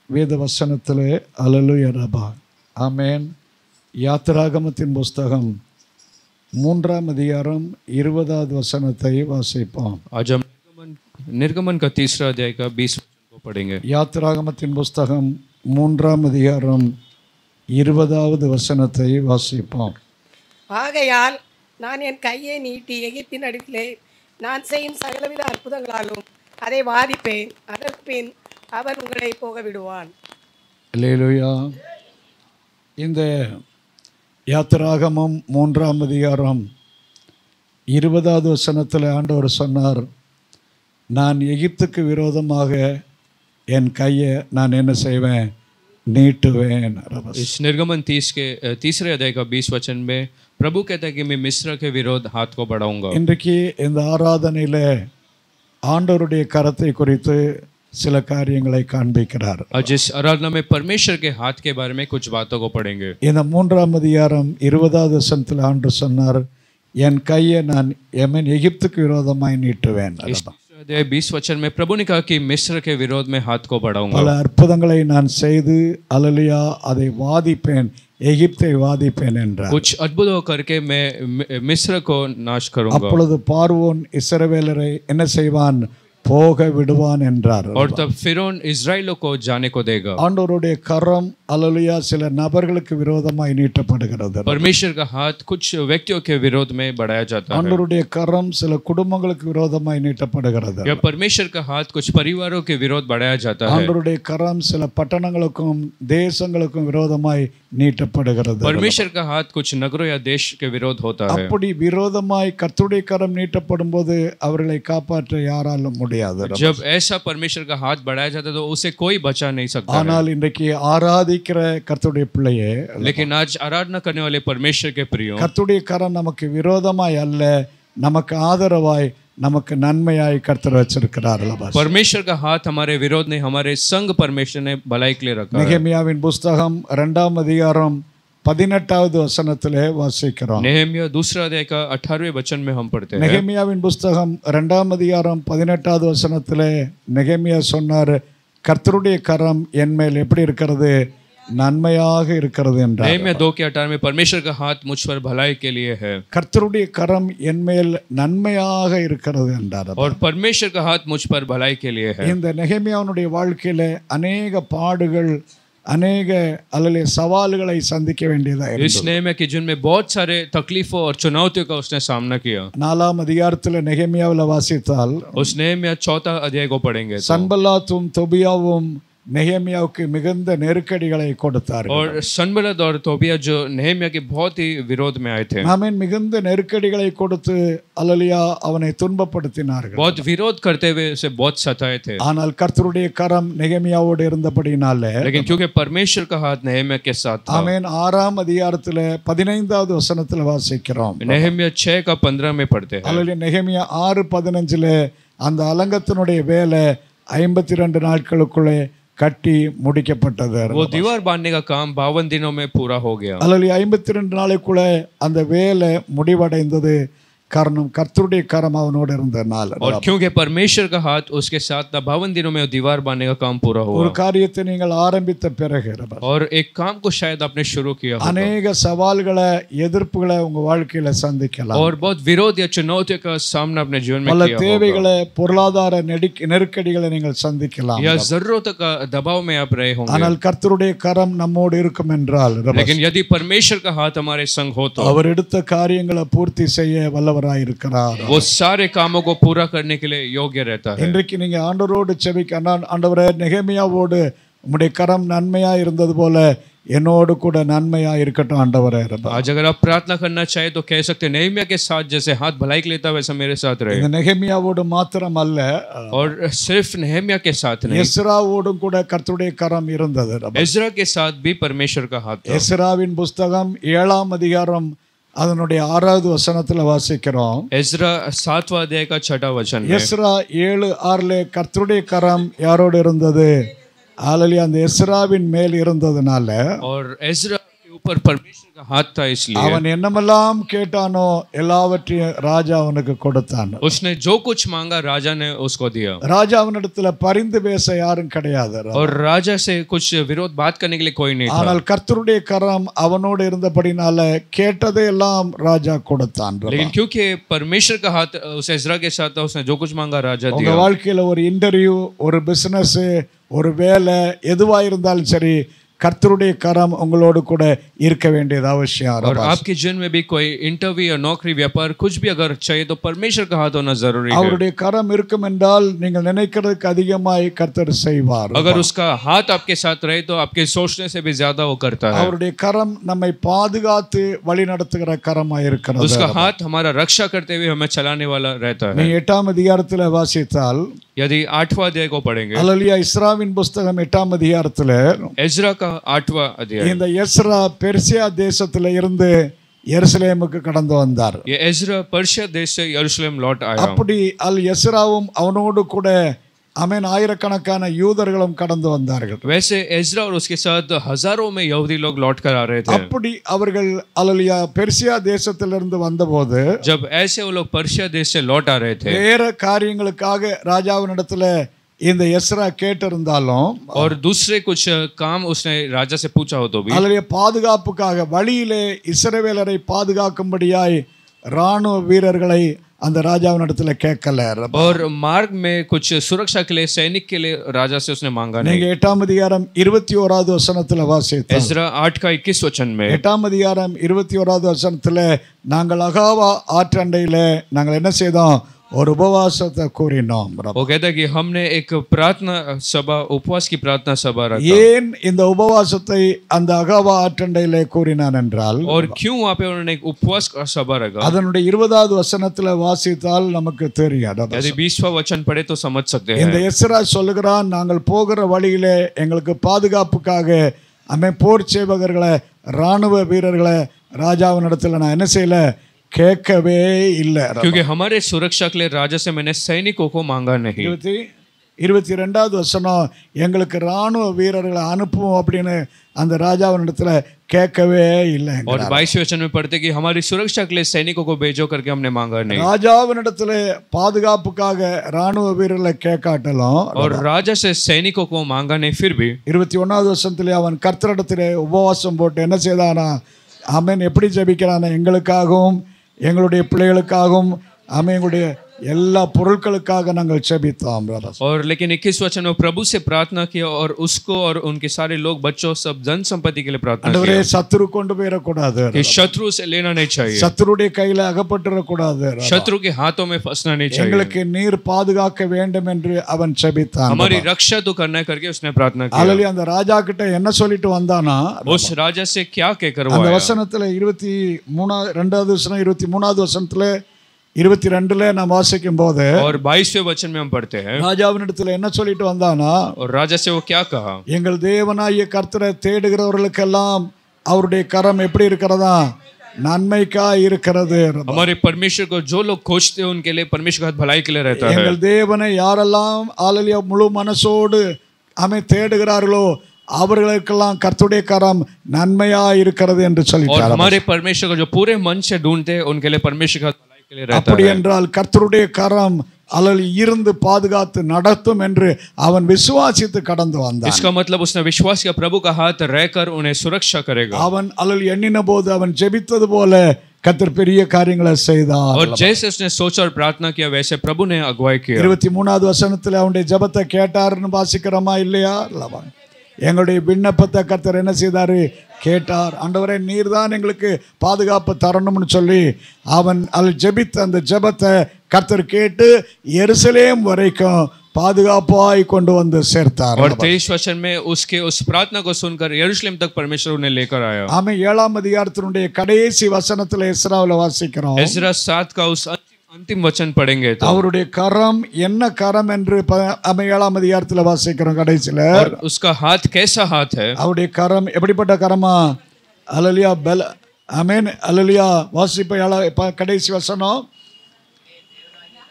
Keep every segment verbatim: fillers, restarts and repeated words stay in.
வேத வசனத்திலே அல்லேலூயா ரபா ஆமென். யாத்திராகமத்தின் புஸ்தகம் மூன்றாம் அதிகாரம் இருபதாவது வசனத்தை வாசிப்போம். आज हम निर्गमन निर्गमन का तीसरा अध्याय का बीस वचन को पढ़ेंगे. யாத்திராகமத்தின் புஸ்தகம் மூன்றாம் அதிகாரம் இருபதாவது வசனத்தை வாசிப்போம். ஆகையால் நான் என் கையை நீட்டி எகிப்தின் நடுவிலே நான் செய்யும் சகலவித அற்புதங்களாலும் அதை வாதிப்பேன். அதற்கு பின் அவன் உங்களை போக விடுவான். அல்லேலூயா. இந்த யாத்திராகமம் மூன்றாம் அதிகாரம் இருபதாவது வசனத்தில் ஆண்டவர் சொன்னார், நான் எகிப்துக்கு விரோதமாக என் கையை நான் என்ன செய்வேன், நீட்டுவேன். इस निर्गमन तीस के तीसरे अध्याय का बीस वचन में प्रभु कहता है कि मैं मिस्र के विरोध हाथ को बढ़ाऊंगा. இன்றைக்கு இந்த ஆராதனையில் ஆண்டவருடைய கரத்தை குறித்து சில காரியங்களை காண்பிக்கிறார். आज इस आराधना में परमेश्वर के हाथ के बारे में कुछ बातों को पढ़ेंगे. இந்த மூன்றாம் அதிகாரம் இருபதாவது வசனத்தில் ஆண்டவர் சொன்னார், என் கையை நான் எமன் எகிப்துக்கு விரோதமாய் நீட்டுவேன். अध्याय बीस वचन में प्रभु ने कहा कि मिस्र के विरोध में हाथ को बढ़ाऊंगा. பல அற்புதங்களை நான் செய்து அல்லேலூயா அதை வாதிப்பேன், எகிப்தை வாதிப்பேன் என்றார். कुछ अद्भुत करके मैं मिस्र को नाश करूंगा. அப்பொழுது பார்வோன் இஸ்ரவேலரை என்ன செய்வான், போக விடுவான் என்றார். और तब फिरौन इस्राएलियों को जाने को देगा. ஆண்டவருடைய கரம் அல்லேலூயா சில நபர்களுக்கு விரோதமாய் நீட்டப்படுகிறது. परमेश्वर का हाथ कुछ व्यक्तियों के विरोध में बढ़ाया जाता है. ஆண்டவருடைய கரம் சில குடும்பங்களுக்கு விரோதமாய் நீட்டப்படுகிறது. या परमेश्वर का हाथ कुछ परिवारों के विरोध बढ़ाया जाता है. ஆண்டவருடைய கரம் சில பட்டணங்களுக்கும் தேசங்களுக்கும் விரோதமாய் நீட்டப்படுகிறது. परमेश्वर का हाथ कुछ नगरों या देश के विरोध होता है. அப்படி விரோதமாய் கர்த்தருடைய கரம் நீட்டப்படும் போது அவர்களை காப்பாற்ற யாராலும் முடியாது. जब ऐसा परमेश्वर का हाथ बढ़ाया जाता है तो उसे कोई बचा नहीं सकता. ஆனால் இன்றைக்கு ஆராதிக்கிற கர்த்தருடைய பிள்ளையே, लेकिन आज आराधना करने वाले परमेश्वर के प्रियो, கர்த்தருடைய கரம் நமக்கு விரோதமாய் அல்ல, நமக்கு ஆதரவாய் நமக்கு நன்மையாய் கர்த்தர் வச்சிருக்கிறார். परमेश्वर का हाथ हमारे विरोध नहीं, हमारे संग परमेश्वर ने भलाई के लिए रखा है. நெகேமியாவின் புஸ்தகம் இரண்டாம் அதிகாரம் பதினெட்டாவது வசனத்திலே வாசிக்கிறோம். नेहमिया दूसरा अध्याय का अठारहवें वचन में हम पढ़ते हैं. நெகேமியாவின் புஸ்தகம் இரண்டாம் அதிகாரம் பதினெட்டாவது வசனத்திலே நெகேமியா சொன்னார், கர்த்தருடைய கரம் என் மேல் எப்படி இருக்கிறது, நன்மையாக இருக்கிறது என்றார். नेहमिया दो के अठारह में परमेश्वर का हाथ मुझ पर भलाई के लिए है. கர்த்தருடைய கரம் என் மேல் நன்மையாக இருக்கிறது என்றார். और परमेश्वर का हाथ मुझ पर भलाई के लिए है. இந்த நெகேமியாவுடைய வாழ்க்கையில அநேக பாடுகள், அநேக அல்லது சவால்களை சந்திக்க வேண்டியதா इस இருந்தது. नेहमिया के जिनमें बहुत सारे तकलीफों और चुनौतियों का उसने सामना किया. நாலாம் அதிகாரத்தில் நெகேமியாவில் வாசித்தால் उस नेहमिया चौथा अध्याय को पढ़ेंगे तो, சன்பல்லாத்தும் தொபியாவும் நெகேமியாவுக்கு மிகுந்த நெருக்கடிகளை கொடுத்தார்கள். और सनबलत और तोबिया जो नेहमिया के बहुत ही विरोध में आए थे, ஆமென். மிகுந்த நெருக்கடிகளை கொடுத்து அல்லேலூயா அவனை துன்பப்படுத்தினார்கள். बहुत विरोध करते हुए उसे बहुत सताए थे. ஆனால் கர்த்தருடைய கரம் நெகேமியாவோடு இருந்தபடினாலே, लेकिन क्योंकि परमेश्वर का हाथ नेहमिया के साथ था, ஆமென், ஆறாம் அதிகாரத்தில் பதினைந்தாவது வசனத்தில் வாசிக்கிறோம். नेहमिया छह का पंद्रह में पढ़ते हैं. அல்லேலூயா. நெகேமியா ஆறு பதினஞ்சுல அந்த அலங்கத்தினுடைய வேலை ஐம்பத்தி ரெண்டு நாட்களுக்குள்ளே கட்டி முடிக்கப்பட்டது. वो दीवार बांधने का काम बावन दिनों में पूरा हो गया. அல்லேலூயா. ஐம்பத்தி ரெண்டு நாளைக்குள்ள அந்த வேலை முடிவடைந்தது. காரணம் கர்த்தருடைய கரம் அவனோடு இருந்தனால. और क्योंकि परमेश्वर का हाथ उसके साथ था, बावन दिनों में दीवार बांधने का काम पूरा ஒரு हुआ. காரியத்தை நீங்கள் ஆரம்பித்த பிறகு और एक काम को शायद आपने शुरू किया होगा. அநேக சவால்களை, எதிர்ப்புகளை உங்க வாழ்க்கையில சந்திக்கலாம். और बहुत विरोध या चुनौतियों का सामना अपने जीवन में பல किया होगा. தேவைகளை, பொருளாதார நெருக்க- நெருக்கடிகளை நீங்கள் சந்திக்கலாம். या जरूरत का दबाव में आप रहे होंगे. ஆனால் கர்த்தருடைய கரம் நம்மோடு இருக்கும் என்றால், लेकिन यदि परमेश्वर का हाथ हमारे संग हो तो அவர் எடுத்த காரியங்களை பூர்த்தி செய்ய வல்லவராய் இருக்கிறார். वो सारे कामों को पूरा करने के लिए योग्य रहता है. இன்றைக்கு நீங்க ஆண்டவரோடு செபிக்க, ஆண்டவரே நெகேமியாவோடு உம்முடைய கரம் நன்மையா இருந்தது போல என்னோடு கூட நன்மையா இருக்கட்டும் ஆண்டவரே. आज अगर आप प्रार्थना करना चाहे तो कह सकते हैं, नेहमिया के साथ जैसे हाथ भलाई के लेता वैसा मेरे साथ रहे. இந்த நெகேமியாவோடு மாத்திரம் அல்ல, और सिर्फ नेहमिया के साथ नहीं, எஸ்ராவோடும் கூட கர்த்தருடைய கரம் இருந்தது. इस्रा के साथ भी परमेश्वर का हाथ था. எஸ்ராவின் புஸ்தகம் ஏழாம் அதிகாரம் அதனுடைய ஆறாவது வசனத்துல வாசிக்கிறோம். इस्रा सातवां अध्याय का छठा वचन है. எஸ்ரா ஏழு ஆறுல கர்த்தருடைய கரம் யாரோடு இருந்தது, அல்லேலூயா, அந்த எஸ்ராவின் மேல் இருந்ததுனால और इस्रा के ऊपर परमेश्वर का हाथ था, इसलिए அவன் என்னமெல்லாம் கேட்டானோ எல்லாவற்றையும் ராஜா அவனுக்கு கொடுத்தான். उसने जो कुछ मांगा राजा ने उसको दिया, ராஜா அவனிடத்துல பரிந்து பேச யாரும் கிடையாது. और राजा से कुछ विरोध बात करने के लिए कोई नहीं था. ஆனால் கர்த்தருடைய கரம் அவனோடு இருந்தபடினால கேட்டதை எல்லாம் ராஜா கொடுத்தான். लेकिन क्योंकि परमेश्वर का हाथ उस एज्रा के साथ था, उसने जो कुछ मांगा राजा உங்க दिया. வாழ்க்கையில ஒரு இன்டர்வியூ, ஒரு பிசினஸ், ஒரு வேலை எதுவா இருந்தாலும் சரி, கர்த்தருடைய கரம் உங்களோடு கூட இருக்க வேண்டியது அவசியம். और आपके जीवन में भी कोई इंटरव्यू या नौकरी, व्यापार कुछ भी अगर चाहिए तो परमेश्वर का हाथ होना जरूरी है. அவருடைய கரம் இருக்கும் என்றால் நீங்கள் நினைக்கிறதுக்கு அதிகமாய் கர்த்தர் செய்வார். अगर उसका हाथ आपके साथ रहे तो आपके सोचने से भी ज्यादा वो करता है. அவருடைய கரம் நம்மை பாதுகாத்து வழி நடத்துகிற கரமாய் இருக்கிறது. उसका हाथ हमारा रक्षा करते हुए हमें चलाने वाला रहता है. நீ எட்டாம் அதிகாரத்தில் வாசித்தால், यदि आठवां अध्याय को पढ़ेंगे, அல்லேலூயா, இஸ்ராவின் புஸ்தகம் எட்டாம் அதிகாரத்தில் एज्रा का आठवां अध्याय, இந்த எஸ்ரா பெர்சியா தேசத்துல இருந்து எருசலேமுக்கு கடந்து வந்தார். ये एज्रा पर्शिया देश से यरूशलेम लौट आया. அப்படி அல் எஸ்ராவும் அவனோடு கூட அமேன் ஆயிரக்கணக்கான யூதர்களும் கடந்து வந்தார்கள். वैसे एज्रा और उसके साथ हजारों में यहूदी लोग लौट कर आ रहे थे. அப்படி அவர்கள் அல்லேலூயா பெர்சியா தேசத்திலிருந்து வந்தபோது, जब ऐसे वो लोग पर्शिया देश से लौट आ रहे थे வேற காரியங்களுக்காக ராஜாவினிடத்துல இந்த எஸ்ரா கேட்டிருந்தாலும், और दूसरे कुछ काम उसने राजा से पूछा हो तो भी, அல்லேலூயா பாதுகாப்புக்காக வழியிலே இஸ்ரவேலரை பாதுகாக்கும்படியாய் ராணுவ வீரர்களை அந்த ராஜாவினிடத்துல கேட்கல. और मार्ग में कुछ सुरक्षा के लिए सैनिक के लिए राजा से उसने मांगा नहीं. நீங்க எட்டாம் அதிகாரம் இருபத்தி ஓராவது வசனத்துல வாசித்தால், एज्रा आठ का इक्कीस वचन में, எட்டாம் அதிகாரம் இருபத்தி ஓராவது வசனத்துல, நாங்கள் அகாவா ஆற்றண்டையில நாங்கள் என்ன செய்தோம், ஒரு உபவாசத்தை கூறினோம். वो कहता है कि हमने एक प्रार्थना सभा, उपवास की प्रार्थना सभा रखा. ஏன் இந்த உபவாசத்தை அந்த அகாவா ஆற்றண்டையில கூறினான் என்றால், और क्यों वहाँ पे उन्होंने एक उपवास का सभा रखा, அதனுடைய இருபதாவது வசனத்துல வாசித்தால் நமக்கு தெரியும். यदि बीसवां वचन पढ़े तो समझ सकते இந்த हैं. எஸ்ரா சொல்லுகிறான், நாங்கள் போகிற வழியிலே எங்களுக்கு பாதுகாப்புக்காக அமை போர் சேவகர்களை, ராணுவ வீரர்களை ராஜாவினிடத்துல நான் என்ன செய்யல, கேட்கவே இல்லை. क्योंकि हमारे सुरक्षा के लिए राजा से मैंने सैनिकों को मांगा नहीं. இருபத்தி இருபத்தி ரெண்டாவது வசனம், எங்களுக்கு ராணுவ வீரர்களை அனுப்புவோம் அப்படின்னு அந்த ராஜாவினிடத்துல கேட்கவே இல்லை. और बाईसवें वचन में पढ़ते कि हमारी सुरक्षा के लिए सैनिकों को भेजो करके हमने मांगा नहीं. ராஜாவினிடத்துல பாதுகாப்புக்காக ராணுவ வீரர்களை கேட்காட்டலும், और राजा से सैनिकों को मांगा नहीं, फिर भी இருபத்தி ஒன்னாவது வருஷத்துல அவன் கர்த்தரிடத்திலே உபவாசம் போட்டு என்ன செய்தானா, ஆமென், எப்படி ஜெபிக்கிறானா, எங்களுக்காகவும் எங்களுடைய பிள்ளைகளுக்காகவும் ஆமென், எங்களுடைய எல்லா பொருட்களுக்காக நாங்கள் ஜெபித்தோம். और लेकिन इक्कीस वचन में प्रभु से प्रार्थना किया और उसको और उनके सारे लोग, बच्चों, सब जन संपत्ति के लिए प्रार्थना ஆண்டவரே, किया சத்துரு கொண்டு போயிடக்கூடாது, कि शत्रु से लेना नहीं चाहिए, சத்துருடைய கையில அகப்பட்டுறக்கூடாது, शत्रु के हाथों में फंसना नहीं चाहिए, எங்களுக்கு நீர் பாதுகாக்க வேண்டும் என்று அவன் ஜெபித்தான். हमारी रक्षा तो करना है करके उसने प्रार्थना की. அல்லேலூயா, அந்த ராஜா கிட்ட என்ன சொல்லிட்டு வந்தானா, उस राजा से क्या कहकर वो அந்த आया? வசனத்துல இருபத்தி மூணாவது ரெண்டாவது வசனம் இருபத்தி மூணாவது வசனத்துல இருபத்தி ரெண்டுல நாம் வாசிக்கும் போது, और बाईसवें वचन में हम पढ़ते हैं, ராஜாவினிடத்துல என்ன சொல்லிட்டு வந்தானா, और राजा से वो क्या कहा, எங்கள் தேவனாகிய கர்த்தரை தேடுகிறவர்களுக்கெல்லாம் அவருடைய கரம் எப்படி இருக்கிறதா, நன்மைக்கா இருக்கிறது. हमारे परमेश्वर को जो लोग खोजते हैं उनके लिए परमेश्वर का हाथ भलाई के लिए रहता है. எங்கள் தேவனை யாரெல்லாம் ஆலலியா முழு மனசோடு அமை தேடுகிறார்களோ அவர்களுக்கெல்லாம் கர்த்தருடைய கரம் நன்மையா இருக்கிறது என்று और சொல்லிட்டார். हमारे परमेश्वर को जो पूरे मन से ढूंढते हैं उनके लिए परमेश्वर का हाथ भलाई के लिए रहता அப்படி है. என்றால் கர்த்தருடைய கரம் அல்லல் இருந்து பாதுகாத்து நடத்தும் என்று அவன் விசுவாசித்து கடந்து வந்தான். इसका मतलब उसने विश्वास किया प्रभु का हाथ रहकर उन्हें सुरक्षा करेगा. அவன் அல்லல் எண்ணின போது அவன் ஜெபித்தது போல கர்த்தர் பெரிய காரியங்களை செய்தார். और जैसे उसने सोचा और प्रार्थना किया वैसे प्रभु ने अगुवाई किया. இருபத்தி மூணாவது வசனத்துல அவனுடைய ஜெபத்தை கேட்டார்னு வாசிக்கிறோமா இல்லையா? அல்லவா, எங்களுடைய விண்ணப்பத்தை கர்த்தர் என்ன செய்தாரு, கேட்டார். ஆண்டவரே, நீர் தான் எங்களுக்கு பாதுகாப்பு தரணும்னு சொல்லி அவன் அதில் ஜெபித்த அந்த ஜெபத்தை கர்த்தர் கேட்டு எருசலேம் வரைக்கும் பாதுகாப்பாய் கொண்டு வந்து சேர்த்தார். और तेईस वचन में उसके उस प्रार्थना को सुनकर यरूशलेम तक परमेश्वर उन्हें लेकर आया. ஆமே, ஏழாம் அதிகாரத்தினுடைய கடைசி வசனத்துல எஸ்ராவுல வாசிக்கிறோம். एज्रा सात का उस अंतिम वचन पढ़ेंगे तो அவருடைய கரம் என்ன கரம் என்று ஆமே ஏழாம் அதிகாரத்துல வாசிக்கிறோம் கடைசியில. और उसका हाथ कैसा हाथ है, அவருடைய கரம் எப்படிப்பட்ட கரமா, அல்லேலூயா, பல ஆமென், அல்லேலூயா. வாசிப்ப ஏழா கடைசி வசனம்,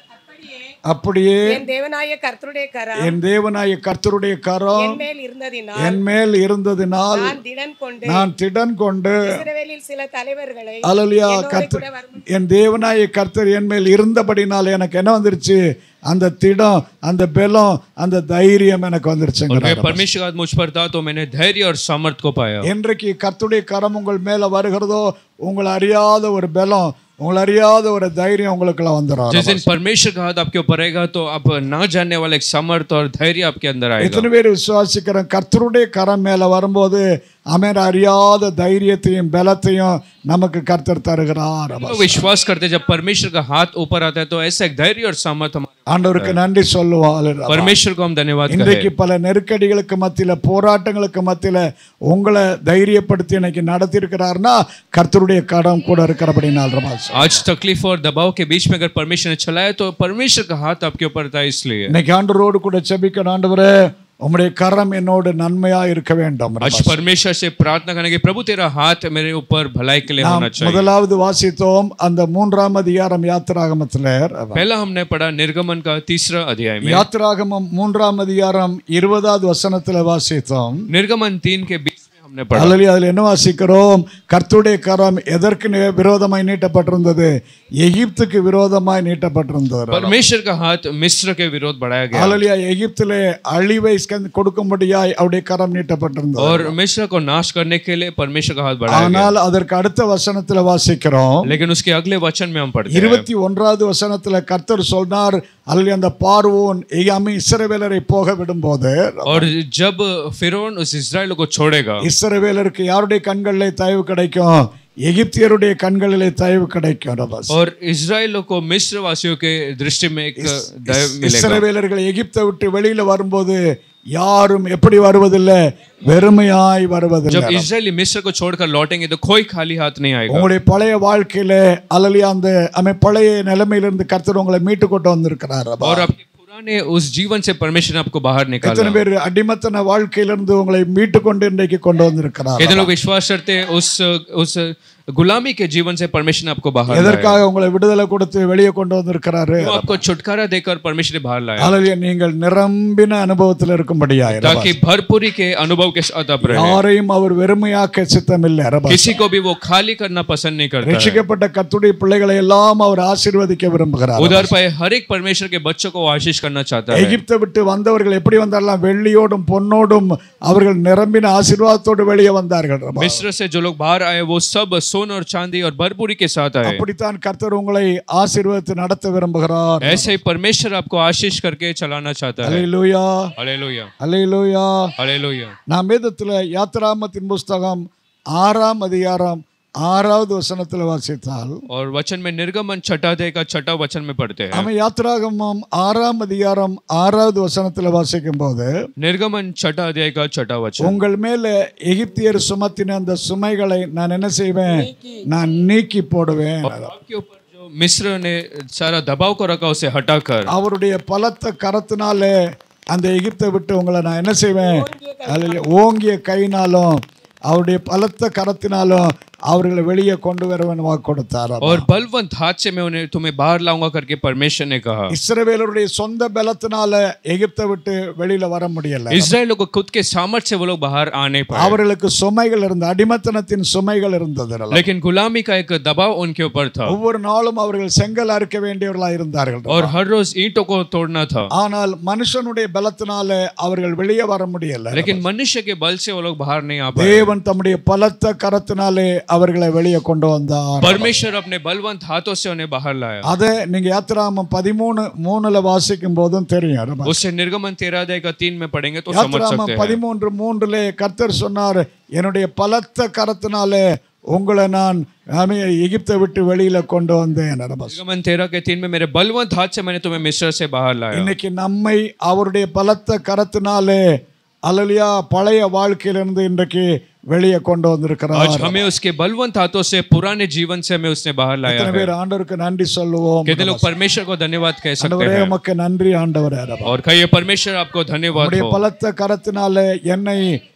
அப்படியே என் தேவனாய கர்த்தருடைய கரம் என் தேவனாய கர்த்தருடைய கரம் என் மேல் இருந்ததினால் என் மேல் இருந்ததினால் நான் திடன் கொண்டு நான் திடன் கொண்டு இஸ்ரவேலில் சில தலைவர்களை அல்லேலூயா என்னோடு கர்த்தர் கூட வரும் என் தேவனாய கர்த்தர் என் மேல் இருந்தபடினால எனக்கு என்ன வந்துருச்சு அந்த திடம் அந்த பலம் அந்த தைரியம் எனக்கு வந்துருச்சுங்க परमेश्वर का हाथ मुझ पर था तो मैंने धैर्य और सामर्थ को पाया என்றைக்கு கர்த்தருடைய கரம் உங்கள் மேல வருகிறதோ உங்களை அறியாத ஒரு பலம் உங்களை அறியாத ஒரு தைரியம் உங்களுக்குள்ள வந்துரும் जिस दिन परमेश्वर का हाथ आपके ऊपर रहेगा तो आप ना जानने वाला एक सामर्थ और धैर्य आपके अंदर आएगा எத்தனை பேர் விசுவாசிக்கிறோம் கர்த்தருடைய கரம் மேல வரும்போது அமேர் அறியாத தைரியத்தையும் பலத்தையும் நமக்கு கர்த்தர் தருகிறார் लोग विश्वास करते जब परमेश्वर का हाथ ऊपर आता है तो ऐसा एक धैर्य और सामर्थ हमारे ஆண்டவருக்கு நன்றி சொல்லுவாள் परमेश्वर को हम धन्यवाद करें இன்றைக்கு பல நெருக்கடிகளுக்கு மத்தியில போராட்டங்களுக்கு மத்தியில உங்களை தைரியப்படுத்தி இன்னைக்கு நடத்தி இருக்கிறார்னா கர்த்தருடைய கரம் கூட இருக்கிறபடினால आज तकलीफ और दबाव के बीच में अगर परमेश्वर ने चलाया तो परमेश्वर का हाथ आपके ऊपर था इसलिए இன்னைக்கு ஆண்டவரோடு கூட ஜெபிக்கணும் ஆண்டவரே உம்முடைய கரம் என்னோடு நன்மையா இருக்க வேண்டும் आज परमेश्वर से प्रार्थना करने के प्रभु तेरा हाथ मेरे ऊपर भलाई के लिए होना चाहिए முதலாவது வாசித்தோம் அந்த மூன்றாம் அதிகாரம் யாத்திராகமத்திலே पहला हमने पढ़ा निर्गमन का तीसरा अध्याय में யாத்திராகமம் மூன்றாம் அதிகாரம் இருபதாவது வசனத்திலே வாசித்தோம் निर्गमन तीन के बीच में हमने पढ़ा அல்லேலூயா அதில் என்ன வாசிக்கிறோம் கர்த்தருடைய கரம் எதற்கு விரோதமாய் நீட்டப்பட்டிருந்தது எகிப்துக்கு விரோதமாய் நீட்டப்பட்டிருந்தது परमेश्वर का हाथ मिस्र के विरोध बढ़ाया गया அல்லேலூயா எகிப்திலே அழிவை கொடுக்கும்படியாய் அவருடைய கரம் நீட்டப்பட்டிருந்தது और मिस्र को नाश करने के लिए परमेश्वर का हाथ बढ़ाया गया ஆனால் அதற்கு அடுத்த வசனத்துல வாசிக்கிறோம் लेकिन उसके अगले वचन में हम पढ़ते हैं இருபத்தி ஒன்றாவது வசனத்துல கர்த்தர் சொன்னார் அல்லேலூயா அந்த பார்வோன் எகிப்து இஸ்ரவேலரை போக விடும்போது और जब फिरौन उस इस्राएल को छोड़ेगा இஸ்ரவேலருக்கு யாருடைய கண்களிலே தயவு கிடைக்கும் எகிப்தியருடைய கண்களிலே தயவு கிடைக்கும் और इस्राएल को मिस्र वासियों के दृष्टि में एक दया मिलेगा இஸ்ரவேலர்கள் எகிப்தை விட்டு வெளியில வரும்போது யாரும் எப்படி வருவதில்லை வெறுமையாய் வருவதில்லை जब इस्राएली मिस्र को छोड़कर लौटेंगे तो कोई खाली हाथ नहीं आएगा உங்களுடைய பழைய வாழ்க்கையில அல்லேலூயா அந்த அமை பழைய நிலைமையிலிருந்து கர்த்தர் உங்களை மீட்டு கொண்டு வந்திருக்கிறார் और आपके पुराने उस जीवन से परमेश्वर ने आपको बाहर निकाला எத்தனை பேர் அடிமத்தன வாழ்க்கையிலிருந்து உங்களை மீட்டு கொண்டு இன்றைக்கு கொண்டு வந்திருக்கிறார் कितने लोग विश्वास करते हैं उस उस गुलामी के जीवन से परमेश्वर ने आपको बाहर எதற்காக உங்களை விடுதலை கொடுத்து வெளியே கொண்டு வந்திருக்கிறாரு लाया आपको छुटकारा देकर परमेश्वर ने बाहर लाया அல்லேலூயா நீங்கள் நிரம்பின அனுபவத்தில் இருக்கும்படியாய் ताकि भरपूरी के अनुभव के साथ आप रहें யாரையும் அவர் வெறுமையாக்க சித்தமில்லை किसी को भी वो खाली करना पसंद नहीं करता ரட்சிக்கப்பட்ட கர்த்தருடைய பிள்ளைகளை எல்லாம் அவர் ஆசீர்வதிக்க விரும்புகிறார் उधर पाए हर एक परमेश्वर के बच्चों को आशीष करना चाहता है எகிப்தை விட்டு வந்தவர்கள் எப்படி வந்தாலும் வெள்ளியோடும் பொன்னோடும் அவர்கள் நிரம்பின ஆசீர்வாதத்தோடு வெளியே வந்தார்கள் मिस्र से जो लोग बाहर आए वो सब सोन और चांदी और भरपूरी के साथ आए அப்படித்தான் கர்த்தர் உங்களை ஆசீர்வதித்து நடத்த விரும்புகிறார் ऐसे ही परमेश्वर आपको आशीष करके चलाना चाहता है அல்லேலூயா हालेलुया அல்லேலூயா हालेलुया நாம் வேதத்துல யாத்திராகமத்தின் புஸ்தகம் ஆறாம் அதிகாரம் ஆறாவது வசனத்துல வாசித்தால் और वचन में निर्गमन छठा अध्याय का छठा वचन में पढ़ते हैं நம்ம யாத்திராகமம் ஆறாம் அதிகாரம் ஆறாவது வசனத்துல வாசிக்கும் போது निर्गमन छठा अध्याय का छठा वचन உங்கள் மேல எகிப்தியர் சுமத்தின அந்த சுமைகளை நான் என்ன செய்வேன் நான் நீக்கி போடுவேன் आपके ऊपर जो मिस्र ने सारा दबाव को रखा उसे हटाकर அவருடைய பலத்த கரத்தினாலே அந்த எகிப்தை விட்டு உங்களை நான் என்ன செய்வேன் அல்லேலூயா ஓங்கிய கையினாலும் அவருடைய பலத்த கரத்தினாலும் அவர்களை வெளியே கொண்டு வரவன் வாக்கு கொடுத்தார் और बलवंत हाथ से मैं उन्हें तुम्हें बाहर लाऊंगा करके परमेश्वर ने कहा இஸ்ரவேலருடைய சொந்த பலத்தினால எகிப்தை விட்டு வெளியில வர முடியல इस्राएल को खुद के सामर्थ्य से वो लोग बाहर आने पाए அவர்களுக்கு சுமைகள் இருந்தது அடிமத்தனத்தின் சுமைகள் இருந்தது लेकिन गुलामी का एक दबाव उनके ऊपर था ஒவ்வொரு நாளும் அவர்கள் செங்கல் அறுக்க வேண்டியவர்களா இருந்தார்கள் और हर रोज ईंटों को तोड़ना था ஆனால் மனுஷனுடைய பலத்தினால அவர்கள் வெளியே வர முடியல लेकिन मनुष्य के बल से वो लोग बाहर नहीं आ पाए தேவன் தம்முடைய பலத்த கரத்தினாலே அவர்களை வெளியே கொண்டு வந்தார் परमेश्वर अपने बलवंत हाथों से उन्हें बाहर लाया அதை நீங்க யாத்திராகமம் பதிமூணு மூணுல வாசிக்கும் போதும் தெரியும் उससे निर्गमन तेरह अध्याय का तीन में पढ़ेंगे तो समझ सकते யாத்திராகமம் हैं பதிமூன்று மூன்றுல கர்த்தர் சொன்னார் என்னுடைய பலத்த கரத்தினாலே உங்களை நான் எகிப்தை விட்டு வெளியில கொண்டு வந்தேன் निर्गमन तेरह के तीन में मेरे बलवंत हाथ से मैंने तुम्हें मिस्र से बाहर लाया இன்னைக்கு நம்மை அவருடைய பலத்த கரத்தினாலே அல்லேலூயா பழைய வாழ்க்கையிலிருந்து இன்றைக்கு வெளியே கொண்டு வந்திருக்கிறார் आज हमें उसके बलवंत हाथों से पुराने जीवन से हमें उसने बाहर लाया எத்தனை है பேர் ஆண்டவருக்கு நன்றி சொல்லுவோம் कितने लोग परमेश्वर को धन्यवाद कह सकते ஆண்டவரே हैं உமக்கு நன்றி ஆண்டவரே और कहिए परमेश्वर आपको धन्यवाद உம்முடைய हो பலத்த கரத்தினாலே என்னை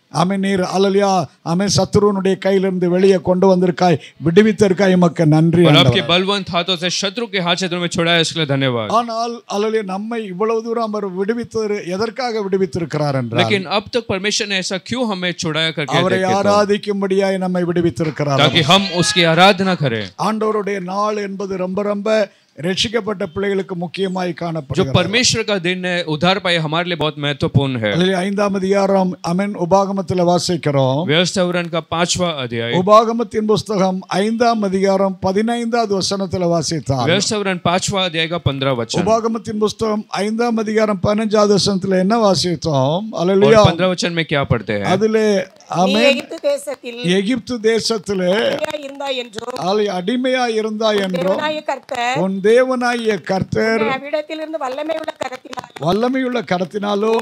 ஆமென். நீர் அல்லேலூயா ஆமென் சத்துருவினுடைய கையிலிருந்து வெளியே கொண்டு வந்திருக்காய், விடுவித்திருக்காய், உமக்கு நன்றி. और आपके बलवंत हाथों से शत्रु के हाथ से तुम्हें छुड़ाया, इसके लिए धन्यवाद. ஆனால் அல்லேலூயா நம்மை இவ்வளவு தூரம் அவர் விடுவித்தது எதற்காக விடுவித்திருக்கிறார் என்றால், लेकिन अब तक परमेश्वर ने ऐसा क्यों हमें छुड़ाया करके அவரை देखे तो? ஆராதிக்கும்படியாய் நம்மை விடுவித்திருக்கிறார். ताकि हम उसकी आराधना करें. ஆண்டவருடைய நாள் என்பது ரொம்ப ரொம்ப ரட்சிக்கப்பட்ட பிள்ளைகளுக்கு முக்கியமாய் जो காணப்படுகிறது. परमेश्वर का दिन है, उद्धार पाए, हमारे लिए बहुत महत्वपूर्ण है. அல்லேலூயா ஐந்தாம் அதிகாரம் ஆமென் உபாகமத்தில் வாசிக்கிறோம். व्यवस्थावरण का पांचवा अध्याय, உபாகமத்தின் புஸ்தகம் ஐந்தாம் அதிகாரம் பதினைந்தாவது வசனத்தில் வாசித்தார். व्यवस्थावरण पांचवा अध्याय का पंद्रह वचन. உபாகமத்தின் புஸ்தகம் ஐந்தாம் அதிகாரம் பதினஞ்சாவது வசனத்தில் என்ன வாசித்தோம்? और அல்லேலூயா पंद्रह वचन में क्या पढ़ते हैं? அதிலே நீ ஆமென் எகிப்து தேசத்தில் எகிப்து தேசத்திலே அடிமையாய் இருந்தாய் என்றும் அலை அடிமையாய் இருந்தாய் என்றும் தேவனாகிய கர்த்தர் உன் தேவனாகிய கர்த்தர் உன்னை அவ்விடத்திலிருந்து வல்லமை உள்ள கரத்தினால் வல்லமையுள்ள கரத்தினாலும்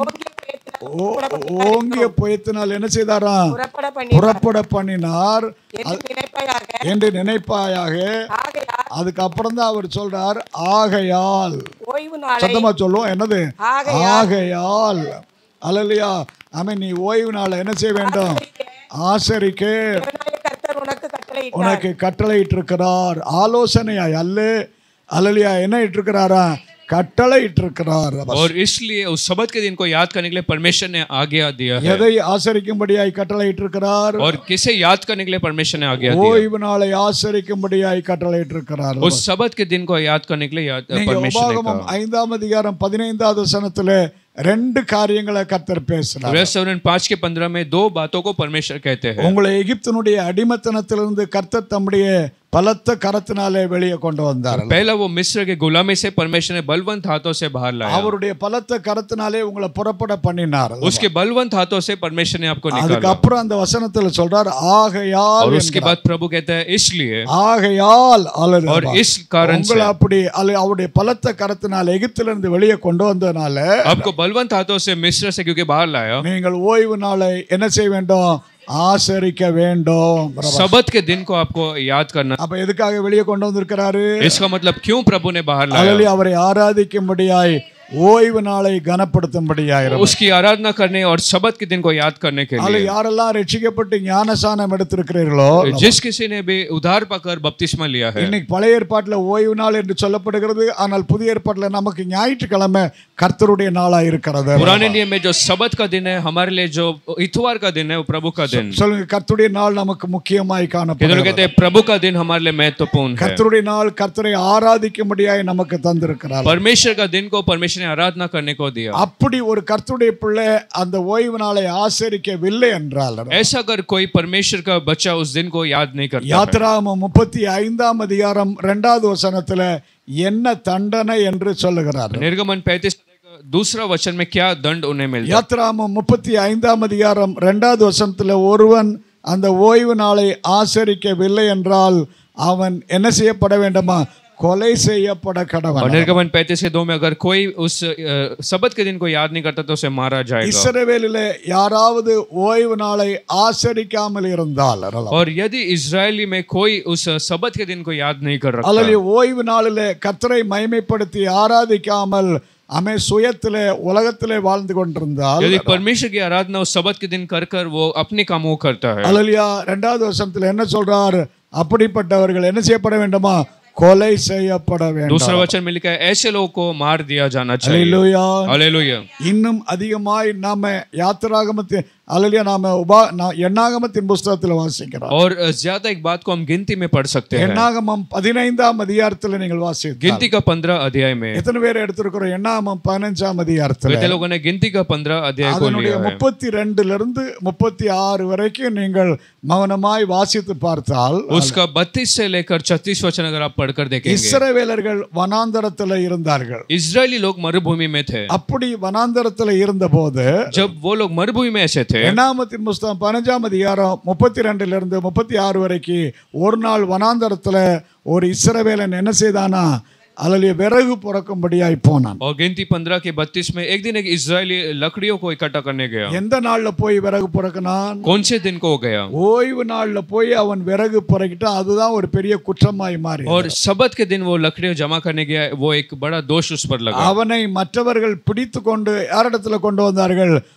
ஓங்கிய புயத்தினால் ஓ- ஓங்கிய புயத்தினால் என்ன செய்தாராம்? புறப்பட பண்ணி புறப்பட பண்ணினார் என்று நினைப்பாயாக. என்று நினைப்பாயாக. ஆகையால் அதுக்கப்புறம் தான் அவர் சொல்றார் ஆகையால். ஓய்வு நாளை சத்தமா சொல்லுவோம் என்னது? ஆகையால் ஆகையால். அல்லேலூயா ஆமென். நீ ஓய்வு நாளை என்ன செய்ய வேண்டும்? ஆசரிக்க தேவனாகிய கர்த்தர் உனக்கு கட்டளையிட்டார். உனக்கு கட்டளையிட்டிருக்கிறார். ஆலோசனையாய் அல்ல, அல்லேலூயா என்ன இட்டிருக்கிறாரா? கட்டளையிட்டிருக்கிறார். और इसलिए उस शब्द के दिन को याद करने के लिए परमेश्वर ने आज्ञा दिया है. எதை ஆசரிக்கும்படியாய் கட்டளையிட்டிருக்கிறார்? और किसे याद करने के लिए परमेश्वर ने आज्ञा दिया? ஓய்வு நாளை ஆசரிக்கும்படியாய் கட்டளையிட்டிருக்கிறார். उस शब्द के दिन को याद करने के लिए याद நீங்க परमेश्वर ने உபாகமம் कहा. ஐந்தாம் அதிகாரம் பதினைந்தாவது வசனத்திலே ரெண்டு காரியங்களை கர்த்தர் பேசுறார். व्यवस्थावरण पांच के पंद्रह में दो बातों को परमेश्वर कहते हैं. உங்களை எகிப்தினுடைய அடிமைத்தனத்திலிருந்து கர்த்தர் தம்முடைய பலத்த கரத்தினாலே வெளியே கொண்டு வந்தார். पहला वो मिस्र के गुलामी से परमेश्वर ने बलवंत हाथों से बाहर लाया. அவருடைய பலத்த கரத்தினாலே உங்களை புறப்பட பண்ணினார். उसके बलवंत हाथों से परमेश्वर ने आपको निकाला. அதுக்கப்புறம் அந்த வசனத்துல சொல்றார் ஆகையால். और उसके बाद प्रभु कहता है इसलिए, ஆகையால் அல்லது और इस कारण से உங்களை அப்படி அல்ல அவருடைய பலத்த கரத்தினால் எகிப்திலிருந்து வெளியே கொண்டு வந்ததனால आपको बलवंत हाथों से मिस्र से क्योंकि बाहर लाया, நீங்கள் ஓய்வு நாளை என்ன செய்ய வேண்டும்? ஆசரிக்க வேண்டும். शब्द के दिन को आपको याद करना. அப்ப எதுக்காக வெளியே கொண்டு வந்திருக்கிறாரு? इसका मतलब क्यों प्रभु ने बाहर लाया? அல்லேலூயா அவரை ஆராதிக்கும்படியாய் ஓய்வு நாளை கனப்படுத்தும்படியாய். उसकी आराधना करने और शब्द के दिन को याद करने के அல்ல लिए. யாரெல்லாம் ரட்சிக்கப்பட்டு ஞானசானம் எடுத்திருக்கிறீர்களோ, जिस किसी ने भी उधार पाकर बपतिस्मा लिया है. இன்னைக்கு பழைய ஏற்பாட்டுல ஓய்வு நாள் என்று சொல்லப்படுகிறது. ஆனால் புதிய ஏற்பாட்டுல நமக்கு ஞாயிற்றுக்கிழமை கர்த்தருடைய நாளா இருக்கிறது. पुराने नियम में जो शब्द का दिन है, हमारे लिए जो इतवार का दिन है वो प्रभु का दिन. சொல்லுங்க கர்த்தருடைய நாள் நமக்கு முக்கியமாய் किधर காணப்படுகிறது. कहते हैं प्रभु का दिन हमारे लिए महत्वपूर्ण है. கர்த்தருடைய நாள் கர்த்தரை ஆராதிக்கும்படியாய் நமக்கு தந்திருக்கிறார். परमेश्वर का दिन को परमेश्वर ने आराधना करने को दिया. அப்படி ஒரு கர்த்தருடைய பிள்ளை அந்த ஓய்வு நாளை ஆசரிக்கவில்லை என்றால் ऐसा अगर कोई परमेश्वर का बच्चा उस दिन को याद नहीं करता है, யாத்திராகமம் முப்பத்தி ஐந்தாம் அதிகாரம் இரண்டாவது வசனத்துல என்ன தண்டனை என்று சொல்லுகிறார். निर्गमन पैंतीस दूसरा वचन में क्या दंड उन्हें मिलता है? யாத்திராகமம் முப்பத்தி ஐந்தாம் அதிகாரம் இரண்டாவது வசனத்துல ஒருவன் அந்த ஓய்வு நாளை ஆசரிக்கவில்லை என்றால் அவன் என்ன செய்யப்பட வேண்டுமா? கொலை செய்யப்பட और கடவன். निर्गमन पैंतीस के दो में अगर कोई उस शब्द के दिन को याद नहीं करता तो उसे मारा जाएगा. இஸ்ரவேலிலே யாராவது ஓய்வு நாளை ஆசரிக்காமல் இருந்தால் और यदि इजरायली में कोई उस शब्द के दिन को याद नहीं कर रखा, அல்லது ஓய்வு நாளிலே கர்த்தரை மகிமைப்படுத்தி ஆராதிக்காமல் அமே சுயத்திலே உலகத்திலே வாழ்ந்து கொண்டிருந்தால், यदि परमेश्वर की आराधना उस शब्द के दिन कर कर वो अपने कामों को करता है, அல்லேலூயா இரண்டாவது வசனத்துல என்ன சொல்றார்? அப்படிப்பட்டவர்கள் என்ன செய்யப்பட வேண்டுமா? கொலை செய்யப்பட வேண்டும். दूसरा वचन में लिखा है ऐसे लोगों को मार दिया जाना चाहिए. அல்லேலூயா. हालेलुया. இன்னும் அதிகமாய் நாம யாத்திராகமத்தின் அல்லேலூயா நாம உபா நா- எண்ணாகமத்தின் புஸ்தகத்தில் வாசிக்கிறோம். और ज्यादा एक बात को हम गिनती में पढ़ सकते हैं. எண்ணாகமம் பதினைந்தாம் அதிகாரத்தில் நீங்கள் வாசித்தால் गिनती का पंद्रह अध्याय में எத்தனை பேர் எடுத்திருக்கிறோம்? எண்ணாகமம் பதினஞ்சாம் அதிகாரத்தில் कितने लोगों ने गिनती का पंद्रह अध्याय को அதனுடைய लिया है? முப்பத்தி ரெண்டுல இருந்து முப்பத்தி ஆறு வரைக்கும் நீங்கள் மௌனமாய் வாசித்து பார்த்தால் उसका बत्तीस से लेकर छत्तीस वचन अगर आप पढ़कर देखेंगे, இஸ்ரவேலர்கள் வனாந்தரத்தில் இருந்தார்கள். इजरायली लोग मरुभूमि में थे. அப்படி வனாந்தரத்தில் இருந்தபோது जब वो लोग मरुभूमि में ऐसे थे, எண்ணாகமத்தின் புஸ்தகம் பதினஞ்சாம் அதிகாரம் முப்பத்தி ரெண்டுல இருந்து முப்பத்தி ஆறு வரைக்கும் ஒரு நாள் வனாந்தரத்துல ஒரு இஸ்ரவேலன் என்ன செய்தானா? அல்லேலூயா விறகு புறக்கும்படியாய் போனான். और गिनती पंद्रह के बत्तीस में एक दिन एक इजरायली लकड़ियों को इकट्ठा करने गया. எந்த நாள்ல போய் விறகு புறக்கினான்? कौन से दिन को गया? ஓய்வு நாள்ல போய் அவன் விறகு புறக்கிட்டான். அதுதான் ஒரு பெரிய குற்றமாய் மாறி. और शब्द के दिन वो लकड़ियों जमा करने गया, वो एक बड़ा दोष उस पर लगा. அவனை மற்றவர்கள் பிடித்து கொண்டு யாரிடத்துல கொண்டு வந்தார்கள்?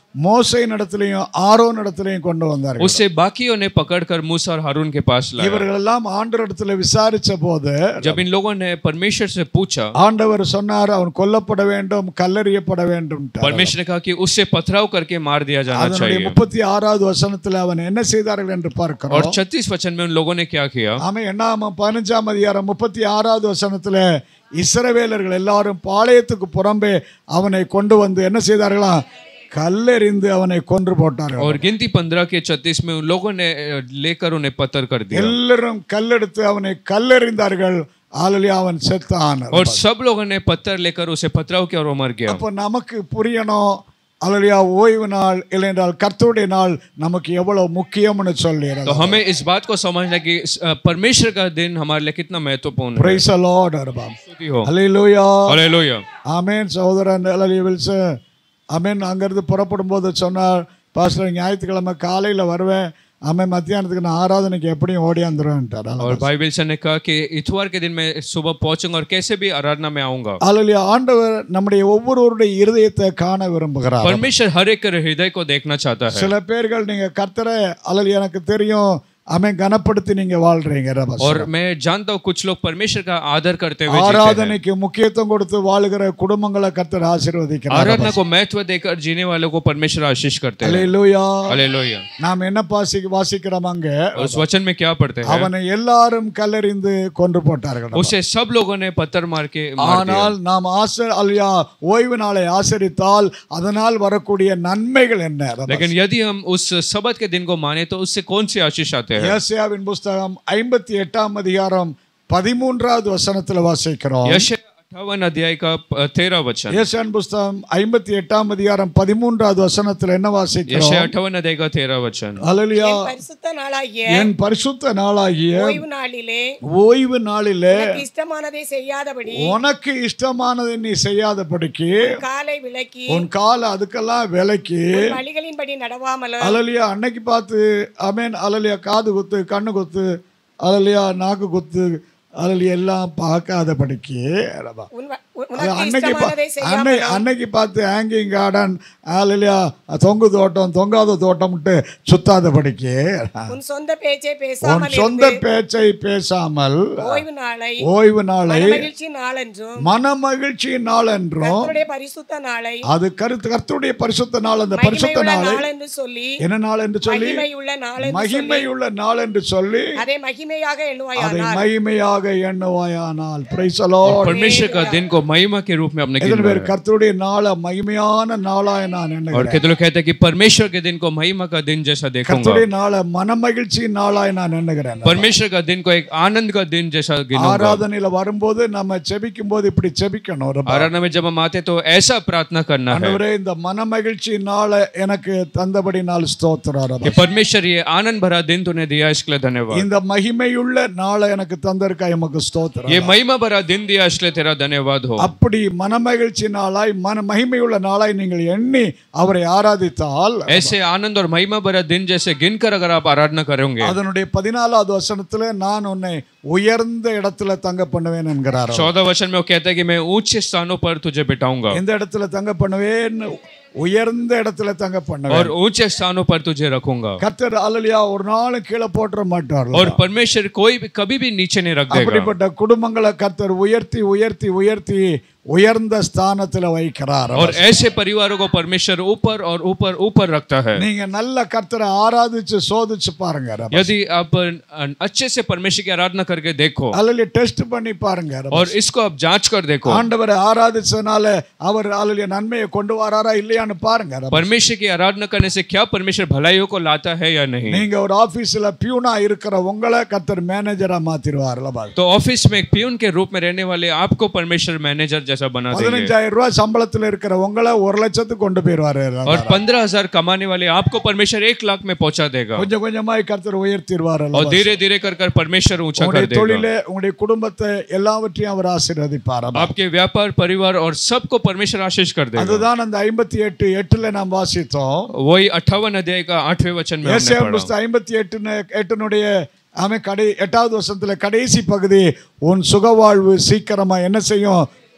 மோசேயின் இடத்திலையும் ஆரோன் இடத்திலையும் கொண்டு வந்தார்கள். उससे बाकियों ने पकड़कर मूसा और हारून के पास लाया. இவர்கள் எல்லாம் ஆண்டவரிடத்தில் விசாரிச்ச போது जब इन लोगों ने परमेश्वर से पूछा, ஆண்டவர் சொன்னார் அவன் கொல்லப்பட வேண்டும், கல்லெறியப்பட வேண்டும். परमेश्वर ने कहा कि उससे पथराव करके मार दिया जाना चाहिए. முப்பத்தி ஆறாவது வசனத்தில் அவன் என்ன செய்தார்கள் என்று பார்க்கிறோம். और छत्तीस वचन में उन लोगों ने क्या किया? ஆமென். என்னாகமம் பதினைஞ்சாம் அதிகாரம் முப்பத்தி ஆறாவது வசனத்தில் இஸ்ரவேலர்கள் எல்லாரும் பாளையத்துக்கு புறம்பே அவனை கொண்டு வந்து என்ன செய்தார்களா? கல்லெறிந்து அவனை கொன்று போட்டார்கள். और गिनती पंद्रह के छत्तीस में उन लोगों ने लेकर उन्हें पत्थर कर दिया. எல்லாரும் கல்லெடுத்து அவனை கல்லெறிந்தார்கள். ஆலலியா அவன் செத்தான். और सब लोगों ने पत्थर लेकर उसे पथराव किया और वो मर गया. அப்ப நமக்கு புரியணும் ஆலலியா ஓய்வு நாள் இல்லை என்றால் கர்த்தருடைய நாள் நமக்கு எவ்வளவு முக்கியம்னு சொல்லிறார். तो हमें इस बात को समझना कि परमेश्वर का दिन हमारे लिए कितना महत्वपूर्ण है. Praise the Lord. अरबाम. स्तुति हो. हालेलुया. हालेलुया. ஆமென். சகோதரன் ஆலலியா வில்சன் ஆமென் அங்கிருந்து புறப்படும் போது சொன்னார், பாஸ்டர் ஞாயிற்றுக்கிழமை காலையில் வருவேன், ஆமென் மத்தியானத்துக்கு நான் ஆராதனைக்கு எப்படியும் ஓடியாந்துருவேன்ட்டார். और भाई विल्सन ने कहा कि इतवार के दिन मैं सुबह पहुंचूंगा और कैसे भी आराधना में आऊंगा. हालेलुया. ஆண்டவர் நம்முடைய ஒவ்வொருவருடைய இருதயத்தை காண விரும்புகிறார். परमेश्वर हर एक के हृदय को देखना चाहता है. சில பேர்கள் நீங்க கர்த்தரை हालेलुया எனக்கு தெரியும் ஆமென் கனப்படுத்தி நீங்க வாழ்றீங்க. और मैं जानता हूं कुछ लोग परमेश्वर का आदर करते हुए जीते हैं. ஆராதனைக்கு முக்கியத்துவம் கொடுத்து வாழுகிற குடும்பங்களை கர்த்தர் ஆசீர்வதிக்கிறார். आराधना को महत्व देकर जीने वालों को परमेश्वर आशीष करते हैं. हालेलुया. हालेलुया. நாம் என்ன பாசி வாசிக்கிறோம் அங்க? उस वचन में क्या पढ़ते हैं? அவனை எல்லாரும் கல்லெறிந்து கொன்று போட்டார்கள். उसे सब लोगों ने पत्थर मार के मार दिया. ஆனால் நாம் ஆசர் அல்லா ஓய்வு நாளை ஆசரித்தால் அதனால் வரக்கூடிய நன்மைகள் என்ன? लेकिन यदि हम उस सबत के दिन को माने तो उससे कौन सी आशीष आते हैं? யெசாயாவின் புத்தகம் ஐம்பத்தி எட்டாம் அதிகாரம் பதிமூன்றாவது வசனத்தில் வாசிக்கிறோம். यशायाह अट्ठावन अध्याय का तेरह वचन. யெசாயாவின் புத்தகம் ஐம்பத்தி எட்டாம் அதிகாரம் பதிமூன்றாவது வசனத்தில் என்ன வாசிக்கிறோம்? यशायाह अट्ठावन अध्याय का तेरह वचन. ஹல்லேலூயா. என் பரிசுத்த நாளாகிய என் பரிசுத்த நாளாகிய ஓய்வு நாளிலே ஓய்வு நாளிலே எனக்கு இஷ்டமானதை செய்யாதபடி உனக்கு இஷ்டமானதை நீ செய்யாதபடிக்கு காலை விலக்கி உன் காலை அதுக்கெல்லாம் விலக்கி வழிகளின்படி நடவாமலும் அலலியா அன்னைக்கு பார்த்து அமேன் அலலியா காது குத்து கண்ணு குத்து அலலியா நாக்கு குத்து அலலியா எல்லாம் பார்க்காதபடிக்கு உன் வ- உன்- உனக்கு அன்னைக்கு பா- இஷ்டமானதை அன்னை செய்யாமலும் அன்னைக்கு பார்த்து ஹேங்கிங் கார்டன் அலலியா தொங்கு தோட்டம் தொங்காத தோட்டம்ட்டு சுத்தாதபடிக்கு உன் சொந்த பேச்சை உன் பேசாமல் சொந்த இருந்து பேச்சை பேசாமல் ஓய்வு நாளை ஓய்வு நாளை மகிழ்ச்சி நாளென்றும் மனமகிழ்ச்சி நாள் என்றும் கர்த்தருடைய பரிசுத்த நாளை அது கருத்து கர்த்தருடைய பரிசுத்த நாள் அந்த பரிசுத்த மகிமையுள்ள நாளை நாள் என்று சொல்லி என்ன நாள் என்று சொல்லி மகிமையுள்ள நாள் என்று சொல்லி மகிமையுள்ள நாள் என்று சொல்லி அதை மகிமையாக அதை எண்ணுவாயானால் மகிமையாக எண்ணுவாயானால் Praise the Lord. परमेश्वर का दिन को महिमा के रूप में अपने எத்தனை गिना பேர் है. கர்த்தருடைய நாளை மகிமையான நாளாய் நான் और எண்ணுகிறேன். कितने लोग कहते हैं कि परमेश्वर के दिन को महिमा का दिन जैसा देखूंगा. கர்த்தருடைய நாளை மனமகிழ்ச்சி நாளாய் நான் எண்ணுகிறேன். परमेश्वर का दिन को एक आनंद का दिन जैसा गिनूंगा. ஆராதனையில வரும்போது நம்ம ஜெபிக்கும் போது இப்படி ஜெபிக்கணும். ரப்பா. आराधना में जब हम आते तो ऐसा प्रार्थना करना है ஆண்டவரே இந்த மனமகிழ்ச்சி நாளை எனக்கு தந்தபடி நாள் ஸ்தோத்திரம் ரப்பா. कि परमेश्वर ये आनंद भरा दिन तूने दिया इसके लिए धन्यवाद. இந்த மகிமையுள்ள நாளை எனக்கு தந்ததற்காக எமக்கு ஸ்தோத்திரம். ये महिमा भरा दिन दिया इसलिए तेरा धन्यवाद हो. அப்படி மனமகிழ்ச்சி நாளாய் மன மகிமையுள்ள நாளாய் நீங்கள் எண்ணி அவரை ஆராதித்தால் ऐसे आनंद और महिमा भरा दिन जैसे गिनकर अगर आप आराधना करोगे அதனுடைய பதினாலாவது வசனத்துல நான் உன்னை உயர்ந்த இடத்துல தங்க பண்ணுவேன் என்கிறார். चौदह वचन में वो कहता है कि मैं ऊंचे स्थानों पर तुझे बिठाऊंगा எந்த இடத்துல தங்க பண்ணுவேன்? உயர்ந்த இடத்துல தங்க பண்ணுவேன். और ऊंचे स्थानों पर तुझे रखूंगा. கர்த்தர் அல்லேலூயா ஒரு நாளும் கீழே போட்டுற மாட்டார். और परमेश्वर कोई भी कभी भी नीचे नहीं रख देगा. அப்படிப்பட்ட குடும்பங்களை கர்த்தர் உயர்த்தி உயர்த்தி உயர்த்தி உயர்ந்த ஸ்தானத்துல வைக்கிறார். और ऐसे परिवारों को परमेश्वर ऊपर और ऊपर ऊपर रखता है. நீங்க நல்ல கர்த்தரை ஆராதிச்சு சோதிச்சு பாருங்க. यदि आप अच्छे से परमेश्वर की आराधना करके देखो அல்லேலூயா டெஸ்ட் பண்ணி பாருங்க. और इसको आप जांच कर देखो ஆண்டவரை ஆராதிச்சனால அவர் அல்லேலூயா நன்மையை கொண்டு வராரா இல்லையான்னு பாருங்க. परमेश्वर की आराधना करने से क्या परमेश्वर भलाइयों को लाता है या नहीं. நீங்க ஒரு ஆபீஸ்ல பியூனா இருக்கிற உங்களை கர்த்தர் மேனேஜரா மாத்திடுவார்ல. तो ऑफिस में एक पियून के रूप में रहने वाले आपको परमेश्वर मैनेजर जैसा बना देंगे. பதினஞ்சாயிரம் ரூபாய் சம்பளத்துல இருக்கிற உங்களை ஒரு லட்சத்துக்கு கொண்டு போயிருவாரு. और पंद्रह हजार कमाने वाले आपको परमेश्वर एक लाख में पहुंचा देगा. கொஞ்சம் கொஞ்சமாய் கர்த்தர் உயர்த்திடுவார். और धीरे धीरे कर कर परमेश्वर ऊंचा कर உங்களுடைய देगा. தொழிலே உங்களுடைய குடும்பத்தை எல்லாவற்றையும் அவர் ஆசீர்வதிப்பார். आपके व्यापार परिवार और सबको परमेश्वर आशीष कर देगा. அதுதான் அந்த ஐம்பத்தி எட்டு எட்டுல நாம் வாசித்தோம். वही अट्ठावन अध्याय का आठवें वचन में हमने ஏசாயா पढ़ा. புத்தகம் ஐம்பத்தி எட்டு எட்டுனுடைய அவன் கடை எட்டாவது வசனத்துல கடைசி பகுதி உன் சுகவாழ்வு சீக்கிரமா என்ன செய்யும்?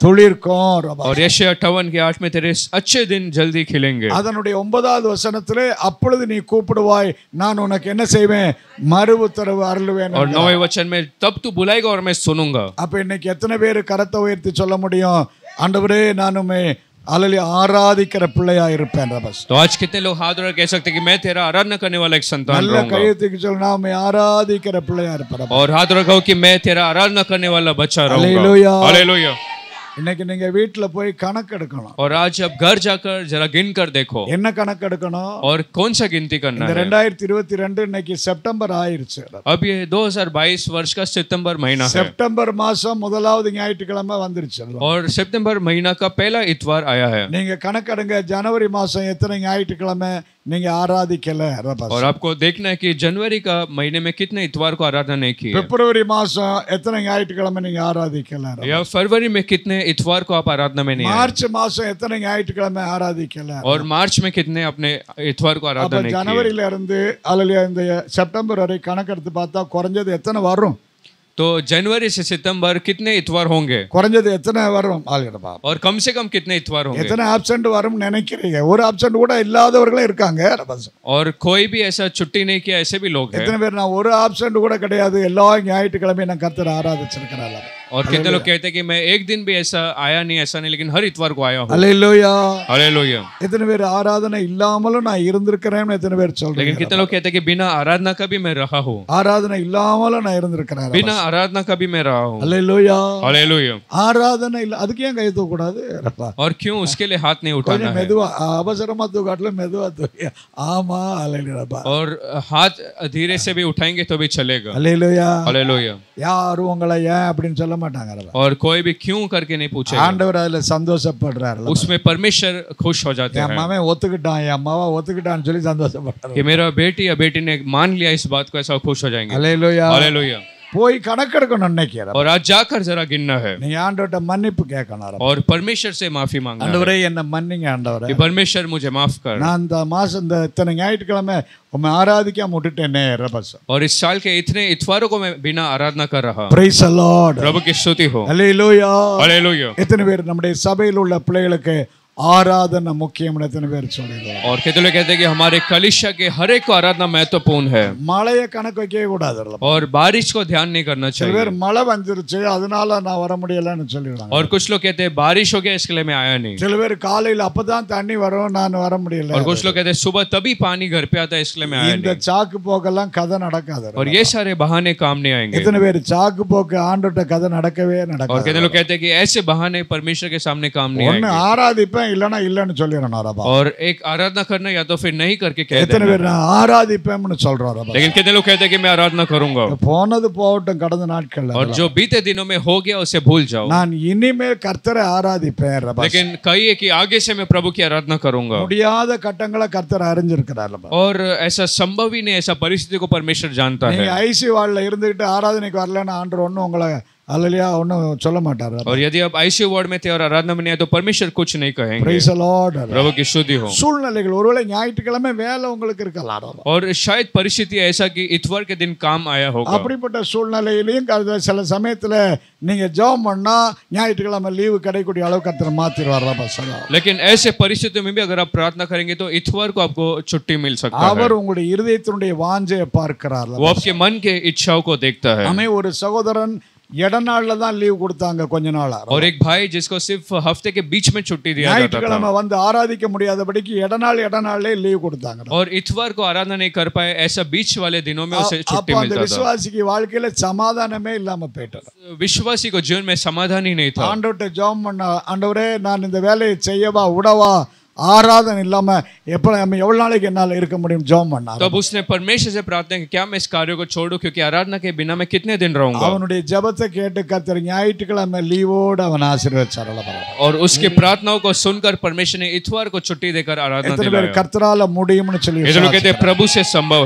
துளிர்க்கும் ரபா. और यशायाह अट्ठावन के आठ में तेरे अच्छे दिन जल्दी खिलेंगे। அதனுடைய ஒன்பதாவது வசனத்திலே அப்பொழுது நீ கூப்பிடுவாய் நான் உனக்கு என்ன செய்வேன் மறு உத்தரவு அருளுவேன். और नौवें वचन में तब तू बुलाएगा और मैं सुनूंगा। அப்ப இன்னைக்கு எத்தனை பேர் கரத்தை உயர்த்தி சொல்ல முடியும் ஆண்டவரே நான் உம்மை அல்லேலூயா ஆராதிக்கிற பிள்ளையா இருப்பேன் ரபா. तो आज कितने लोग हाथ उठाकर कह सकते हैं कि मैं तेरा आराधना करने वाला एक संतान நல்ல रहूंगा। கையெழுத்துக்கு சொல்ல நான் உம்மை ஆராதிக்கிற பிள்ளையா இருப்பேன். और हाथ रखो कि मैं तेरा आराधना करने वाला बच्चा रहूंगा। हालेलुया। हालेलुया। இன்னைக்கு நீங்க வீட்டுல போய் கணக்கு எடுக்கணும். और आज अब घर जाकर जरा गिन कर देखो। என்ன கணக்கு எடுக்கணும்? और कौन सा गिनती करना இந்த है? ரெண்டாயிரத்து இருபத்தி ரெண்டு இன்னைக்கு செப்டம்பர் ஆயிருச்சு. अब ये दो हज़ार बाईस वर्ष का सितंबर महीना है செப்டம்பர் மாசம் முதலாவது ஞாயிற்றுக்கிழமை வந்துருச்சு. और सितंबर महीना का पहला इतवार आया है। நீங்க கணக்கெடுங்க ஜனவரி மாசம் எத்தனை ஞாயிற்றுக்கிழமை நீங்க ஆராதிக்கல ரபா. और आपको देखना है कि जनवरी का महीने में कितने इतवार को आराधना नहीं की है। பிப்ரவரி மாசம் எத்தனை ஞாயிற்றுக்கிழமை நீங்க ஆராதிக்கல ரபா. या फरवरी में कितने इतवार को आप आराधना में नहीं आए। மார்ச் மாசம் எத்தனை ஞாயிற்றுக்கிழமை ஆராதிக்கல. और मार्च में कितने अपने इतवार को आराधना அப்ப नहीं की है। ஜனவரியில இருந்து அல்லேலூயா இந்த செப்டம்பர் வரை கணக்கெடுத்து பார்த்தா குறைஞ்சது எத்தனை வரும்? तो जनवरी से सितंबर कितने इतवार होंगे? குறைஞ்சது எத்தனை வரும்? ஆளுடா. और कम से कम कितने इतवार होंगे? எத்தனை ஆப்சென்ட் வரும் நினைக்கிறீங்க? ஒரு ஆப்சென்ட் கூட இல்லாதவர்களே இருக்காங்க ரபா. और कोई भी ऐसा छुट्टी नहीं किया ऐसे भी लोग हैं। எத்தனை பேர் நான் ஒரு ஆப்சென்ட் கூட கிடையாது எல்லா ஞாயிற்றுக்கிழமையும் நான் கர்த்தரை ஆராதிச்சிருக்கிறேன். और कितने लोग कहते हैं कि मैं एक दिन भी ऐसा आया नहीं ऐसा नहीं लेकिन हर इतवार को आया हूँ। அல்லேலூயா. हालेलुया। எத்தனை பேர் ஆராதனை இல்லாமலும் நான் இருந்திருக்கிறேன்னு எத்தனை பேர் लेकिन சொல்றீங்க? कितने लोग कहते हैं कि बिना आराधना का भी मैं रहा हूँ। ஆராதனை இல்லாமலும் நான் இருந்திருக்கிறேன். बिना आराधना का भी मैं रहा हूँ। அல்லேலூயா. हालेलुया। ஆராதனை இல்ல அதுக்கு ஏன் கை தூக்க கூடாது ரப்பா? और क्यों उसके लिए हाथ नहीं उठाना கொஞ்சம் है? மெதுவா அவசரமா தூக்காட்டல மெதுவா தூக்க. ஆமா அல்லேலூயா. और हाथ धीरे से भी उठाएंगे तो भी चलेगा। அல்லேலூயா. हालेलुया। யாரும் உங்களை ஏன் அப்படின்னு சொல்ல மாட்டாங்க ரப்பா. और कोई भी क्यों करके नहीं पूछेगा। ஆண்டவர் அதுல சந்தோஷப்படுறாரு. उसमें परमेश्वर खुश हो जाते என் हैं மாமன் ஒத்துக்கிட்டான் என் அம்மாவா ஒத்துக்கிட்டான்னு சொல்லி சந்தோஷப்படுறாரு. कि मेरा बेटी या बेटी ने मान लिया इस बात को ऐसा खुश हो जाएंगे। அல்லேலூயா. हालेलुया। போய் கணக்கெடுக்கணும் இன்னைக்கு. और आज जाकर जरा गिनना है நீங்க ஆண்டவர்ட்ட மன்னிப்பு கேட்கணும். और परमेश्वर से माफी मांगना है ஆண்டவரே என்ன மன்னிங்க ஆண்டவரே. कि परमेश्वर मुझे माफ कर। நான் இந்த மாசம் இந்த இத்தனை ஞாயிற்றுக்கிழமை உம்மை ஆராதிக்காம விட்டுட்டேனே ரபஸ். और इस साल के इतने इतवारों को मैं बिना आराधना कर रहा। Praise the Lord. प्रभु की स्तुति हो। அல்லேலூயா. हालेलुया। எத்தனை பேர் நம்முடைய சபையில் உள்ள பிள்ளைகளுக்கு ஆராதனை முக்கியம் எத்தனை பேர் சொல்றீங்க? और कितने लोग कहते हैं कि हमारे कलीसिया के हर एक को आराधना महत्वपूर्ण है। மழையை கணக்கு வைக்கவே கூடாது. और बारिश को ध्यान नहीं करना சில பேர் चाहिए। மழை வந்துருச்சு அதனால நான் வர முடியலன்னு சொல்லிடுறாங்க. और कुछ लोग कहते हैं बारिश हो गया इसके लिए मैं आया नहीं। சில பேர் காலையில அப்பதான் தண்ணி வரும் நான் வர முடியல. और कुछ लोग कहते हैं सुबह तभी पानी घर पे आता है इसलिए मैं आया இந்த नहीं। சாக்கு போக்கெல்லாம் கதை நடக்காது. और ये सारे बहाने काम नहीं आएंगे। எத்தனை பேர் சாக்கு போக்கு ஆண்டவர்ட்ட கதை நடக்கவே और நடக்காது. कितने लोग कहते हैं कि ऐसे बहाने परमेश्वर के सामने काम नहीं ஒன்னு आएंगे। ஆராதிப்பேன் இல்லனா இல்லன்னு சொல்லிரணும் ரபா. और एक आराधना करना या तो फिर नहीं करके कह எத்தனை देना। பேர் நான் ஆராதிப்பேன்னு சொல்றோம் ரபா. लेकिन कितने लोग कहते हैं कि मैं आराधना करूंगा। போனது போகட்டும் கடந்த நாட்கள்ல. और जो बीते दिनों में हो गया उसे भूल जाओ। நான் இனிமேல் கர்த்தரை ஆராதிப்பேன் ரபா. लेकिन कहिए कि आगे से मैं प्रभु की आराधना करूंगा। முடியாத கட்டங்களை கர்த்தர் அறிஞ்சிருக்கிறார் ரபா. और ऐसा संभव ही नहीं ऐसा परिस्थिति को परमेश्वर जानता है। நீங்க ஐசி வார்டுல இருந்துகிட்டு ஆராதனைக்கு வரலன்னா ஆண்டவர் ஒன்னும் உங்களை அல்லேலூயா ஒன்னும் சொல்ல மாட்டார். और यदि आप आईसीयू वार्ड में थे और आराधना में नहीं आए तो परमेश्वर कुछ नहीं कहेंगे। Praise the Lord. प्रभु की स्तुति हो। சூழ்நிலைகள் ஒருவேளை ஞாயிற்றுக்கிழமை வேலை உங்களுக்கு இருக்கலாம் ரபா. और शायद परिस्थिति ऐसा कि इतवार के दिन काम आया होगा। அப்படிப்பட்ட சூழ்நிலையிலையும் கர்த்தர் சில சமயத்துல நீங்க ஜெபம் பண்ணா ஞாயிற்றுக்கிழமை லீவு கிடைக்கக்கூடிய அளவுக்கு கர்த்தர் மாத்திடுவார் ரபா. சதா लेकिन ऐसे परिस्थिति में भी अगर आप प्रार्थना करेंगे तो इतवार को आपको छुट्टी मिल सकता है। அவர் உங்களுடைய இருதயத்தினுடைய வாஞ்சையை பார்க்கிறார். वो आपके मन के इच्छाओं को देखता है। हमें ஒரு சகோதரன் இடநாள்ல தான் லீவ் கொடுத்தாங்க கொஞ்ச நாளா. और एक भाई जिसको सिर्फ हफ्ते के बीच में छुट्टी दिया जाता ஞாயிற்றுக்கிழமை था வந்து ஆராதிக்க முடியாதபடிக்கு இடநாள் இடநாள்லே லீவ் கொடுத்தாங்க. और इतवार को आराधना नहीं कर पाए ऐसा बीच वाले दिनों में उसे छुट्टी அப்ப அந்த मिलता था। விசுவாசிக்கு வாழ்க்கையில சமாதானமே இல்லாம போயிட்டார். विश्वासी को जीवन में समाधान ही नहीं था। ஆண்டவர்ட்ட ஜெபம் பண்ண ஆண்டவரே நான் இந்த வேலையை செய்யவா விடவா ஆராதனை இல்லாம எப்ப நம்ம எவ்வளவு நாளைக்கு என்னால இருக்க முடியும் ஜெபம் பண்ணார். तब उसने परमेश्वर से प्रार्थना की क्या मैं इस कार्य को छोड़ूं क्योंकि आराधना के बिना मैं कितने दिन रहूंगा। அவனுடைய ஜெபத்தை கேட்டு கர்த்தர் ஞாயிற்றுக்கிழமை லீவோட அவன் ஆசீர்வதிச்சார். और उसकी प्रार्थनाओं को सुनकर परमेश्वर ने इतवार को छुट्टी देकर आराधना எத்தனை பேர் दिलाया। கர்த்தரால முடியும்னு சொல்லி ये लोग कहते हैं प्रभु से संभव है।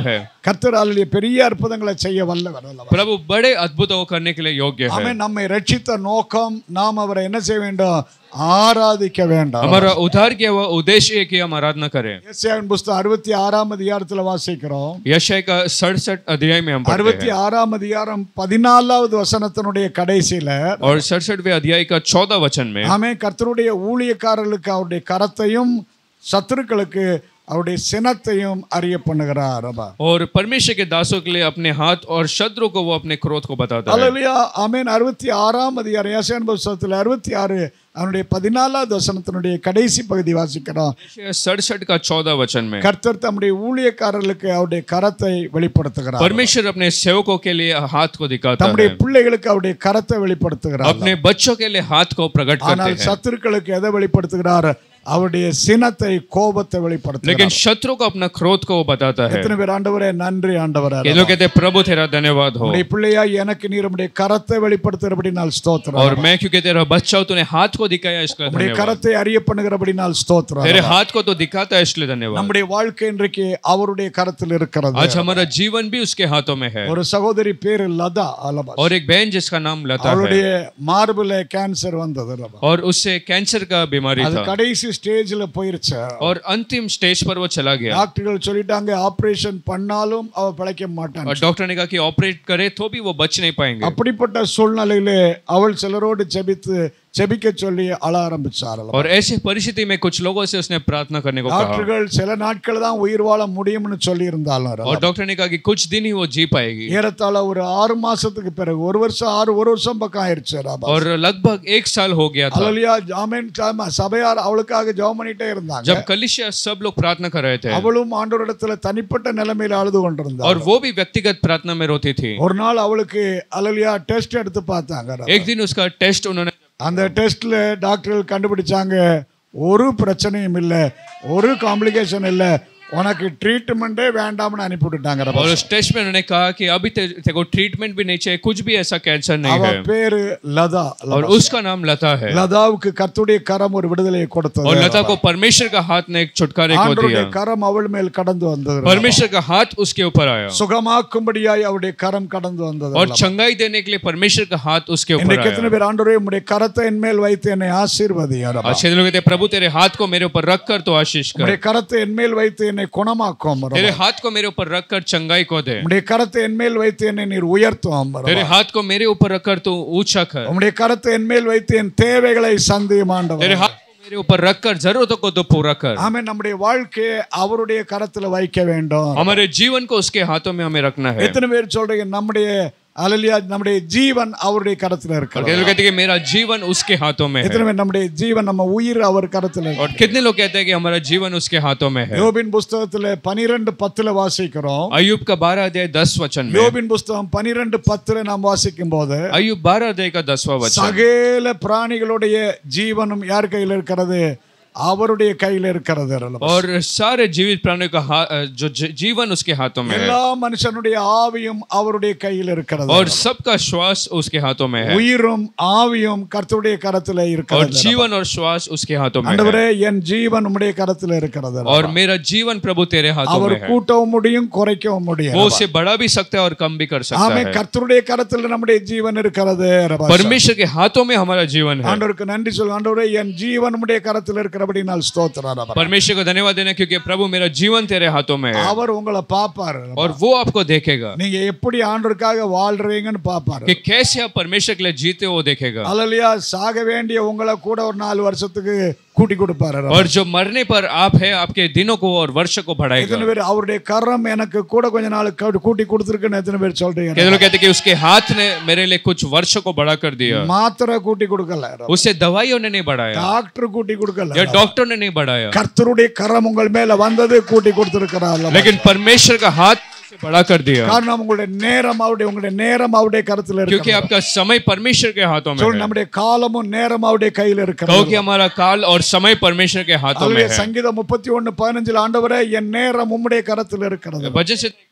கர்த்தர் அல்லேலூயா பெரிய அற்புதங்களை செய்ய வல்லவர் அல்லவா. प्रभु बड़े अद्भुतों को करने के लिए योग्य है. ஆமென். நம்மை ரட்சித்த நோக்கம் நாம் அவரை என்ன செய்ய வேண்டும்? ஆராதிக்க வேண்டும். हमारा उद्धार किया हुआ उद्देश्य है कि हम आराधना करें. எசாயாவின் புத்தகம் அறுபத்தி ஆறாம் அதிகாரத்துல வாசிக்கிறோம். यशाया का सड़सठ अध्याय में हम पढ़ते அறுபத்தி हैं ஆறாம் அதிகாரம் பதினாலாவது வசனத்தினுடைய கடைசியில और सड़सठवें अध्याय का चौदह वचन में ஆமென் கர்த்தருடைய ஊழியக்காரர்களுக்கு அவருடைய கரத்தையும் சத்துருக்களுக்கு அவருடைய சினத்தையும் அறிய பண்ணுகிறார். और परमेश्वर के दासों के लिए अपने हाथ और शत्रु को वो अपने क्रोध को बताता है. அல்லேலூயா. ஆமென். அறுபத்தி ஆறாம் அதிகாரம் ஏசாயாவின் புத்தகத்தில் அறுபத்தி ஆறு அவருடைய பதினாலாவது வசனத்தினுடைய கடைசி பகுதி வாசிக்கிறோம். सड़सठ का चौदह वचन में கர்த்தர் தம்முடைய ஊழியக்காரர்களுக்கு அவருடைய கரத்தை வெளிப்படுத்துகிறார். परमेश्वर अपने सेवकों के लिए हाथ को दिखाता தம்முடைய है, பிள்ளைகளுக்கு அவருடைய கரத்தை வெளிப்படுத்துகிறார். अपने बच्चों के लिए हाथ को प्रकट करते ஆனால் हैं. சத்துருக்களுக்கு எதை வெளிப்படுத்துகிறார்? அவருடைய சினத்தை கோபத்தை வெளிப்படுத்துகிறார். लेकिन शत्रु को अपना क्रोध को वो बताता है. எத்தனை பேர் ஆண்டவரே நன்றி ஆண்டவரே. ये लोग कहते हैं प्रभु तेरा धन्यवाद हो. உம்முடைய பிள்ளையாய் எனக்கு நீர் உம்முடைய கரத்தை வெளிப்படுத்துகிறபடினால் ஸ்தோத்திரம். और मैं क्योंकि तेरा बच्चा हूं तूने हाथ को दिखाया इसलिए உம்முடைய धन्यवाद. கரத்தை அறிய பண்ணுகிறபடினால் ஸ்தோத்திரம். तेरे हाथ को तो दिखाता है इसलिए धन्यवाद. நம்முடைய வாழ்க்கை இன்றைக்கு அவருடைய கரத்தில் இருக்கிறது. आज हमारा जीवन भी उसके हाथों में है. ஒரு சகோதரி பேரு லதா அலபா. और एक बहन जिसका नाम लता அவருடைய है மார்புல கேன்சர் வந்தது. और उससे कैंसर का बीमारी அது था கடைசி ஸ்டேஜ்ல போயிருச்சு. और अंतिम स्टेज पर वो चला गया. டாக்டர்கள் சொல்லிட்டாங்க ஆபரேஷன் பண்ணாலும் அவ பிழைக்க மாட்டான். और डॉक्टर ने कहा कि ऑपरेट करे तो भी वो बच नहीं पाएंगे. அப்படிப்பட்ட சூழ்நிலையிலே அவள் சிலரோடு ஜெபித்து ஜெபிக்க சொல்லி அழ ஆரம்பிச்சார். और ऐसी परिस्थिति में कुछ लोगों से उसने प्रार्थना करने को कहा. டாக்டர்கள் சில நாட்கள் தான் உயிர் வாழ முடியும்னு சொல்லி இருந்தாலும் और डॉक्टर ने कहा कि कुछ दिन ही वो जी पाएगी. ஏறத்தாழ ஒரு ஆறு மாசத்துக்கு பிறகு ஒரு வருஷம் ஆறு ஒரு வருஷம் பக்கம் ஆயிருச்சு. और लगभग एक साल हो गया था. அல்லேலூயா. ஆமென். சபையார் அவளுக்காக ஜெபம் பண்ணிட்டே இருந்தாங்க. जब कलीसिया सब लोग प्रार्थना कर रहे थे அவளும் ஆண்டவரிடத்துல தனிப்பட்ட நிலைமையில அழுது கொண்டிருந்தாள். और वो भी व्यक्तिगत प्रार्थना में रोती थी. ஒரு நாள் அவளுக்கு அல்லேலூயா டெஸ்ட் எடுத்து பார்த்தாங்க. एक दिन उसका टेस्ट उन्होंने அந்த டெஸ்ட்ல டாக்டர்கள் கண்டுபிடிச்சாங்க ஒரு பிரச்சனையும் இல்லை, ஒரு காம்ப்ளிகேஷன் இல்லை, உனக்கு ட்ரீட்மெண்டே வேண்டாம்னு அனுப்பி விட்டுட்டாங்க. और उस टेस्ट में उन्होंने कहा कि अभी तेरे को ट्रीटमेंट भी नहीं चाहिए, कुछ भी ऐसा कैंसर नहीं அவ है. பேரு லதா. और उसका नाम लता है. லதாவுக்கு கர்த்தருடைய கரம் ஒரு விடுதலையை கொடுத்தது. और लता को परमेश्वर का हाथ ने एक छुटकारे को ஆண்டவருடைய दिया. கரம் அவள் மேல் கடந்து வந்தது. परमेश्वर का हाथ उसके ऊपर आया சுகமாக்கும்படியாய் அவருடைய கரம் கடந்து வந்தது. और चंगाई देने के लिए परमेश्वर का हाथ उसके ऊपर இன்னைக்கு எத்தனை आया. பேர் ஆண்டவரே உம்முடைய கரத்தை என் மேல் வைத்து என்னை ஆசீர்வதியும். अच्छे लोग कहते हैं प्रभु तेरे हाथ को मेरे ऊपर रख कर तो आशीष कर. உம்முடைய கரத்தை என் மேல் வைத்து என்னை குணமாக்கும். तेरे हाथ को मेरे ऊपर रख कर चंगाई को दे. உம்முடைய கரத்தை என் மேல் வைத்து என்னை நீர் உயர்த்தும். तेरे हाथ को मेरे ऊपर रख कर तू ऊंचा कर. உம்முடைய கரத்தை என் மேல் வைத்து என் தேவைகளை சந்தியும் ஆண்டவரே. तेरे हाथ को मेरे ऊपर रख कर जरूरतों को तो पूरा कर. ஆமென். நம்முடைய வாழ்க்கையை அவருடைய கரத்துல வைக்க வேண்டும். हमारे जीवन को उसके हाथों में हमें रखना है. எத்தனை பேர் சொல்றீங்க நம்முடைய அல்லேலூயா நம்முடைய ஜீவன் அவருடைய கரத்துல और இருக்கு. कितने लोग कहते हैं कि मेरा जीवन उसके हाथों में எத்தனை है. பேர் நம்முடைய ஜீவன் நம்ம உயிர் அவர் கரத்துல இருக்கு. और कितने लोग कहते हैं कि हमारा जीवन उसके हाथों में है. யோபின் புத்தகத்துல பன்னிரண்டு பத்துல வாசிக்கிறோம். अय्यूब का बारह अध्याय दस वचन में. யோபின் புத்தகம் பன்னிரண்டு பத்துல நாம் வாசிக்கும் போது अय्यूब बारह अध्याय का दसवां वचन. சகல பிராணிகளுடைய ஜீவனும் யார் கையில் இருக்கிறது? அவருடைய கையில் இருக்கிறது. और सारे जीवित प्राणियों का हा- जो जी- जीवन उसके हाथों में है. எல்லா மனுஷனுடைய ஆவியும் அவருடைய கையில் இருக்கிறது. और सबका श्वास उसके हाथों में है. உயிரும் ஆவியும் கர்த்தருடைய கரத்துல और இருக்கிறது. जीवन और श्वास उसके हाथों में है. ஆண்டவரே என் ஜீவன் உம்முடைய கரத்துல இருக்கிறது. और मेरा जीवन प्रभु तेरे हाथों அவர் में है. கூட்டவும் முடியும் குறைக்கவும் முடியும். वो उसे बढ़ा भी सकता है और कम भी कर सकता ஆமென். है. கர்த்தருடைய கரத்துல நம்முடைய ஜீவன் இருக்கிறது. परमेश्वर के हाथों में हमारा जीवन है. ஆண்டவருக்கு நன்றி சொல்லுங்க. ஆண்டவரே என் ஜீவன் உம்முடைய கரத்துல இருக்கிறபடினால் ஸ்தோத்திரம். परमेश्वर को धन्यवाद देना क्योंकि प्रभु मेरा जीवन तेरे हाथों में है. அவர் உங்களை பாப்பாரு. और वो आपको देखेगा நீங்க எப்படி ஆண்டவருக்காக வாழ்றீங்கன்னு பாப்பாரு. कि कैसे आप परमेश्वर के लिए जीते हो वो देखेगा. அல்லேலூயா. சாக வேண்டிய உங்களை கூட ஒரு நாலு வருஷத்துக்கு கூட்டி கொடுப்பாரு. और जो मरने पर आप है आपके दिनों को और वर्ष को बढ़ाएगा. எத்தனை பேர் அவருடைய கரம் எனக்கு கூட கொஞ்ச நாள் கூட்டி கொடுத்துருக்குன்னு எத்தனை பேர் சொல்றீங்க? कहते लोग कहते कि उसके हाथ ने मेरे लिए कुछ वर्षों को बढ़ा कर दिया. மாத்திரை கூட்டி கொடுக்கல. उसे दवाइयों ने नहीं बढ़ाया டாக்டர் கூட்டி கொடுக்கல. या डॉक्टर ने नहीं बढ़ाया. கர்த்தருடைய கரம் உங்கள் மேல வந்தது கூட்டி கொடுத்திருக்கிறார். लेकिन परमेश्वर का हाथ से बढ़ा कर दिया காரணம் உங்களுடைய நேரம் அவருடைய உங்களுடைய நேரம் அவருடைய கரத்துல இருக்கு. क्योंकि आपका समय परमेश्वर के हाथों में சொல் है. நம்முடைய காலமும் நேரம் அவருடைய கையில இருக்கு. कहो कि हमारा काल और समय परमेश्वर के हाथों में है. சங்கீதம் முப்பத்தி ஒன்று பதினைந்து ஆண்டவரே என் நேரம் உம்முடைய கரத்துல இருக்கிறது. भजन से देखते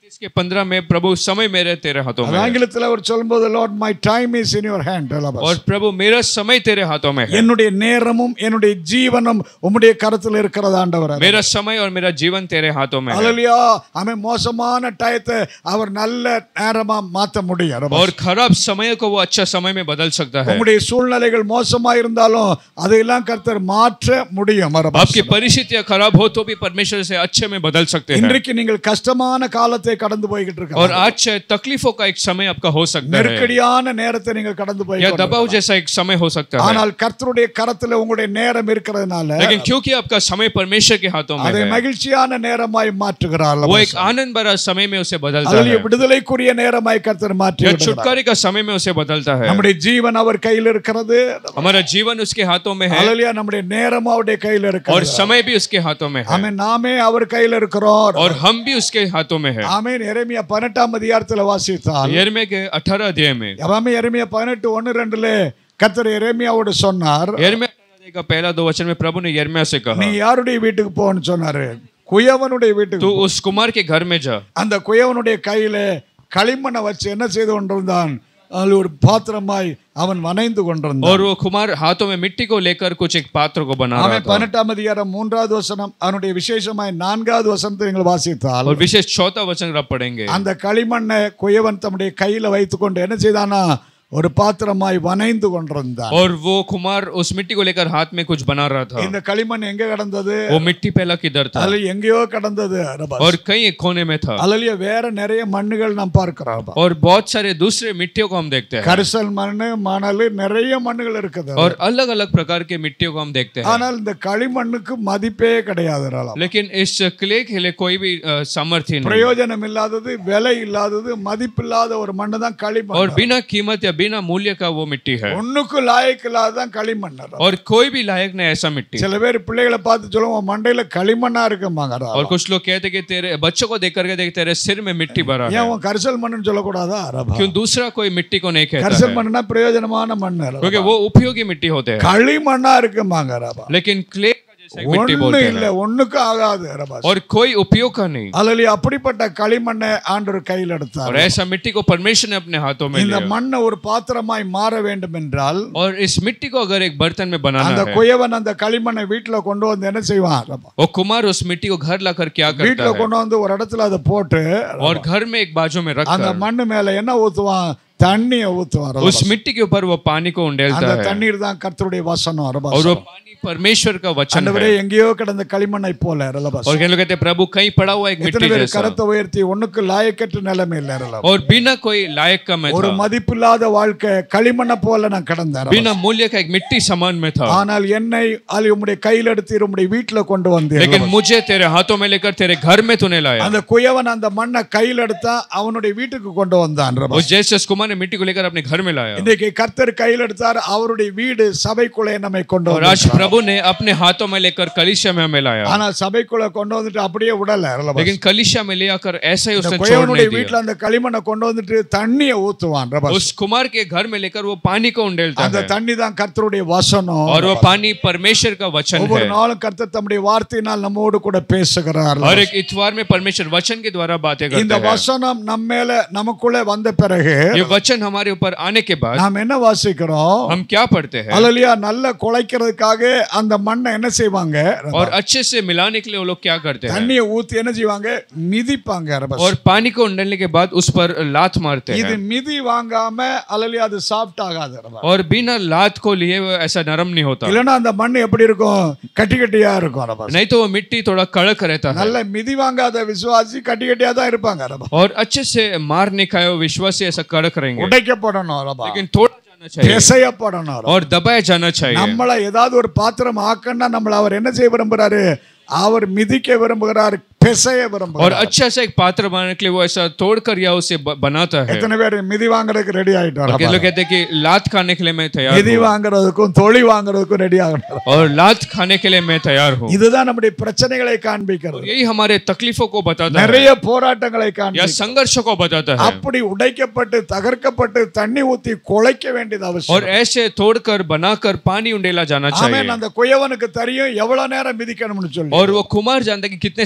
इसके पंद्रह में प्रभु समय मेरे तेरे हाथों में है। ஆங்கிலத்தில் அவர் சொல்லும்போது Lord my time is in your hand. और प्रभु मेरा समय तेरे हाथों में है। என்னுடைய நேரமும் என்னுடைய ஜீவனும் உம்முடைய கரத்தில் இருக்கிறது ஆண்டவரே. मेरा समय और मेरा जीवन तेरे हाथों में है। ஹalleluya. ஆமென். மோசமான டயத்தை அவர் நல்ல நேரமா மாத்த முடியும். और खराब समय को वो अच्छा समय में बदल सकता है। உம்முடைய சூழ்நிலைகள் மோசமா இருந்தாலும் அதையெல்லாம் கர்த்தர் மாற்ற முடியும். आपकी परिस्थितियां खराब हो तो भी परमेश्वर से अच्छे में बदल सकते हैं। இன்றைக்கு நீங்கள் கஷ்டமான காலத்தை கடந்து போயிட்டு இருக்கீங்க. और आज तकलीफों का एक समय आपका हो सकता है। நெருக்கடியான நேரத்தை நீங்கள் கடந்து போயிட்டு या दबाव जैसा एक समय हो सकता है। ஆனால் கர்த்தருடைய கரத்தில் உங்களுடைய நேரம் இருக்கிறதுனால लेकिन क्योंकि आपका समय परमेश्वर के हाथों में அதை है, மகிழ்ச்சியான நேரமாய் மாற்றுகிறார். वो एक आनंद भरा समय में उसे बदलता ஹalleluya. है। விடுதலைக்குரிய நேரமாய் கர்த்தர் மாற்றி या விடுகிறார். छुटकारे का समय में उसे बदलता है। நம்முடைய ஜீவன் அவர் கையில் இருக்கிறது. हमारा जीवन उसके हाथों में है ஹalleluya. நம்முடைய நேரம் அவருடைய கையில் और இருக்கிறது. समय भी उसके हाथों में है ஆமென். நாமே அவர் கையில் இருக்கிறோம். और हम भी उसके हाथों में है। ஆமென். எரேமியா பதினெட்டாம் அதிகாரத்தில் வாசித்தால் यिर्मयाह के अठारह अध्याय में ஆமென். எரேமியா பதினெட்டு ஒன்று ரெண்டுல கர்த்தர் எரேமியாவோடு சொன்னார், यिर्मयाह का पहला दो वचन में प्रभु ने यिर्मयाह से कहा, நீ யாருடைய வீட்டுக்கு போன்னு சொன்னாரு? குயவனுடைய तू வீட்டுக்கு. उस कुमार के घर में जा। அந்த குயவனுடைய கையில களிமண்ணை வச்சு என்ன செய்து கொண்டிருந்தான்? அதில் ஒரு பாத்திரமாய் அவன் வனைந்து கொண்டிருந்தான். और वो कुमार हाथों में मिट्टी को लेकर कुछ एक पात्र को बना रहा அவன் था। பதினெட்டாம் அதிகாரம் மூன்றாவது வசனம் அவனுடைய விசேஷமாய் நான்காவது வசனத்தை நீங்கள் வாசித்தால் और विशेष चौथा वचन आप पढ़ेंगे। அந்த களிமண்ணை குயவன் தம்முடைய கையில வைத்துக்கொண்டு என்ன செய்தானா? ஒரு பாத்திரமாய் வனைந்து கொண்டிருந்தான். और वो कुमार उस मिट्टी को लेकर हाथ में कुछ बना रहा था। இந்த களிமண் எங்க கடந்தது? वो मिट्टी पहला किधर था? அது எங்கேயோ கடந்தது. और कहीं एक कोने में था। அல்லலியா. வேற நிறைய மண்ணுகள் நாம் பார்க்கிறோம். और बहुत सारे दूसरे मिट्टियों को हम देखते हैं। கரிசல் மண்ணு, மணல், நிறைய மண்ணுகள் இருக்குது. और अलग अलग प्रकार के मिट्टियों को हम देखते हैं। ஆனால் இந்த களிமண்ணுக்கு மதிப்பே கிடையாது. लेकिन इस क्ले के लिए कोई भी अ, सामर्थ्य नहीं। பிரயோஜனம் இல்லாதது, விலை இல்லாதது, மதிப்பில்லாத ஒரு மண்ணு தான் களிமண். और बिना कीमत या बिना मूल्य का वो मिट्टी है। ஒண்ணுக்கு லாயக்கு இல்லாததான் களிமண். और कोई भी लायक नहीं ऐसा मिट्टी। சில பேர் பிள்ளைகளை பார்த்து சொல்லுவோம், மண்டையில களிமண்ணா இருக்குமாங்க. और कुछ लोग कहते कि तेरे बच्चों को देख करके देख तेरे सिर में मिट्टी भरा है। ஏன் உன் கரிசல் மண்ணுன்னு சொல்லக்கூடாதா? क्यों दूसरा कोई मिट्टी को नहीं कहता கரிசல் है? மண்ணுனா பிரயோஜனமான மண்ணு. क्योंकि वो उपयोगी मिट्टी होते हैं। களிமண்ணா இருக்குமாங்க. लेकिन क्ले का जैसा एक मिट्टी ஒண்ணு बोलते இல்ல, हैं ஒண்ணுக்கு ஆகாது. और कोई उपयोग का नहीं। அல்லலியா. அப்படிப்பட்ட களிமண்ணை ஆண்டவர் கையில் எடுத்தார். और ऐसा मिट्टी को परमेश्वर ने अपने हाथों में இந்த लिया। மண்ணை ஒரு பாத்திரமாய் மாற வேண்டும் என்றால் और इस मिट्टी को अगर एक बर्तन में बनाना அந்த है, குயவன் அந்த களிமண்ணை வீட்டுல கொண்டு வந்து என்ன செய்வான்? वो कुमार उस मिट्टी को घर लाकर क्या करता வீட்டுல है? கொண்டு வந்து ஒரு இடத்துல அதை போட்டு और घर में एक बाजू में அந்த रखकर மண்ணு மேல என்ன ஊத்துவான்? தண்ணியை ஊத்துவார். उस मिट्टी के ऊपर वो पानी को उंडेलता அந்த है। தண்ணீர் தான் கர்த்தருடைய வசனம். और वो पानी परमेश्वर का वचन ஆண்டவரே, है। எங்கேயோ கிடந்த களிமண்ணை போல. और कहने लोग कहते हैं प्रभु कहीं पड़ा हुआ एक எத்தனை मिट्टी பேர் जैसा। கரத்தை உயர்த்தி ஒண்ணுக்கு லாயக்கற்ற நிலைமையில் और बिना कोई लायक का मैं ஒரு था, மதிப்பில்லாத வாழ்க்கை களிமண்ணை போல நான் கடந்தேன். बिना मूल्य का एक मिट्टी समान में था। ஆனால் என்னை அலி உம்முடைய கையில் எடுத்து உம்முடைய வீட்டுல கொண்டு வந்தேன். लेकिन मुझे तेरे हाथों में लेकर तेरे घर में तूने लाया। அந்த குயவன் அந்த மண்ணை கையில் எடுத்தா அவனுடைய வீட்டுக்கு கொண்டு வந்தான். और जैसे उस कुमार ने मिट्टी को लेकर अपने घर में लाया। இன்றைக்கு கர்த்தர் கையில் எடுத்தார், அவருடைய வீடு சபைக்குள்ளே நம்மை கொண்டு और आज प्रभु ने अपने हाथों में लेकर कलीसिया में हमें लाया। ஆனா சபைக்குள்ள கொண்டு வந்துட்டு அப்படியே விடல. लेकिन कलीसिया में ले आकर ऐसा ही उसने छोड़ குயவனுடைய नहीं வீட்டுல दिया। அந்த களிமண்ணை கொண்டு வந்துட்டு தண்ணியை ஊத்துவான். उस कुमार के घर में लेकर वो पानी को उंडेलता அந்த है। தண்ணி தான் கர்த்தருடைய வசனம். और वो पानी परमेश्वर का वचन ஒவ்வொரு है। நாளும் கர்த்தர் தம்முடைய வார்த்தையினால் நம்மோடு கூட பேசுகிறார். हर एक इतवार में परमेश्वर वचन के द्वारा बातें இந்த करते हैं। வசனம் நம்ம மேல நமக்குள்ளே வந்த பிறகு ये वचन हमारे ऊपर आने के बाद நாம் என்ன வாசிக்கிறோம்? हम क्या पढ़ते हैं? அல்லேலூயா. நல்ல குழைக்கிறதுக்காக அந்த மண்ணை என்ன செய்வாங்க? और अच्छे से मिलाने के लिए वो लोग क्या करते हैं? தண்ணியை ஊத்தி என்ன செய்வாங்க? மிதிப்பாங்க. और पानी को उंडेलने के बाद उस पर लात मारते இது हैं। மிதி வாங்காம அல்லேலூயா அது சாஃப்ட் ஆகாது. और बिना लात को लिए वो ऐसा नरम नहीं होता। இல்லனா அந்த மண் எப்படி இருக்கும்? கட்டி கட்டியா இருக்கும். नहीं तो वो मिट्टी थोड़ा कड़क रहता है। நல்ல மிதி வாங்காத விசுவாசி கட்டி கட்டியா தான் இருப்பாங்க. और अच्छे से मार नहीं खाए वो विश्वासी ऐसा कड़क रहेंगे। உடைக்கப்படணும். लेकिन थोड़ा जाना चाहिए பேசையப்படணும். और दबाया जाना चाहिए। நம்மள ஏதாவது ஒரு பாத்திரம் ஆக்கன்னா நம்மள அவர் என்ன செய்ய விரும்புறாரு? அவர் மிதிக்க விரும்புகிறார், பிசைய और விரும்புகிறார். अच्छा सा एक पात्र बनाने के लिए वो ऐसा तोड़कर या उसे ब- बनाता है। எத்தனை பேர் மிதி வாங்குறதுக்கு ரெடி और ஆயிட்டாங்க? कई लोग कहते हैं कि लात खाने के लिए मैं तैयार மிதி हूँ வாங்குறதுக்கும் தொழி வாங்குறதுக்கும் ரெடி ஆகணும். और लात खाने के लिए मैं तैयार हूँ। இதுதான் நம்முடைய பிரச்சனைகளை காண்பிக்கிறது. यही हमारे तकलीफों को बताता है நிறைய போராட்டங்களை या காண்பிக்கிறது. संघर्षों को बताता है। அப்படி உடைக்கப்பட்டு தகர்க்கப்பட்டு தண்ணி ஊத்தி குழைக்க வேண்டியது और அவசியம். ऐसे तोड़कर बनाकर पानी उंडेला जाना ஆமென். चाहिए। அந்த குயவனுக்கு தெரியும் எவ்வளவு நேரம் மிதிக்கணும்னு சொல்லி. और वो कुमार जानता है कि कितने समय तक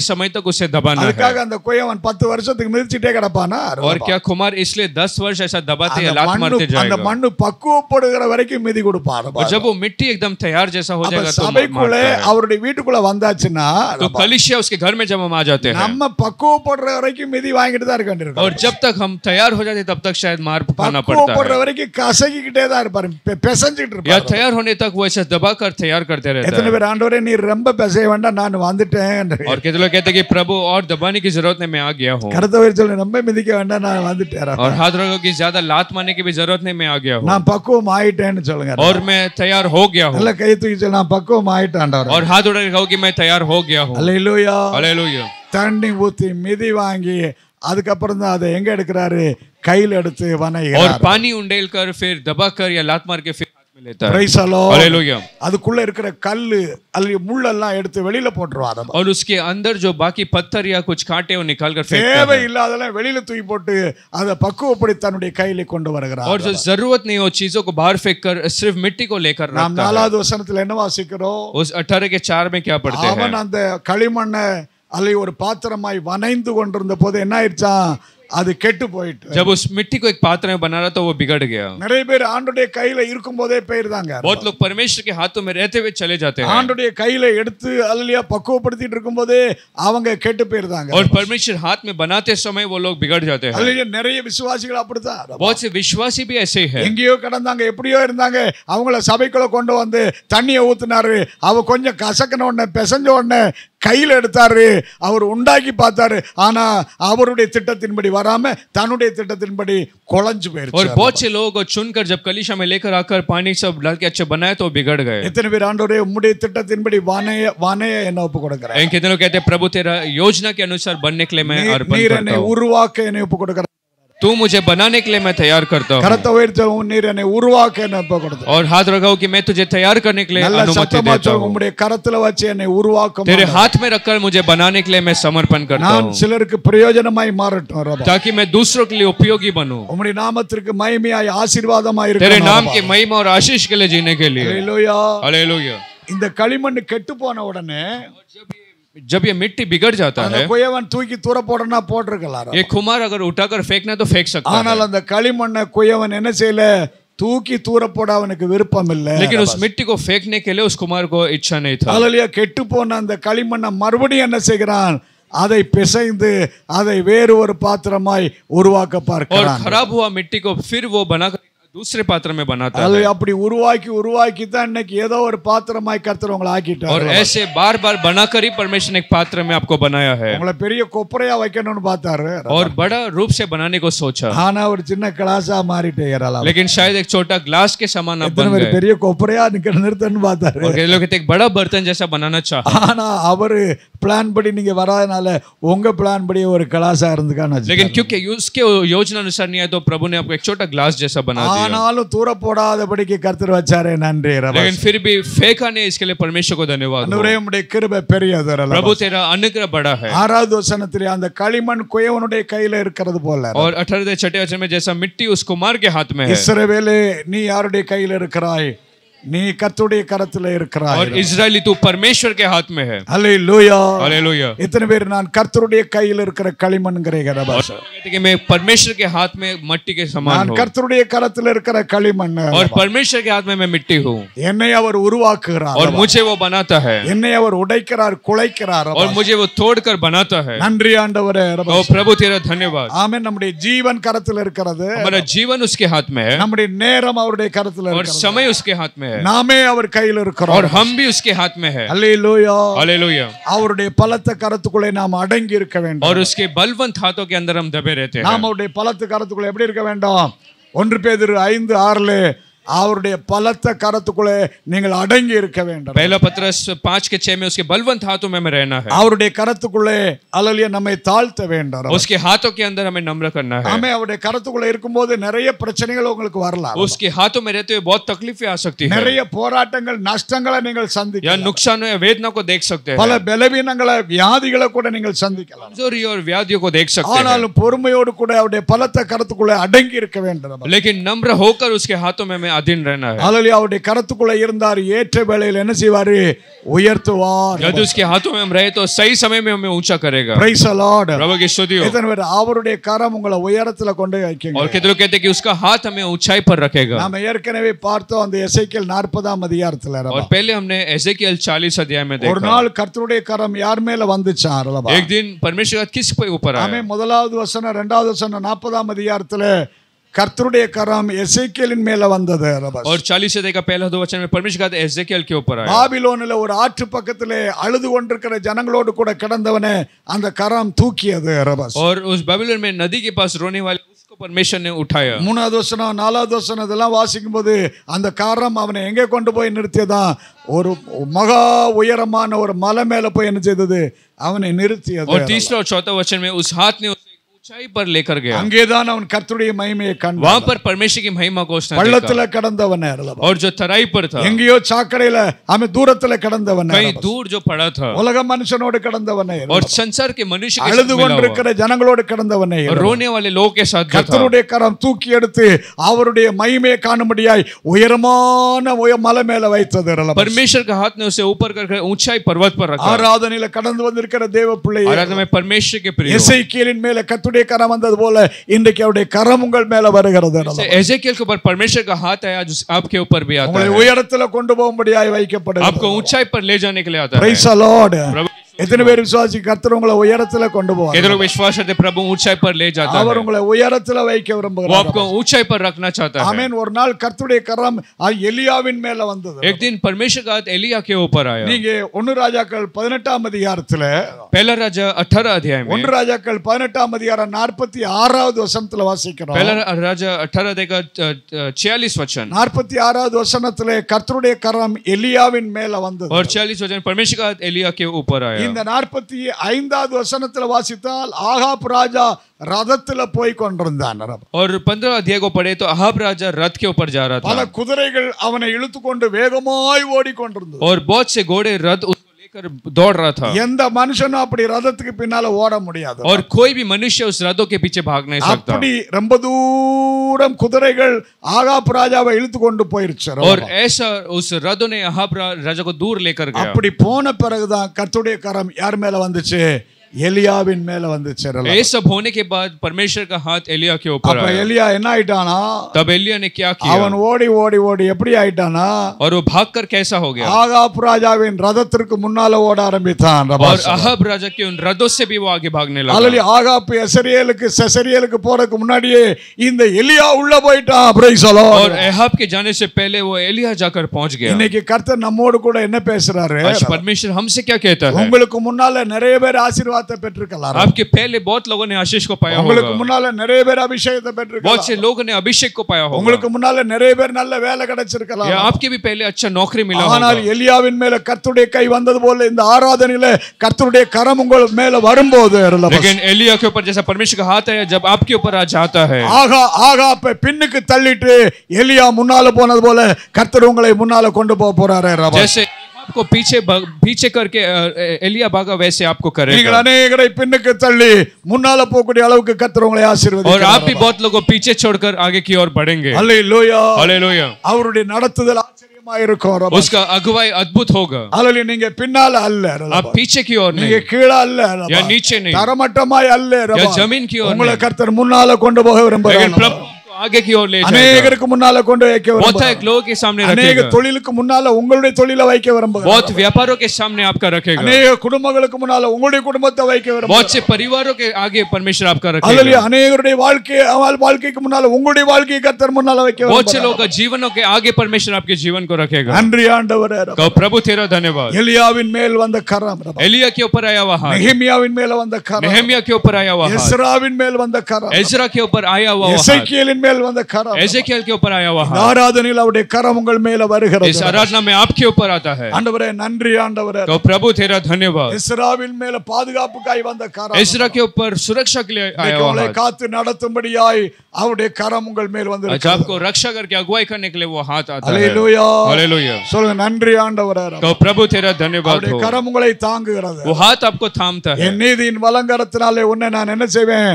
उसे दबाना है। அதுக்காக அந்த குயவன் பத்து வருஷத்துக்கு மிதிச்சிட்டே கிடப்பானா? और क्या कुमार इसलिए दस वर्ष ऐसा दबाते அந்த लात மண்ணு मारते அந்த जाएगा? மண்ணு பக்குவப்படுகிற வரைக்கும் மிதி கொடுப்பார். और जब वो मिट्टी एकदम तैयार जैसा हो जाएगा तो சபைக்குள்ளே அவருடைய வீட்டுக்குள்ள வந்தாச்சுன்னா तो कलीसिया उसके घर में जब हम आ जाते हैं நம்ம பக்குவப்படுற வரைக்கும் மிதி வாங்கிட்டு தான் இருக்க வேண்டியிருக்கும். और जब तक हम तैयार हो जाते तब तक शायद मार खाना पड़ता பக்குவப்படுற है, வரைக்கும் கசகிக்கிட்டே தான் இருப்பாரு, பெசஞ்சிட்டு या இருப்பாரு. तैयार होने तक वो ऐसे दबाकर तैयार करते रहते எத்தனை हैं। பேர் ஆண்டவரே நீ ரொம்ப பெசைய வேண்டாம் நான் வந்துட்டேன், और कितने लोग कहते हैं कि प्रभु और दबाने की जरूरत नहीं, मैं आ गया हूँ। கருத்தை வயிறு சொல்லி ரொம்ப மிதிக்க வேண்டாம் நான் வந்துட்டேன், और हाथ रखो कि ज्यादा लात मारने की भी जरूरत नहीं, मैं आ गया हूँ நான் பக்குவம் ஆயிட்டேன்னு சொல்லுங்க. और मैं तैयार हो गया हूँ। நல்ல கை தூக்கி சொல்லு நான் பக்குவம் ஆயிட்டேன் ஆண்டவரே. और हाथ उठा के कहो कि मैं तैयार हो गया हूँ। அல்லேலூயா. हालेलुया। தண்ணி ஊத்தி மிதி வாங்கி அதுக்கப்புறம் தான் அதை எங்க எடுக்கிறாரு? கையில் எடுத்து और வணைகிறார். पानी उंडेल कर फिर दबा कर या लात मार के फिर हाथ में लेता है। Praise the Lord. हालेलुया। அதுக்குள்ள இருக்கிற கல்லு அல்லது முள்ளெல்லாம் எடுத்து வெளியில போட்டுருவாரு. और उसके अंदर जो बाकी पत्थर या कुछ कांटे वो निकाल कर फेंकता தேவை है। இல்லாதெல்லாம் வெளியில தூக்கி போட்டு அதை பக்குவப்படி தன்னுடைய கையில கொண்டு வருகிறார். और जो जरूरत नहीं हो चीजों को बाहर फेंक कर सिर्फ मिट्टी को लेकर நாம் रखता है। நாலாவது வசனத்துல என்ன வாசிக்கிறோம்? उस अठारह के चार में क्या पढ़ते हैं? அவன் அந்த களிமண்ணை அல்ல ஒரு பாத்திரமாய் வனைந்து கொண்டிருந்த போது என்ன ஆயிடுச்சான்? அது கெட்டு போயிட்டு. जब उस मिट्टी को एक पात्र में बना रहा तो वो बिगड़ गया। நிறைய பேர் ஆண்டவருடைய கையில இருக்கும் போதே போயிருந்தாங்க. बहुत लोग परमेश्वर के हाथों में रहते हुए चले जाते हैं। ஆண்டவருடைய கையில எடுத்து அல்லையா பக்குவப்படுத்திட்டு இருக்கும் போதே அவங்க கெட்டு போயிருந்தாங்க. और परमेश्वर हाथ में बनाते समय वो लोग बिगड़ जाते हैं। அல்லையா நிறைய விசுவாசிகள் அப்படிதான். बहुत से विश्वासी भी ऐसे ही है। எங்கேயோ கடந்தாங்க, எப்படியோ இருந்தாங்க, அவங்கள சபைக்குள்ள கொண்டு வந்து தண்ணியை ஊத்துனாரு, அவ கொஞ்சம் கசக்கின உடனே பெசஞ்ச உடனே கையில் எடுத்தாரு, அவர் உண்டாக்கி பார்த்தாரு, ஆனா அவருடைய திட்டத்தின்படி வராம தன்னுடைய திட்டத்தின்படி குழஞ்சு போயிருச்சு. और बहुत से लोग चुनकर जब कलीसिया में लेकर आकर पानी सब डाल के अच्छे बनाए तो बिगड़ गए। எத்தனை பேர் ஆண்டவரே உம்முடைய திட்டத்தின்படி வானைய வானைய என்ன ஒப்பு கொடுக்கறேன்? कितने लोग कहते हैं प्रभु तेरा योजना के अनुसार बनने के लिए मैं अर्पण நீர் करता என்னை हूं, உருவாக்க என்ன ஒப்பு கொடுக்கறேன். तू मुझे बनाने के लिए मैं तैयार करता हूं। கரத்தை உயர்த்தி நீர் என்னை உருவாக்க என்ன ஒப்பு கொடுத்தேன். और हाथ रखाओ कि मैं तुझे तैयार करने के लिए நல்ல अनुमति சத்தமா देता சொல்லுங்க, हूं। உம்முடைய கரத்துல வச்சு என்னை உருவாக்க. तेरे हाथ में रखकर मुझे बनाने के लिए मैं समर्पण करता நான் हूं, சிலருக்கு பிரயோஜனமாய் மாறட்டும் ரபா. ताकि मैं दूसरों के लिए उपयोगी बनूं, உம்முடைய நாமத்திற்கு மகிமையாய் ஆசீர்வாதமாய் तेरे இருக்கணும். नाम की महिमा और आशीष के लिए जीने के लिए। ஹalleluya. हालेलुया। இந்த களிமண் கெட்டு போன உடனே जब ये मिट्टी बिगड़ जाता அந்த है, குயவன் தூக்கி தூர போடனா போட்டிருக்கலாம். ये कुमार अगर उठाकर फेंकना तो फेंक सकता ஆனால் है, அந்த களிமண்ணை குயவன் என்ன செய்யல? தூக்கி தூர போட அவனுக்கு விருப்பம் இல்லை. लेकिन उस मिट्टी को फेंकने के लिए उस कुमार को इच्छा नहीं था। ஹalleluya. கெட்டு போன அந்த களிமண்ணை மறுபடியும் என்ன செய்கிறான்? அதை பிசைந்து அதை வேறு ஒரு பாத்திரமாய் உருவாக்க और பார்க்கிறான். खराब हुआ मिट्टी को फिर वो बनाकर दूसरे पात्र में बनाता है। ஹalleluya. அப்படி உருவாக்கி உருவாக்கி தான் இன்னைக்கு ஏதோ ஒரு பாத்திரமாய் கர்த்தர் உங்களை ஆக்கிட்டார். और ऐसे बार बार बनाकर ही परमेश्वर ने एक पात्र में आपको बनाया है உங்களை பெரிய கொப்பரையா வைக்கணும்னு பார்த்தாரு. और बड़ा रूप से बनाने को सोचा, ஆனா ஒரு சின்ன கிளாஸா மாறிட்டே ஏறலாம். लेकिन शायद एक छोटा ग्लास के समान आप எத்தனை बन பேர் गए। பெரிய கொப்பரையா நிக்க நிறுத்தன்னு பார்த்தாரு. और कई लोग कहते हैं एक बड़ा बर्तन जैसा बनाना चाहा, ஆனா அவரு பிளான் படி நீங்க வராதனால உங்க பிளான் படி ஒரு கிளாஸா இருந்துக்கான்னு लेकिन क्योंकि उसके योजना अनुसार नहीं आया तो प्रभु ने आपको एक छोटा ग्लास जैसा बना दिया। ஆனாலும் தூர போடாதபடிக்கு கர்த்தர் வச்சாரே. நன்றி ரபா. लेकिन फिर भी फेंका नहीं, इसके लिए परमेश्वर को धन्यवाद हो। ஆண்டவரே உம்முடைய கிருபை பெரியது ரபா. प्रभु तेरा अनुग्रह बड़ा है। ஆறாவது வசனத்திலே அந்த களிமண் குயவனுடைய கையில இருக்கிறது போல और अठारह छठे वचन में जैसा मिट्टी उस कुमार के हाथ में है, இஸ்ரவேலே நீ யாருடைய கையில இருக்கிறாய்? நீ கர்த்தருடைய கரத்துல இருக்கிறாய். और इजरायली तू परमेश्वर के हाथ में है। ஹalleluya. हालेलुया। இத்தனை பேர் நான் கர்த்தருடைய கையில இருக்கிற களிமண்ங்கறீங்க ரபா. कहते कि मैं परमेश्वर के हाथ में मट्टी के समान நான் हूँ, கர்த்தருடைய கரத்துல இருக்கிற களிமண். और परमेश्वर के हाथ में मैं मिट्टी हूँ, என்னை அவர் உருவாக்குகிறார். और मुझे वो बनाता है, என்னை அவர் உடைக்கிறார், குலைக்கிறார். और मुझे वो तोड़कर बनाता है। நன்றி ஆண்டவரே ரபா. ओ प्रभु तेरा धन्यवाद। ஆமென். நம்முடைய ஜீவன் கரத்துல இருக்கிறது. हमारा जीवन उसके हाथ में है, நம்முடைய நேரம் அவருடைய கரத்துல और இருக்கிறது. समय उसके हाथ में है, நாமே அவர் கையில இருக்கிறோம். और हम भी उसके हाथ में है। அல்லேலூயா. हालेलुया। அவருடைய பலத்த கரத்துக்குள்ளே நாம் அடங்கி இருக்க வேண்டும். और उसके बलवंत हाथों के अंदर हम दबे रहते हैं। நாம் அவருடைய பலத்த கரத்துக்குள்ளே எப்படி இருக்க வேண்டும்? ஒன்று பேதுரு ஐந்து ஆறுல அவருடைய பலத்த கரத்துக்குள்ளே நீங்கள் அடங்கி இருக்க வேண்டும். पहला पत्रस पांच के छह में उसके बलवंत हाथों में हमें रहना है, அவருடைய கரத்துக்குள்ளே அல்லேலூயா நம்மை தாழ்த்த வேண்டும். उसके हाथों के अंदर हमें नम्र करना है। ஆமே. அவருடைய கரத்துக்குள்ளே இருக்கும்போது நிறைய பிரச்சனைகள் உங்களுக்கு வரலாம். उसके हाथों में रहते हुए बहुत तकलीफें आ सकती है, நிறைய போராட்டங்கள் நஷ்டங்களை நீங்கள் या சந்திக்கலாம். नुकसान या वेदना को देख सकते हैं, பல பலவீனங்களை வியாதிகளை கூட நீங்கள் சந்திக்கலாம். कमजोरी और व्याधियों को देख सकते हैं, ஆனாலும் பொறுமையோடு கூட அவருடைய பலத்த கரத்துக்குள்ளே அடங்கி இருக்க வேண்டும். लेकिन नम्र होकर उसके हाथों में हमें अधीन रहना है। அல்லேலூயா. அவருடைய கரத்துக்குள்ள இருந்தார், ஏற்ற வேளையில் என்ன செய்வாரு? உயர்த்துவார். यदि उसके हाथों में हम रहे तो सही समय में हमें ऊंचा करेगा। Praise the Lord. प्रभु की स्तुति हो। எத்தனை பேர் அவருடைய கரம் உங்களை உயரத்துல கொண்டு வைக்குங்க? और कितने लोग कहते हैं कि उसका हाथ हमें ऊंचाई पर रखेगा। நாம ஏற்கனவே பார்த்தோம் அந்த எசேக்கியேல் நாற்பதாம் அதிகாரத்துல. और पहले हमने एजेकियल चालीस अध्याय में ஒரு देखा நாள் கர்த்தருடைய கரம் யார் மேல வந்துச்சாம்? एक दिन परमेश्वर का किस पे ऊपर ஆமே. आया? முதலாவது வசனம், இரண்டாவது வசனம், நாற்பதாம் அதிகாரத்துல கர்த்தருடைய கரம் எசேக்கியேலின் மேல வந்தது. और चालीस अध्याय का पहला दो वचन में परमेश्वर का एजेकियल के ऊपर आया। பாபிலோனில ஒரு ஆற்று பக்கத்திலே அழுது கொண்டிருக்கிற ஜனங்களோடு கூட கிடந்தவனே அந்த கரம் தூக்கியது. और उस बाबिलोन में नदी के पास रोने वाले उसको परमेश्वर ने उठाया। மூணாவது வசனம், நாலாவது வசனம் இதெல்லாம் வாசிக்கும் போது அந்த கரம் அவனை எங்கே கொண்டு போய் நிறுத்தியதான்? ஒரு மகா உயரமான ஒரு மலை மேல போய் என்ன செய்தது? அவனை நிறுத்தியது. और तीसरा और चौथा वचन में उस हाथ ने ऊंचाई पर लेकर गया। அங்கேதான் அவன் கர்த்தருடைய மகிமையை கண்டான். वहां पर परमेश्वर की महिमा को उसने பள்ளத்துல देखा। கடந்தவனே. और जो तराई पर था, எங்கேயோ சாக்கடையில அவன் தூரத்துல கடந்தவனே. कहीं दूर जो पड़ा था, உலக மனுஷனோடு கடந்தவனே. और संसार के मनुष्य के அழுது साथ मिला கொண்டிருக்கிற हुआ, ஜனங்களோடு கடந்தவனே. और रोने वाले लोगों के साथ जो था, கர்த்தருடைய கரம் தூக்கி எடுத்து அவருடைய மகிமையை காணும்படியாய் உயரமான உய- மலை மேல வைத்தது. परमेश्वर का हाथ ने उसे ऊपर करके ऊंचाई पर्वत पर रखा। ஆராதனையில கடந்து வந்திருக்கிற தேவ பிள்ளையே, आराधना में परमेश्वर के प्रिय, எசேக்கியேலின் மேல கர்த்தருடைய கரம் வந்தது போல இன்றைக்கு அவருடைய கரம் உங்கள் மேல வருகிறது. एजेकियल के ऊपर परमेश्वर का हाथ है, आज आपके ऊपर भी आता உங்களை है। உயரத்துல கொண்டு போகும்படியாய் வைக்கப்படுகிறது. आपको ऊंचाई पर ले जाने के लिए आता है। Praise the Lord. प्रभु எத்தனை பேர் விசுவாசி கர்த்தர் உங்களை உயரத்துல கொண்டு போவார்? कितने लोग विश्वास करते हैं प्रभु ऊंचाई पर ले जाता है? அவர் உங்களை உயரத்துல வைக்க वो விரும்புகிறார். आपको ऊंचाई पर रखना चाहता है। ஆமென். ஒரு நாள் கர்த்தருடைய கரம் எலியாவின் மேல வந்தது. एक दिन परमेश्वर का हाथ एलिया के ऊपर आया। நீங்க ஒன்னு ராஜாக்கள் பதினெட்டாம் அதிகாரத்துல, पहला राजा अठारह अध्याय में, ஒன்று ராஜாக்கள் பதினெட்டாம் அதிகாரம் நாற்பத்தி ஆறாவது வசனத்துல வாசிக்கிறோம். पहला राजा अठारह अध्याय का छियालीस वचन, நாற்பத்தி ஆறாவது வசனத்திலே கர்த்தருடைய கரம் எலியாவின் மேல வந்தது. और छियालीस वचन परमेश्वर का हाथ एलिया के ऊपर आया। இந்த நாற்பத்தி ஐந்தாவது வசனத்துல வாசித்தால் ஆகாப் ராஜா ரதத்துல போய் கொண்டிருந்தான். और पंद्रह अध्याय को पढ़े तो अहाब राजा रथ के ऊपर जा रहा பல था, குதிரைகள் அவனை இழுத்து கொண்டு வேகமாய் ஓடிக்கொண்டிருந்தது. और बहुत से घोड़े रथ उसको लेकर दौड़ रहा था, எந்த மனுஷனும் அப்படி ரதத்துக்கு பின்னால ஓட முடியாது. और कोई भी मनुष्य उस रथों के पीछे भाग नहीं सकता। அப்படி ரொம்ப தூரம் குதிரைகள் ஆகாப் ராஜாவை இழுத்து கொண்டு போயிருச்சு. और ऐसा उस रथों ने अहाब राजा को दूर लेकर गया। அப்படி போன பிறகுதான் கர்த்தருடைய கரம் யார் மேல வந்துச்சு? எலியாவின் மேல வந்துச்சு. ये सब होने के बाद परमेश्वर का हाथ एलिया के ऊपर அப்ப आया। எலியா என்ன ஆயிட்டானா? तब एलिया ने क्या किया? அவன் ஓடி ஓடி ஓடி எப்படி ஆயிட்டானா? और वो भागकर कैसा हो गया? ஆகாப் ராஜாவின் ரதத்திற்கு முன்னால ஓட ஆரம்பித்தான். और अहाब राजा के उन रथों से भी वो आगे भागने लगा। அல்லேலூயா. ஆகாப் எசரியேலுக்கு செசரியேலுக்கு போறதுக்கு முன்னாடியே இந்த எலியா உள்ள போயிட்டான். Praise the Lord. और अहाब के जाने से पहले वो एलिया जाकर पहुंच गया। இன்னைக்கு கர்த்தர் நம்மோடு கூட என்ன பேசுறாரு? आज परमेश्वर हमसे क्या कहता है? உங்களுக்கு முன்னால நிறைய பேர் ஆசீர்வாதத்தை பெற்றிருக்கலாம். आपके पहले बहुत लोगों ने आशीष को पाया உங்களுக்கு होगा, முன்னால நிறைய பேர் அபிஷேகத்தை बहुत பெற்றிருக்கலாம். से लोगों ने अभिषेक को पाया होगा, உங்களுக்கு முன்னால நிறைய பேர் நல்ல வேலை கிடைச்சிருக்கலாம். या आपके भी पहले अच्छा नौकरी मिला ஆனால் होगा। எலியாவின் மேல கர்த்தருடைய கை வந்தது போல இந்த ஆராதனையில கர்த்தருடைய கரம் உங்கள் மேல வரும்போது, लेकिन एलिया के ऊपर जैसा परमेश्वर का हाथ है जब आपके ऊपर आ जाता है, ஆகா ஆகாப்பை பின்னுக்கு தள்ளிட்டு எலியா முன்னால போனது போல கர்த்தர் உங்களை முன்னால கொண்டு போக போறாரு. जैसे आपको पीछे पीछे करके एलिया भागा वैसे आपको நீங்கள் करेगा। அநேகரை பின்னுக்கு தள்ளி முன்னால போகக்கூடிய அளவுக்கு கர்த்தர் உங்களை और ஆசீர்வதிக்கிறார். आप भी बहुत लोगों को पीछे छोड़कर आगे की ओर बढ़ेंगे। அல்லேலூயா. हालेलुया। அவருடைய நடத்துதல் ஆச்சரியமா இருக்கும். उसका अगुवाई अद्भुत होगा। அல்லேலூயா. நீங்க பின்னால அல்ல, आप पीछे की ओर நீங்க नहीं, கீழ அல்ல, या नीचे नहीं, தரமட்டமாய் அல்ல, या जमीन की ओर உங்களை नहीं, கர்த்தர் முன்னால கொண்டு போக लेकिन விரும்புகிறார். प्रभु आगे की ओर ले जाएगा। அநேகருக்கு முன்னால கொண்டு வைக்க बहुत விரும்புகிறார். एक लोगों के सामने அநேக रखेगा, தொழிலுக்கு முன்னால உங்களுடைய தொழிலை வைக்க விரும்புகிறார். बहुत व्यापारों के सामने आपका रखेगा, அநேக குடும்பங்களுக்கு முன்னால உங்களுடைய குடும்பத்தை வைக்க बहुत விரும்புகிறார். से परिवारों के आगे परमेश्वर आपका அல்லேலூயா. रखेगा, அநேகருடைய வாழ்க்கை அவள் வாழ்க்கைக்கு முன்னால உங்களுடைய வாழ்க்கையை கர்த்தர் முன்னால வைக்க बहुत से விரும்புகிறார். लोगों का जीवनों के आगे परमेश्वर आपके जीवन को रखेगा। நன்றி ஆண்டவரே. कहो प्रभु तेरा धन्यवाद। எலியாவின் மேல் வந்த கரம், एलिया के ऊपर आया हुआ हाथ, நெகேமியாவின் மேல வந்த கரம், नेहमिया के ऊपर आया हुआ हाथ, எஸ்ராவின் மேல் வந்த கரம், एजरा के ऊपर आया हुआ हाथ, எசேக்கியேலின் மேல் வந்த கரம். एजेकियल के ऊपर आया हुआ हाथ, ஆராதனையில் அவருடைய கரம் உங்கள் மேல வருகிறது. इस आराधना में आपके ऊपर आता है। ஆண்டவரே நன்றி ஆண்டவரே. कहो प्रभु तेरा धन्यवाद। எஸ்ராவின் மேல பாதுகாப்புக்காய் வந்த கரம், एजरा के ऊपर सुरक्षा के लिए आया இன்னைக்கு हुआ உங்களை हाथ, காத்து நடத்தும்படியாய் அவருடைய கரம் உங்கள் மேல் आज வந்திருக்கிறது. आपको रक्षा करके अगुवाई करने के लिए वो हाथ आता है। அல்லேலூயா. हालेलुया। சொல்லுங்க நன்றி ஆண்டவரே. कहो प्रभु तेरा धन्यवाद அவருடைய हो। கரம் உங்களை தாங்குகிறது. वो हाथ आपको थामता है। என் நீதியின் வலங்கரத்தினாலே உன்னை நான் என்ன செய்வேன்?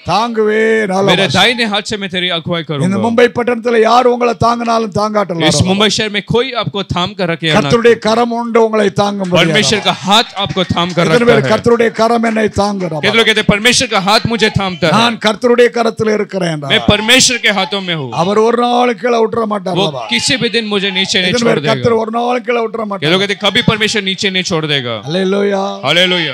தாங்குவே मेरे दाहिने हाथ से मैं तेरी अगुवाई இந்த करूंगा। மும்பை பட்டணத்துல யார் உங்களை தாங்கினாலும் தாங்காட்டலாம். इस मुंबई शहर में कोई आपको थाम कर रखे ना, கர்த்தருடைய கரம் உண்டு உங்களை தாங்கும். परमेश्वर का हाथ आपको थाम कर எத்தனை रखता பேர் है? கர்த்தருடைய கரம் என்னை தாங்குறா? कितने लोग कहते हैं परमेश्वर का हाथ मुझे थामता है, நான் கர்த்தருடைய கரத்துல இருக்கிறேன். मैं परमेश्वर के हाथों में हूँ, அவர் ஒரு நாள் கீழே விட்டுற மாட்டார். वो किसी भी दिन मुझे नीचे नहीं எத்தனை छोड़ பேர் देगा। கர்த்தர் ஒரு நாள் கீழே விட்டுற ये மாட்டார்? लोग कहते हैं कभी परमेश्वर नीचे नहीं छोड़ देगा। அல்லேலூயா. हालेलुया।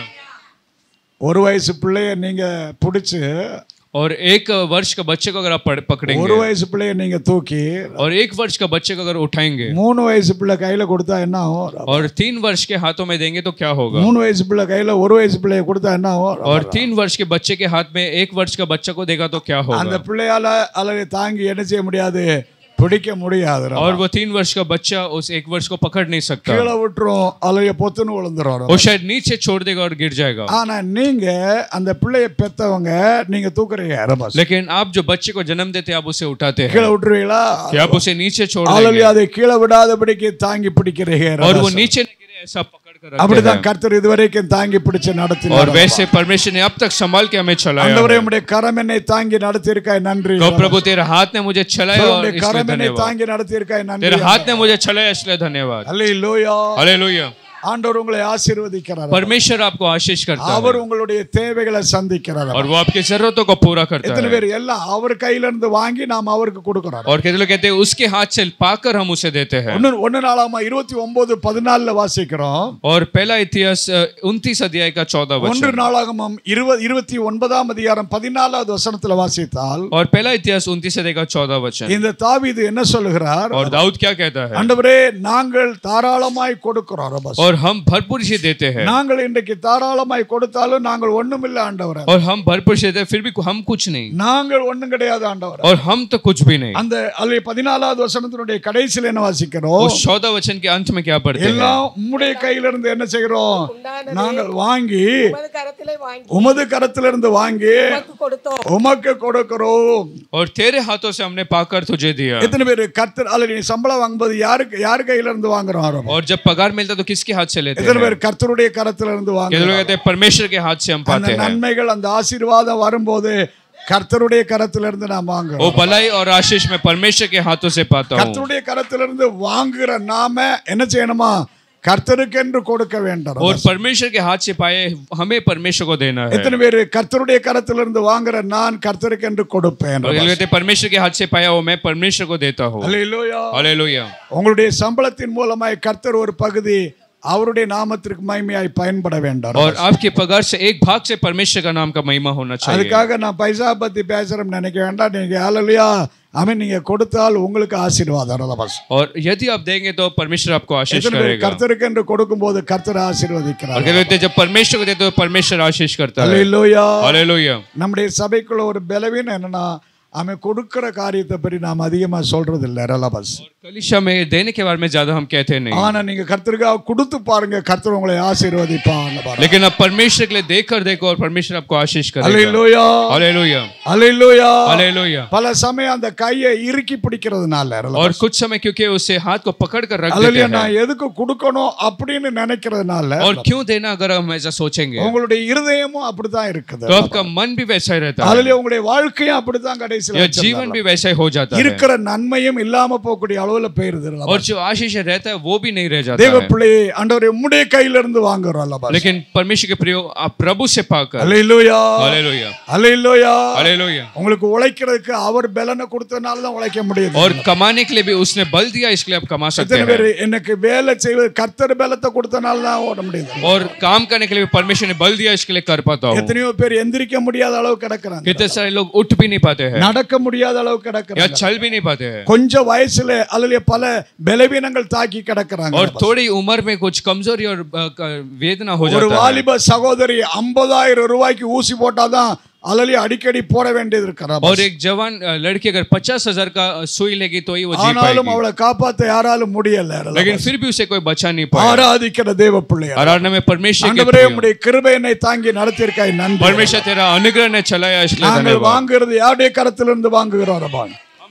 ஒரு வயசு பிள்ளைய நீங்க பிடிச்சு, और एक वर्ष का बच्चे को अगर आप पड़- ஒரு पकड़ेंगे வயசு பிள்ளைய நீங்க தூக்கி और एक वर्ष का बच्चे को अगर उठाएंगे மூணு வயசு பிள்ளை கையில கொடுத்தா என்ன ஆகும்? और तीन वर्ष के हाथों में देंगे तो क्या होगा? மூணு வயசு பிள்ளை கையில ஒரு வயசு பிள்ளைய கொடுத்தா என்ன ஆகும்? और तीन वर्ष के बच्चे के हाथ में एक वर्ष का बच्चा को देगा तो क्या அந்த होगा? பிள்ளையால அல்லது தாங்கி என்ன செய்ய முடியாது, பிடிக்க முடியாது. और वो तीन वर्ष का बच्चा उस एक वर्ष को पकड़ नहीं सकता, கீழே விட்டுரும் அல்லது பொத்துன்னு விழுந்துரும். वो शायद नीचे छोड़ देगा और गिर जाएगा। ஆனா நீங்க அந்த பிள்ளைய பெத்தவங்க நீங்க தூக்குறீங்க. ரபாஸ். लेकिन आप जो बच्चे को जन्म देते हैं आप उसे उठाते கீழே हैं, விட்டுருவீங்களா? कि आप उसे नीचे छोड़ அல்லது देंगे அதை கீழே விடாதபடிக்கு தாங்கி பிடிக்கிறீங்க. और वो ரபாஸ். नीचे नहीं गिरे ऐसा पकड़ कर रखते அப்படிதான் हैं। கர்த்தர் இதுவரைக்கும் தாங்கி பிடிச்சு நடத்தினார். और वैसे परमेश्वर ने अब तक संभाल के हमें चलाया ஆண்டவரே है। உம்முடைய கரம் என்னை தாங்கி நடத்தியிருக்காய் நன்றி. तो प्रभु तेरे हाथ ने मुझे चलाया और உம்முடைய इसलिए கரம் என்னை धन्यवाद। தாங்கி நடத்தியிருக்காய் நன்றி. तेरे हाथ ने मुझे चलाया इसलिए धन्यवाद। அல்லேலூயா. हालेलुया। ஆண்டவர் உங்களை ஆசீர்வதிக்கிறார். परमेश्वर आपको आशीष करता அவர் है உங்களுடைய தேவைகளை சந்திக்கிறார். और वो आपकी जरूरतों को पूरा करता எத்தனை है। பேர் எல்லாம் அவர் கையில இருந்து வாங்கி நாம் அவருக்கு கொடுக்கிறோம். और कितने लोग कहते हैं उसके हाथ से पाकर हम उसे देते हैं। ஒன்னு ஒன்னு நாளாமா இருபத்தி ஒன்பது பதினாலுல வாசிக்கிறோம். और पहला इतिहास उनतीस अध्याय का चौदह ஒன்று वचन நாளாகமம் இருபது இருபத்தி ஒன்பதாம் அதிகாரம் பதினாலாவது வசனத்துல வாசித்தால் और पहला इतिहास उनतीस अध्याय का चौदह वचन இந்த தாவீது என்ன சொல்லுகிறார்? और दाऊद क्या कहता है? ஆண்டவரே நாங்கள் தாராளமாய் கொடுக்கிறோம். ரபாஸ். और हम भरपूर से देते हैं நாங்கள் இன்றைக்கு தாராளமாய் கொடுத்தாலும் நாங்கள் ஒண்ணுமில்ல ஆண்டவரே. और हम भरपूर से देते हैं फिर भी हम कुछ नहीं நாங்கள் ஒண்ணும் கிடையாது ஆண்டவரே. और हम तो कुछ भी नहीं। அந்த அல்ல பதினாலாவது வசனத்தினுடைய கடைசியில என்ன வாசிக்கிறோம்? उस चौदह वचन के अंत में क्या पढ़ते हैं? எல்லாம் உம்முடைய கையில இருந்து என்ன செய்கிறோம்? உண்டானதை நாங்கள் வாங்கி உமது கரத்திலே வாங்கி உமது கரத்திலிருந்து வாங்கி உமக்கு கொடுத்தோம். உமக்கு கொடுக்கிறோம். और तेरे हाथों से हमने पाकर तुझे दिया। எத்தனை பேர் கர்த்தர் அல்ல நீ சம்பளம் வாங்கும்போது யாருக்கு யார் கையில இருந்து வாங்குறோம்? ஆரம்பம். और जब पगार मिलता तो किसके हाथ से लेते எத்தனை हैं? பேர் கர்த்தருடைய கரத்துல இருந்து कितने लोग வாங்குறோம்? कहते हैं परमेश्वर के हाथ से हम அந்த पाते हैं। நன்மைகள் அந்த ஆசீர்வாதம் வரும்போது கர்த்தருடைய கரத்துல இருந்து நாம் वो வாங்குறோம். भलाई और आशीष में परमेश्वर के हाथों से पाता हूँ। கர்த்தருடைய கரத்துல இருந்து வாங்குற நாம என்ன செய்யணுமா? கர்த்தருக்கு என்று கொடுக்க வேண்டும். और परमेश्वर के हाथ से पाए हमें परमेश्वर को देना है। எத்தனை பேர் கர்த்தருடைய கரத்துல இருந்து வாங்குற நான் கர்த்தருக்கு என்று கொடுப்பேன். और ये कहते हैं परमेश्वर के हाथ से पाया वो मैं परमेश्वर को देता हूँ। அல்லேலூயா. हालेलुया। உங்களுடைய சம்பளத்தின் மூலமாய் கர்த்தர் ஒரு பகுதி அவருடைய நாமத்திற்கு மகிமையாய் பயன்பட வேண்டும். और आपके पगार से एक भाग से परमेश्वर का नाम का महिमा होना चाहिए। அதுக்காக நான் பைசா பத்தி பேசுறேன்னு நினைக்க வேண்டாம். நீங்க ஹalleluya ஆமென் நீங்க கொடுத்தால் உங்களுக்கு ஆசீர்வாதம். ரபாஸ். और यदि आप देंगे तो परमेश्वर आपको आशीष எத்தனை பேர் करेगा। கர்த்தருக்கு என்று கொடுக்கும்போது கர்த்தர் ஆசீர்வதிக்கிறார். और कहते हैं जब परमेश्वर को देते हो परमेश्वर आशीष करता है। அல்லேலூயா. हालेलुया। நம்முடைய சபைக்குள்ள ஒரு பலவீனம் என்னன்னா அவன் கொடுக்கிற காரியத்தை பற்றி நாம் அதிகமா சொல்றது இல்ல. ரபாஸ். कलीसिया में देने के बारे में ज्यादा हम कहते नहीं, ஆனா நீங்க கர்த்தருக்காக கொடுத்து பாருங்க, கர்த்தர் உங்களை ஆசீர்வதிப்பார். लेकिन आप परमेश्वर के लिए देकर देखो और परमेश्वर आपको आशीष करेगा। அல்லேலூயா. हालेलुया। அல்லேலூயா. हालेलुया। பல சமயம் அந்த கையை இறுக்கி பிடிக்கிறதுனால और कुछ समय क्योंकि उसे हाथ को पकड़ कर रख देते அல்லேலூயா हैं நான் எதுக்கு கொடுக்கணும் அப்படின்னு நினைக்கிறதுனால और क्यों देना अगर हम ऐसा सोचेंगे உங்களுடைய இருதயமும் அப்படிதான் இருக்குது. तो आपका मन भी वैसा ही रहता है, அல்லேலூயா உங்களுடைய வாழ்க்கையும் அப்படிதான் கடைசில या जीवन भी वैसा ही हो जाता है இருக்கிற நன்மையும் இல்லாம போகக்கூடிய அளவுல போயிருது. और जो आशीष रहता है वो भी नहीं रह जाता தேவ है। பிள்ளையே ஆண்டவரே உம்முடைய கையில இருந்து வாங்குறோம். அல்லேலூயா. लेकिन परमेश्वर के प्रयोग आप प्रभु से पाकर। அல்லேலூயா. हालेलुया। அல்லேலூயா. हालेलुया। உங்களுக்கு உழைக்கிறதுக்கு அவர் பலனை கொடுத்தனால தான் உழைக்க முடியுது. और कमाने के लिए भी उसने बल दिया इसलिए आप कमा सकते எத்தனை பேர் हैं। எனக்கு வேலை செய்வது கர்த்தர் பலத்தை கொடுத்தனால தான் ஓட முடியுது. और काम करने के लिए भी परमेश्वर ने बल दिया इसके लिए कर पाता हूँ। எத்தனையோ பேர் எந்திரிக்க முடியாத அளவு கிடக்குறாங்க. कितने सारे लोग उठ भी नहीं पाते हैं நடக்க முடியாத அளவு या கிடக்குறாங்க. चल भी नहीं पाते हैं கொஞ்ச வயசுல அல்லது பல பலவீனங்கள் தாக்கி கிடக்குறாங்க. और थोड़ी उम्र में कुछ कमजोरी और अ, क- वेदना हो ஒரு जाता है। வாலிப சகோதரி ஐம்பதாயிரம் ரூபாய்க்கு ஊசி போட்டாதான் அலலி அடிக்கடி போட வேண்டியது இருக்கிறா. और एक जवान अ, लड़की अगर पचास हजार का सुई लेगी तो ही वो जी ஆனாலும் पाएगी, அவளை காப்பாத்த யாராலும் முடியல. लेकिन फिर भी उसे कोई बचा नहीं पाया। ஆராதிக்கிற தேவ பிள்ளையா, आराधना में परमेश्वर के ஆண்டவரே प्रिय, உம்முடைய கிருபை என்னை தாங்கி நடத்தியிருக்காய் நன்றி. परमेश्वर तेरा अनुग्रह ने चलाया इसलिए நாங்கள் धन्यवाद। வாங்குறது யாருடைய கரத்திலிருந்து வாங்குகிறோம்? ரபான். हम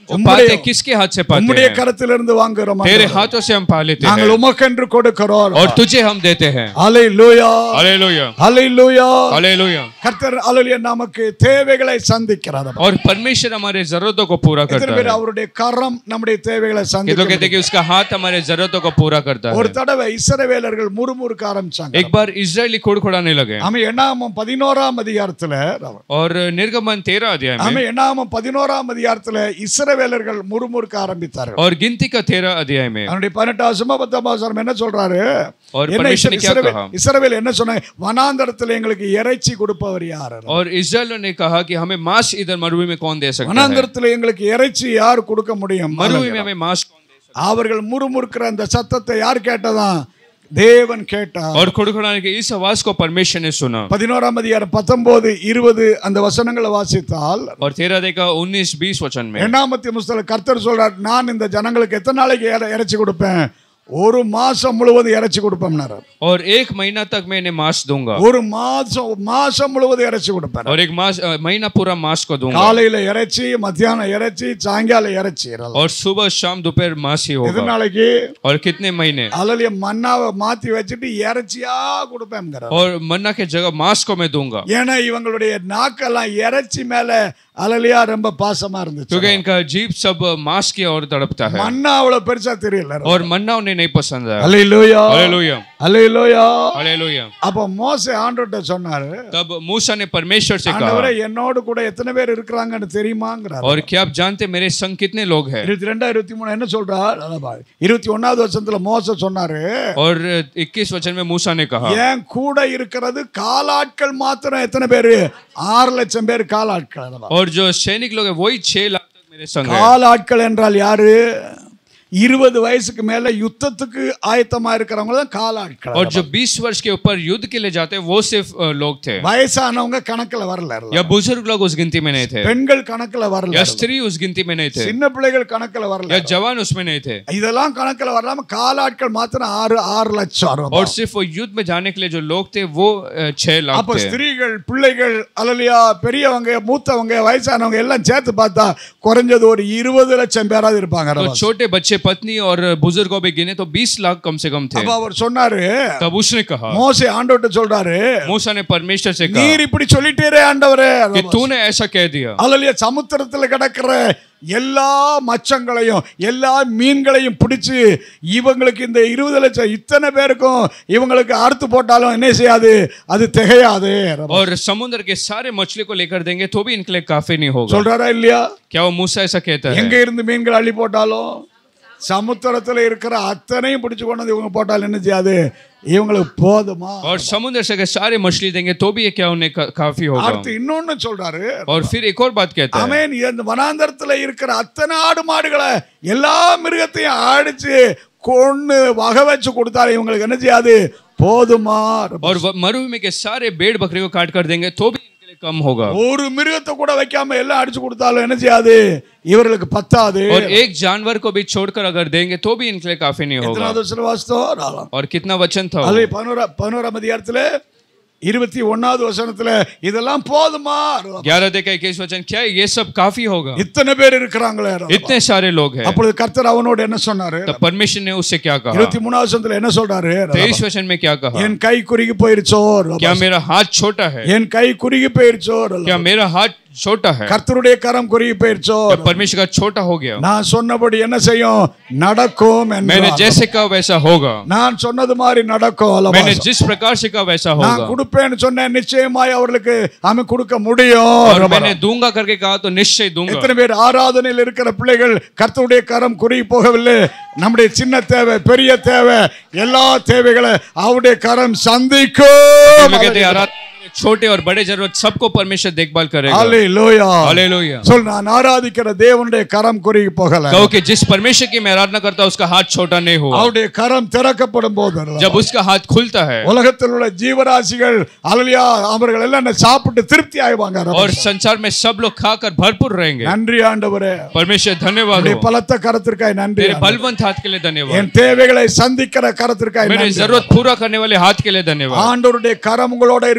जो पाते हैं किसके हाथ से पाते உம்முடைய हैं? கரத்திலிருந்து வாங்குறோம் तेरे हाथों से हम पा लेते நாங்கள் हैं உமக்கென்று கொடுக்கிறோம் और तुझे हम देते हैं। ஹalleluya हालेलुया ஹalleluya हालेलुया। கர்த்தர் ஹalleluya நமக்கு தேவைகளை சந்திக்கிறார் और परमेश्वर हमारे जरूरतों को पूरा எத்தனை करता பேர் है। அவருடைய கரம் நம்முடைய தேவைகளை कि लोग कहते हैं சந்திக்கிறது कि उसका हाथ हमारे जरूरतों को पूरा करता ஒரு है। தடவை இஸ்ரவேலர்கள் முறுமுறுக்க ஆரம்பிச்சாங்க एक बार इजरायली खुड़खुड़ाने लगे ஆமே என்னாகமம் பதினோராம் அதிகாரத்துல और निर्गमन तेरह अध्याय में ஆமே என்னாகமம் பதினோராம் அதிகாரத்துல இஸ்ரவேலர்கள் முறுமுறுக்க ஆரம்பித்தார்கள் और गिनती का तेरह अध्याय में அவனுடைய பதினெட்டாம் வசனம் பத்தாம் வசனம் என்ன சொல்றாரு और என்ன परमेश्वर ने क्या இஸ்ரவேல் कहा? இஸ்ரவேல் என்ன சொன்னாங்க வனாந்தரத்துல எங்களுக்கு இறைச்சி கொடுப்பவர் யார் और इजराइल ने कहा कि हमें मांस इधर मरुभूमि में कौन दे सकता है? வனாந்தரத்துல எங்களுக்கு இறைச்சி யார் கொடுக்க முடியும் मरुभूमि में हमें मांस कौन दे सकता அவர்கள் முறுமுறுக்கிற அந்த சத்தத்தை யார் கேட்டதான் தேவன் கேட்டார் है? और खुड़खुड़ाने के इस आवाज को परमेश्वर ने सुना பதினோராம் அதிகாரம் பத்தொன்பது இருபது அந்த வசனங்களை வாசித்தால் और तेरह अध्याय का उन्नीस बीस वचन में எண்ணாமத்தி முஸ்தல கர்த்தர் சொல்றார் நான் இந்த ஜனங்களுக்கு எத்தனை நாளைக்கு இறை- இறைச்சி கொடுப்பேன் ஒரு மாசம் முழுவதும் இறைச்சி கொடுப்பேன் और एक महीना तक मैं इन्हें मांस दूंगा ஒரு மாசம் மாசம் முழுவதும் இறைச்சி கொடுப்பேன் और एक मास अ, महीना पूरा मांस को दूंगा காலையில இறைச்சி மத்தியானம் இறைச்சி சாயங்காலம் இறைச்சி और सुबह शाम दोपहर मांस ही எது होगा। நாளைக்கு और कितने महीने? அலலிய மன்னாவை மாத்தி வச்சுட்டு இறைச்சியா கொடுப்பேன் और मन्ना के जगह मांस को मैं दूंगा ஏன்னா இவங்களுடைய நாக்கெல்லாம் இறைச்சி மேல அலலியா ரொம்ப பாசமா இருந்துச்சு क्योंकि इनका जीभ सब मांस की ओर तड़पता है மன்னா அவ்வளவு பெருசா தெரியல और मन्ना उन्हें नहीं पसंद है। அல்லேலூயா हालेलुया அல்லேலூயா हालेलुया। அப்ப மோசே ஆண்டவர்ட்ட சொன்னாரு तब मूसा ने परमेश्वर से ஆண்டவரே कहा என்னோடு கூட எத்தனை பேர் இருக்கிறாங்கன்னு தெரியுமாங்கறாரு और क्या आप जानते मेरे संग कितने लोग हैं? இருபத்தி ரெண்டு இருபத்தி மூணு என்ன சொல்றார் இருபத்தி ஒன்னாவது வசனத்துல மோசே சொன்னாரு और इक्कीस वचन में मूसा ने कहा என் கூட இருக்கிறது காலாட்கள் மாத்திரம் எத்தனை பேரு ஆறு லட்சம் பேர் காலாட்கள் और जो सैनिक लोग हैं वही छह लाख तक मेरे संग है। காலாட்கள் என்றால் யாரு இருபது வயசுக்கு மேல யுத்தத்துக்கு ஆயத்தமா இருக்கிறவங்க தான் காலாட்கள் और जो बीस वर्ष के ऊपर युद्ध के लिए जाते हैं वो सिर्फ अ, लोग थे வயசானவங்க கணக்குல வரல या बुजुर्ग लोग उस गिनती में नहीं थे பெண்கள் கணக்குல வரல या स्त्री उस गिनती में नहीं थे சின்ன பிள்ளைகள் கணக்குல வரல या जवान उसमें नहीं थे இதெல்லாம் கணக்குல வரலாம காலாட்கள் மாத்திரம் ஆறு ஆறு லட்சம் और सिर्फ वो युद्ध में जाने के लिए जो लोग थे वो अ, छह लाख அப்ப थे। ஸ்திரீகள் பிள்ளைகள் அல்லலியா பெரியவங்க மூத்தவங்க வயசானவங்க எல்லாம் சேர்த்து பார்த்தா குறைஞ்சது ஒரு இருபது லட்சம் பேராது இருப்பாங்க तो छोटे बच्चे पत्नी और बुजुर्गों भी गिने तो बीस लाख कम से कम थे। அப்ப அவர் சொன்னாரு तब उसने कहा மோசே ஆண்டவர்ட்ட சொல்றாரு मूसा ने परमेश्वर से कहा நீர் இப்படி சொல்லிட்டீரே ஆண்டவரே कि तूने ऐसा कह दिया அல்லலியா சமுத்திரத்துல கிடக்கிற எல்லா மச்சங்களையும் எல்லா மீன்களையும் பிடிச்சு இவங்களுக்கு இந்த இருபது லட்சம் இத்தனை பேருக்கும் இவங்களுக்கு அறுத்து போட்டாலும் என்ன செய்யாது அது திகையாது और समुद्र के सारे मछली को लेकर देंगे तो भी इनके लिए काफी नहीं होगा। சொல்றாரா இல்லையா क्या वो मूसा ऐसा कहता எங்க है? இருந்து மீன்கள் அள்ளி போட்டாலும் சமுத்திரத்துல இருக்கிற அத்தனையும் பிடிச்சு கொண்டு வந்து இவங்க போட்டாலும் என்ன செய்யாது இவங்களுக்கு போதுமா और समुद्र से अगर सारे मछली देंगे तो भी ये क्या उन्हें का, काफी होगा। அடுத்து இன்னொன்னு சொல்றாரு और फिर एक और बात कहता है ஆமென் இந்த வனாந்தரத்துல இருக்கிற அத்தனை ஆடு மாடுகளை எல்லா மிருகத்தையும் அடிச்சு கொன்னு வகை வச்சு கொடுத்தாலும் இவங்களுக்கு என்ன செய்யாது போதுமா और व- मरुभूमि के सारे भेड़ बकरी को काट कर देंगे तो भी इनके लिए कम होगा। ஒரு மிருகத்தை கூட வைக்காம எல்லாம் அடிச்சு கொடுத்தாலும் என்ன செய்யாது இவர்களுக்கு பத்தாது और एक जानवर को भी छोड़कर अगर देंगे तो भी इनके लिए काफी नहीं होगा। எத்தனாவது வசனம் வாசித்தோம்? और कितना वचन था वो? அல்ல பதினோரா பதினோராம் அதிகாரத்துல இருபத்தி ஒன்னாவது வசனத்துல இதெல்லாம் போதுமா ग्यारह देखा इक्कीस वचन क्या है? ये सब काफी होगा। இத்தனை பேர் இருக்கிறாங்களே इतने सारे लोग हैं। அப்பொழுது கர்த்தர் அவனோடு என்ன சொன்னாரு? तब परमेश्वर ने उससे क्या कहा? இருபத்தி மூணாவது வசனத்துல என்ன சொல்றாரு? तेईस वचन में क्या कहा? என் கை குறுகி போயிருச்சோ क्या मेरा हाथ छोटा है? என் கை குறுகி போயிருச்சோ क्या मेरा हाथ छोटा है? கர்த்தருடைய கரம் குறுகி போயிருச்சோ क्या परमेश्वर का छोटा हो गया? நான் சொன்னபடி என்ன செய்யும் நடக்கும் मैंने என்றார். जैसे कहा वैसा होगा। நான் சொன்னது மாதிரி நடக்கும் அல்லவா? मैंने जिस प्रकार से कहा वैसा நான் होगा। கொடுப்பேன்னு சொன்னேன் நிச்சயமாய் அவர்களுக்கு ஆமென் கொடுக்க முடியும். और मैंने दूंगा करके कहा तो निश्चय दूंगा। எத்தனை பேர் ஆராதனையில் இருக்கிற பிள்ளைகள் கர்த்தருடைய கரம் குறுகி போகவில்லை? நம்முடைய சின்ன தேவை பெரிய தேவை எல்லா தேவைகளை அவருடைய கரம் சந்திக்கும். छोटे और बड़े जरूरत सबको परमेश्वर देखभाल करेगा। हालेलुया हालेलुया। சொல் நான் ஆராதிக்கிற தேவனுடைய கரம் குறுகி போகல. कहो कि जिस परमेश्वर की मैं आराधना करता हूं उसका हाथ छोटा नहीं हुआ। அவருடைய கரம் திறக்கப்படும் போது जब उसका हाथ खुलता है உலகத்தில் உள்ள ஜீவராசிகள் ஹalleluya அவர்கள் எல்லாம் சாப்பிட்டு திருப்தி ஆயிடுவாங்க. और संसार में सब लोग खाकर भरपूर रहेंगे। நன்றி ஆண்டவரே. परमेश्वर धन्यवाद உம்முடைய हो। பலத்த கரத்திற்காய் நன்றி. तेरे बलवंत हाथ के लिए धन्यवाद। என் தேவைகளை சந்திக்கிற கரத்திற்காய் मेरी நன்றி. जरूरत पूरा करने वाले हाथ के लिए धन्यवाद। ஆண்டவருடைய கரம் உங்களோட இருக்கும் என்று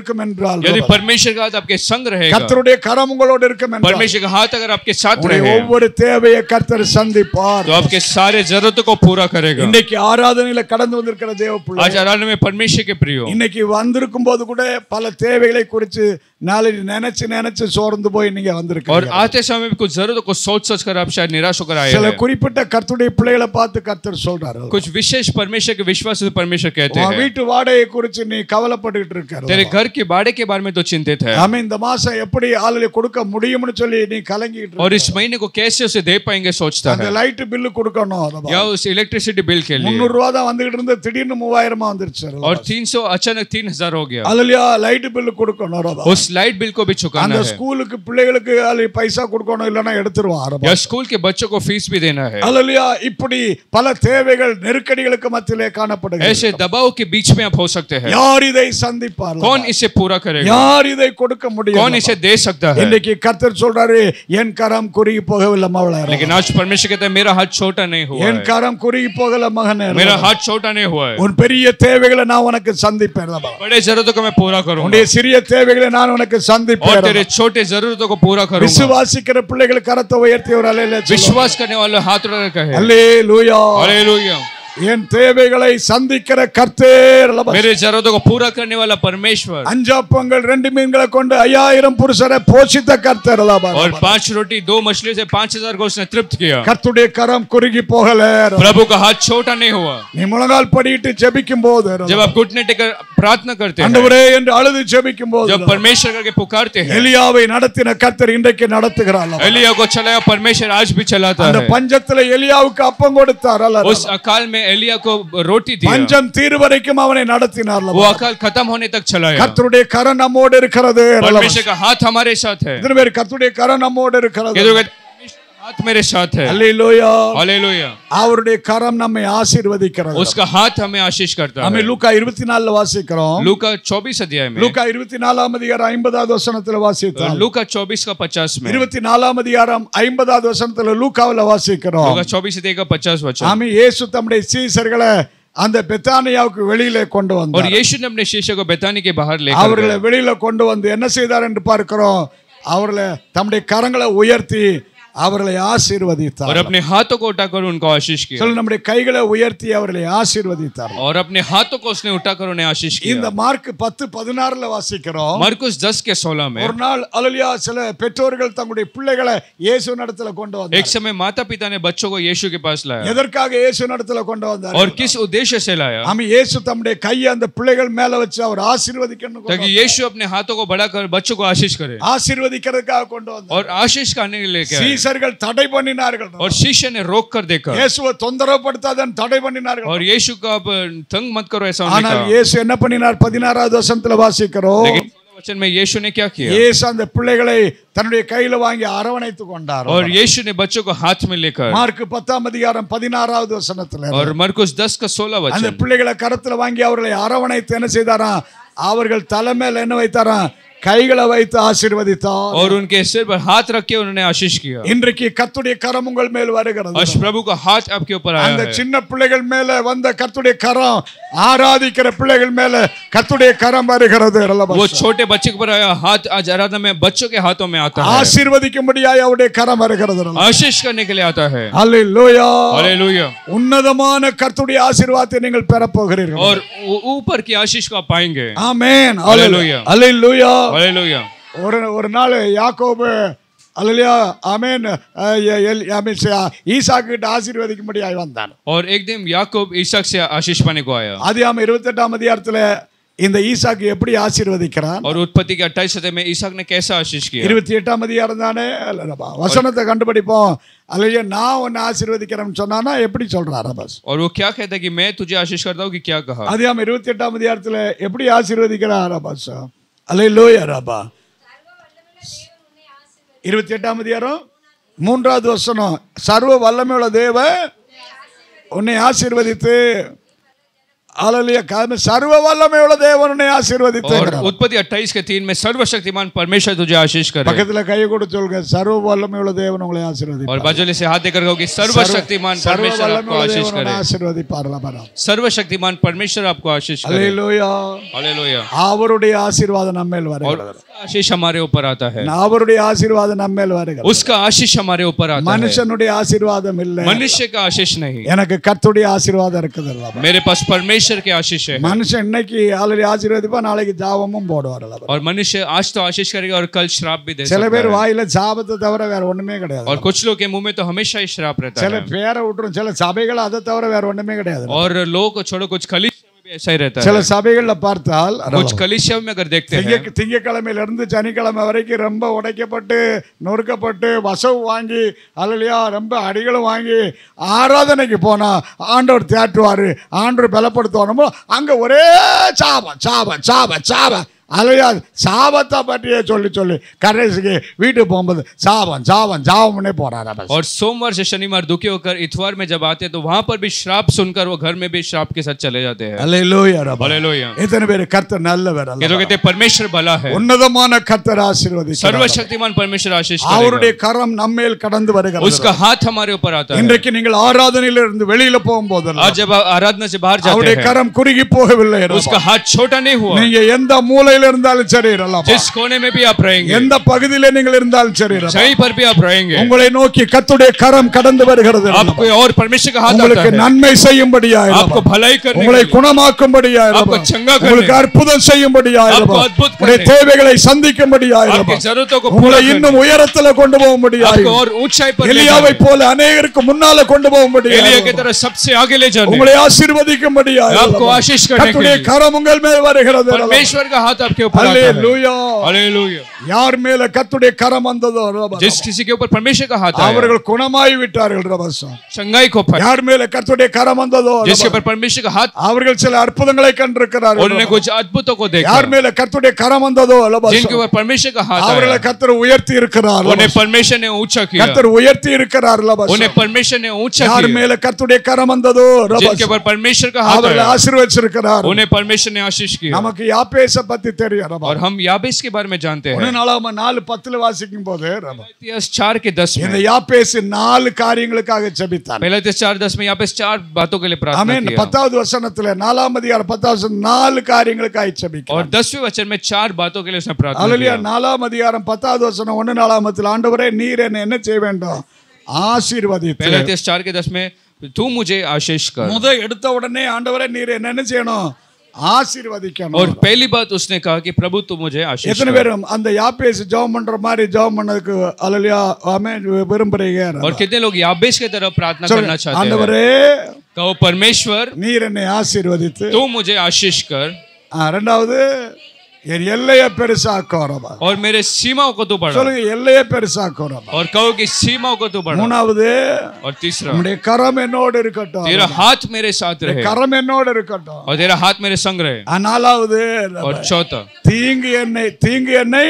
என்றால் यदि परमेश्वर का हाथ आपके संग रहेगा, கர்த்தருடைய கரம் உங்களோடு இருக்கும் என்றால் परमेश्वर का हाथ अगर आपके साथ உங்களுடைய रहे, ஒவ்வொரு தேவையை கர்த்தர் சந்திப்பார். तो आपके सारे जरूरतों को पूरा करेगा. இன்னைக்கு ஆராதனையில கடந்து வந்திருக்கிற தேவ பிள்ளை, आज आराधना में परमेश्वर के प्रियो, இன்னைக்கு வந்திருக்கும் போது கூட பல தேவைகளை குறித்து நாளை நினைச்சு நினைச்சு சோர்ந்து போய் நீங்க और வந்திருக்கீங்க. आते समय भी कुछ जरूरतों को सोच सोच कर आप शायद निराश होकर आए சில हैं. குறிப்பிட்ட கர்த்தருடைய பிள்ளைகளை பார்த்து கர்த்தர் சொல்றாரு, कुछ विशेष परमेश्वर के विश्वास से परमेश्वर कहते உன் हैं, வீட்டு வாடகையை குறித்து நீ கவலைப்பட்டுட்டு இருக்க, तेरे घर के बाड़े के बारे में तो चिंतित है, ஆமென். இந்த மாசம் எப்படி ஆளுகளை கொடுக்க முடியும்னு சொல்லி நீ கலங்கிட்டு और இருக்க. इस महीने को कैसे उसे दे पाएंगे सोचता அந்த है, லைட் பில்லு கொடுக்கணும், या उस इलेक्ट्रिसिटी बिल के लिए, முன்னூறு ரூபா தான் வந்துகிட்டு இருந்து திடீர்னு மூவாயிரமா வந்துருச்சு. और तीन सौ अचानक तीन हजार हो गया, அல்லேலூயா. லைட் பில்லு கொடுக்கணும், उस लाइट बिल को भी चुकाना அந்த है, ஸ்கூலுக்கு பிள்ளைகளுக்கு அதுல பைசா கொடுக்கணும், இல்லனா எடுத்துருவான். या स्कूल के बच्चों को फीस भी देना है. அல்லேலூயா. இப்படி பல தேவைகள் நெருக்கடிகளுக்கு மத்தியிலே காணப்படுகிறது. ऐसे दबाव के बीच में आप हो सकते हैं. யார் இதை சந்திப்பார்? कौन इसे पूरा करेगा? யார் இதை கொடுக்க முடியும்? कौन इसे दे सकता है? இன்னைக்கு கர்த்தர் சொல்றாரு, என் கரம் குறுகி போகவில்லை மகளே. लेकिन आज परमेश्वर कहता है मेरा हाथ छोटा नहीं हुआ என் है, கரம் குறுகி போகல மகனே. मेरा हाथ छोटा नहीं हुआ है, உன் பெரிய தேவைகளை நான் உனக்கு சந்திப்பேன். बड़े जरूरतों को मैं पूरा करूंगा, உன்னுடைய சிறிய தேவைகளை நான் உனக்கு और சந்திப்பேன். तेरे छोटे जरूरतों को पूरा करूंगा. விசுவாசிக்கிற பிள்ளைகள் கரத்தை உயர்த்தி ஒரு அல்லேலூயா சொல்லுங்க. विश्वास करने वाले हाथ उठाकर कहे அல்லேலூயா. हालेलुया. என் தேவைகளை சந்திக்கிற கர்த்தர், मेरे जरूरतों को पूरा करने वाला परमेश्वर, அஞ்சப்பங்கள் ரெண்டு மீன்களை கொண்டு ஐயாயிரம் புருஷரை போஷித்த கர்த்தர், और पांच रोटी दो मछली से पांच हजार को उसने तृप्त किया. கர்த்தருடைய கரம் குறுகி போகல. प्रभु का हाथ छोटा नहीं हुआ. நீ முழங்கால் படியிட்டு ஜெபிக்கும் போது, जब आप घुटने टेकर प्रार्थना करते हैं, ஆண்டவரே என்று அழுது ஜெபிக்கும் போது, जब परमेश्वर करके पुकारते हैं, எலியாவை நடத்தின கர்த்தர் இன்றைக்கு நடத்துகிறார். एलिया को चलाया परमेश्वर आज भी चलाता அந்த है. பஞ்சத்துல எலியாவுக்கு அப்பம் கொடுத்தார். उस अकाल में एलिया को रोटी दिया, பஞ்சம் தீர் வரைக்கும் அவனை நடத்தினார். वो अकाल खत्म होने तक चलाया. கர்த்தருடைய கரம் நம்மோடு இருக்கிறது. परमेश्वर का हाथ हमारे साथ है. எத்தனை பேர் கர்த்தருடைய கரம் நம்மோடு இருக்கிறது? ये लोग हाथ मेरे साथ है. அல்லேலூயா. हालेलुया. அவருடைய கரம் நம்மை ஆசீர்வதிக்கிறது. उसका हाथ हमें आशीष करता है. நம்ம லூக்கா இருபத்தி நாலு ல வாசிக்கிறோம். लूका चौबीस अध्याय में, லூக்கா இருபத்தி நாலாம் அதிகாரம் ஐம்பதாவது வசனத்துல வாசித்தோம். लूका चौबीस का पचास में, இருபத்தி நாலாம் அதிகாரம் ஐம்பதாவது வசனத்துல லூக்காவுல வாசிக்கிறோம். लूका चौबीस अध्याय का पचास वचन, ஆமென். இயேசு தம்முடைய சீஷர்களை அந்த பெத்தானியாவுக்கு வெளியிலே கொண்டு और வந்தார். यीशु ने अपने शिष्य को बेतानी के बाहर लेकर அவர்களை गया, வெளியில கொண்டு வந்து என்ன செய்தார் என்று பார்க்கிறோம். அவர்களை தம்முடைய கரங்களை உயர்த்தி அவர்களை और ஆசீர்வதித்தார். अपने हाथों को उठाकर उनको आशीष किया, சொல்ல நம்முடைய கைகளை உயர்த்தி அவர்களை ஆசீர்வதித்தார். और अपने हाथों को उसने उठाकर उन्हें आशीष இந்த किया. மார்க் பத்து பதினாறுல வாசிக்கிறோம். मरकुस दस के सोलह में, ஒரு நாள் அல்லேலூயா சில பெற்றோர்கள் தங்களுடைய பிள்ளைகளை இயேசு நடத்துல கொண்டு एक வந்தார். समय माता पिता ने बच्चों को यीशु के पास लाया, எதற்காக இயேசு நடத்துல கொண்டு வந்தார்? और किस उद्देश्य से लाया? ஆமென். இயேசு தம்முடைய கையை அந்த பிள்ளைகள் மேல வச்சு அவர் ஆசீர்வதிக்கணும் கொண்டு ताकि यीशु अपने हाथों को बढ़ाकर बच्चों को आशीष करे, வந்தார். ஆசீர்வதிக்கிறதுக்காக கொண்டு வந்தார். और आशीष करने के लिए क्या है? சீஷர்கள் தடை பண்ணினார்கள். और शिष्य ने रोक कर देखा, இயேசுவை தொந்தரவுப்படுத்தாதன்னு தடை பண்ணினார்கள். और यीशु को अब तंग मत करो ऐसा उन्होंने ஆனால் कहा. இயேசு என்ன பண்ணினார்? பதினாறாவது வசனத்துல வாசிக்கிறோம். लेकिन वचन में यीशु ने क्या किया? இயேசு அந்த பிள்ளைகளை தன்னுடைய கையில வாங்கி அரவணைத்து கொண்டார். और यीशु ने बच्चों को हाथ में लेकर, மார்க் பத்தாம் அதிகாரம் பதினாறாவது வசனத்துல और मरकुस दस का सोलह அந்த वचन, பிள்ளைகளை கரத்துல வாங்கி அவர்களை அரவணைத்து என்ன செய்தாராம்? அவர்கள் தலைமையில் என்ன வைத்தாராம்? கைகளை வைத்து ஆசீர்வதித்தார். और उनके सिर पर हाथ रख के उन्होंने आशीष किया. இன்றைக்கு கர்த்தருடைய கரம் உங்கள் மேல் வருகிறது. आज प्रभु का हाथ आपके ऊपर आया அந்த है. சின்ன பிள்ளைகள் மேல வந்த கர்த்தருடைய கரம், ஆராதிக்கிற பிள்ளைகள் மேல கர்த்தருடைய கரம் வருகிறது. वो छोटे बच्चे के ऊपर आया हाथ आज आराधना में बच्चों के हाथों में आता है, ஆசீர்வதிக்கும்படியாய் அவருடைய கரம் வருகிறது. आशीष करने के लिए आता है. அல்லேலூயா. हालेलुया. உன்னதமான கர்த்தருடைய ஆசீர்வாதத்தை நீங்கள் பெற போகிறீர்கள். और ऊ- ऊपर की आशीष को आप पाएंगे. ஆமென். அல்லேலூயா. அல்லேலூயா. हालेलुया. ஒரு ஒரு நாள் யாக்கோபு அல்லேலூயா ஆமென் ஆமென் ஈசாக்கு கிட்ட ஆசீர்வதிக்கும்படியாய் வந்தான். और एक दिन याकूब ईसाक से आशीष पाने को आया, ஆதியாகமம் இருபத்தி எட்டாம் அதிகாரத்துல இந்த ஈசாக்கு எப்படி ஆசீர்வதிக்கிறான்? और उत्पत्ति के अट्ठाईस अध्याय में ईसाक ने कैसा आशीष किया? இருபத்தி எட்டாம் அதிகாரம் தானே. வசனத்தை கண்டுபிடிப்போம். அல்லேலூயா. நான் உன்னை ஆசீர்வதிக்கிறேன்னு சொன்னானா எப்படி சொல்றாரா? பஸ் और वो क्या कहता है कि मैं तुझे आशीष करता हूँ कि क्या कहा? ஆதியாகமம் இருபத்தி எட்டாம் அதிகாரத்துல எப்படி ஆசீர்வதிக்கிறாரா? பஸ் அல்லேலூயா ரபா. இருபத்தி எட்டாம் அதிகாரம் மூன்றாவது வசனம், சர்வ வல்லமையுள்ள தேவன் உன்னை ஆசீர்வதித்து हालेलुया कारण सर्व वल्लமை உள்ள தேவன் உன்னை और ஆசீர்வதித்தார் उत्पत्ति अट्ठाईस के तीन में सर्वशक्तिमान परमेश्वर तुझे आशीष करे பக்கத்துல கை கொடுத்து சொல்லுங்க सर्व वल्लமை உள்ள தேவன் உங்களை ஆசீர்வதிப்பார் और बाजूले से हाथ देकर कहो कि सर्वशक्तिमान परमेश्वर आपको आशीष करे ஆசீர்வதிப்பார் லபரம் सर्वशक्तिमान परमेश्वर आपको आशीष करे हालेलुया हालेलुया அவருடைய ஆசீர்வாதம் நம்மேல் வருகிறது आशीष हमारे ऊपर आता है அவருடைய ஆசீர்வாதம் நம்மேல் வருகிறது उसका आशीष हमारे ऊपर आता है மனுஷனுடைய ஆசீர்வாதம் இல்ல मनुष्य का आशीष नहीं எனக்கு கர்த்தருடைய ஆசீர்வாதம் இருக்குது லபரம் मेरे पास परमेश्वर के आशीष है மனுஷன் இன்னைக்கு ஆல்ரெடி ஆசீர்வதிப்பா நாளைக்கு ஜாபமும் போடுவார் லபரம் और मनुष्य आज तो आशीष करेगा और कल श्राप भी दे சில सकता பேர் है வாயில ஜாபத்தை தவிர வேற ஒண்ணுமே கிடையாது और कुछ लोग के मुंह में तो हमेशा ही श्राप रहता சில है பேரை விட்டுரும் சில சபைகள் அதை தவிர வேற ஒண்ணுமே கிடையாது और लोगों को छोड़ो कुछ कलीसिया में भी ऐसा ही रहता சில है சபைகள்ல பார்த்தால் कुछ कलीसिया में अगर देखते हैं திங்க திங்கக்கிழமையில இருந்து சனிக்கிழமை வரைக்கும் ரொம்ப உடைக்கப்பட்டு நொறுக்கப்பட்டு வசவு வாங்கி அல்லையா ரொம்ப அடிகளும் வாங்கி ஆராதனைக்கு போனா ஆண்டவர் தேற்றுவாரு ஆண்டவர் பலப்படுத்துவானோ அங்க ஒரே சாபம் சாபம் சாபம் சாபம் அல்லையா சாபத்தை பற்றியே சொல்லி சொல்லி கடைசிக்கு வீட்டுக்கு போகும்போது சாபம் சாபம் சாபம்னே போறாரு और सोमवार से शनिवार दुखी होकर इतवार में जब आते हैं तो वहां पर भी श्राप सुनकर वो घर में भी श्राप के साथ चले जाते हैं அல்லேலூயா हालेलुया இத்தனை பேர் கர்த்தர் நல்லவர் ये लोग कहते हैं परमेश्वर भला है உன்னதமான கர்த்தர் ஆசீர்வதிக்கிறார் सर्वशक्तिमान परमेश्वर आशीष அவருடைய करेगा கரம் நம்மேல் கடந்து வருகிறது उसका हाथ हमारे ऊपर आता है இன்றைக்கு நீங்கள் ஆராதனையில இருந்து வெளியில போகும்போது आज जब आराधना से बाहर जाते அவருடைய हैं கரம் குறுகி போகவில்லை उसका हाथ छोटा नहीं हुआ நீங்க எந்த மூலையில இருந்தாலும் சரி ரலபா जिस कोने में भी आप रहेंगे எந்த பகுதியில நீங்கள் இருந்தாலும் சரி ரலபா कहीं पर भी आप रहेंगे உங்களை நோக்கி கர்த்தருடைய கரம் கடந்து வருகிறது आपको और परमेश्वर का हाथ आता உங்களுக்கு है நன்மை செய்யும்படியாய் आपको भलाई करने உங்களை के लिए குணமாக்கும்படியாய் आपको चंगा करने உங்களுக்கு அற்புதம் செய்யும்படியாய் आपको अद्भुत உங்களுடைய करने தேவைகளை சந்திக்கும்படியாய் आपकी जरूरतों को உங்களை पूरा இன்னும் करने உயரத்துல கொண்டு போகும்படியாய் आपको और ऊंचाई पर ले எலியாவை जाने போல अनेகருக்கு முன்னால கொண்டு போகும்படியாய் एलिया की तरह सबसे आगे ले जाने உங்களை ஆசீர்வதிக்கும்படியாய் आपको आशीष करने के கர்த்தருடைய लिए கரம் உங்கள் மேல் வருகிறது परमेश्वर का हाथ आपके ऊपर आता है அல்லேலூயா हालेलुया யார் மேல கர்த்தருடைய கரம் வந்ததோ ரபா जिस किसी के ऊपर परमेश्वर का हाथ आया அவர்கள் குணமாய் விட்டார்கள் ரபசம் चंगाई को पाया யார் மேல கர்த்தருடைய கரம் வந்ததோ जिसके ऊपर परमेश्वर का हाथ அவர்கள் சில அற்புதங்களை கண்டிருக்கிறார்கள் उन्होंने कुछ अद्भुतों को देखा யார் மேல கர்த்தருடைய கரம் வந்ததோ जिनके ऊपर परमेश्वर का हाथ அவர்களை आया கர்த்தர் உயர்த்தி இருக்கிறார் उन्हें परमेश्वर ने ऊंचा किया கர்த்தர் உயர்த்தி இருக்கிறார் उन्हें परमेश्वर ने ऊंचा யார் किया மேல கர்த்தருடைய கரம் வந்ததோ जिनके ऊपर परमेश्वर का हाथ அவர்களை आया ஆசீர்வதிச்சிருக்கிறார் उन्हें परमेश्वर ने आशीष किया நமக்கு யாபேச பத்தி தெரியும் ரபா और हम याबेस के बारे में जानते हैं நாலாம நாலு பத்துல வாசிக்கும் போது ரபா इतिहास चार के दस இந்த में யாபேஸ் நாலு காரியங்களுக்காக ஜெபித்தார் पहले इतिहास चार दस में याबेस चार बातों के लिए प्रार्थना ஆமென் किया பத்தாவது வசனத்துல நாலாம் அதிகாரம் பத்தாவது வசனம் நாலு காரியங்களுக்காக ஜெபிக்கிறார் और दसवें वचन में चार बातों के लिए उसने प्रार्थना அல்லேலூயா किया நாலாம் அதிகாரம் பத்தாவது வசனம் ஒன்னு நாலாமத்தில் ஆண்டவரே நீர் என்ன என்ன செய்ய வேண்டும் ஆசீர்வதித்து पहले इतिहास चार के दस में तू मुझे आशीष कर முத எடுத்த உடனே ஆண்டவரே நீர் என்ன என்ன செய்யணும் ஆசீர்வதிக்கணும் और पहली बात उसने कहा कि प्रभु तू मुझे आशीष எத்தனை कर பேரும் அந்த யாபேஸ் ஜெபம் பண்ற மாதிரி ஜெபம் பண்ணதுக்கு அல்லேலூயா ஆமென் விரும்புறீங்க और कितने लोग याबेस की तरह प्रार्थना करना चाहते हैं ஆண்டவரே कहो परमेश्वर நீர் என்னை ஆசீர்வதித்து तू मुझे आशीष कर ஆ, ரெண்டாவது என் எல்லையை பெருசாக்கோரபா और मेरे सीमाओं को तू बढ़ा சொல்லுங்க எல்லையை பெருசாக்கோரபா और कहो कि सीमाओं को तू बढ़ा மூணாவது और तीसरा உம்முடைய கரம் என்னோடு இருக்கட்டும் तेरा हाथ मेरे साथ रहे கரம் என்னோடு இருக்கட்டும் और तेरा हाथ मेरे संग रहे ஆ, நாலாவது और चौथा தீங்கு என்னை தீங்கு என்னை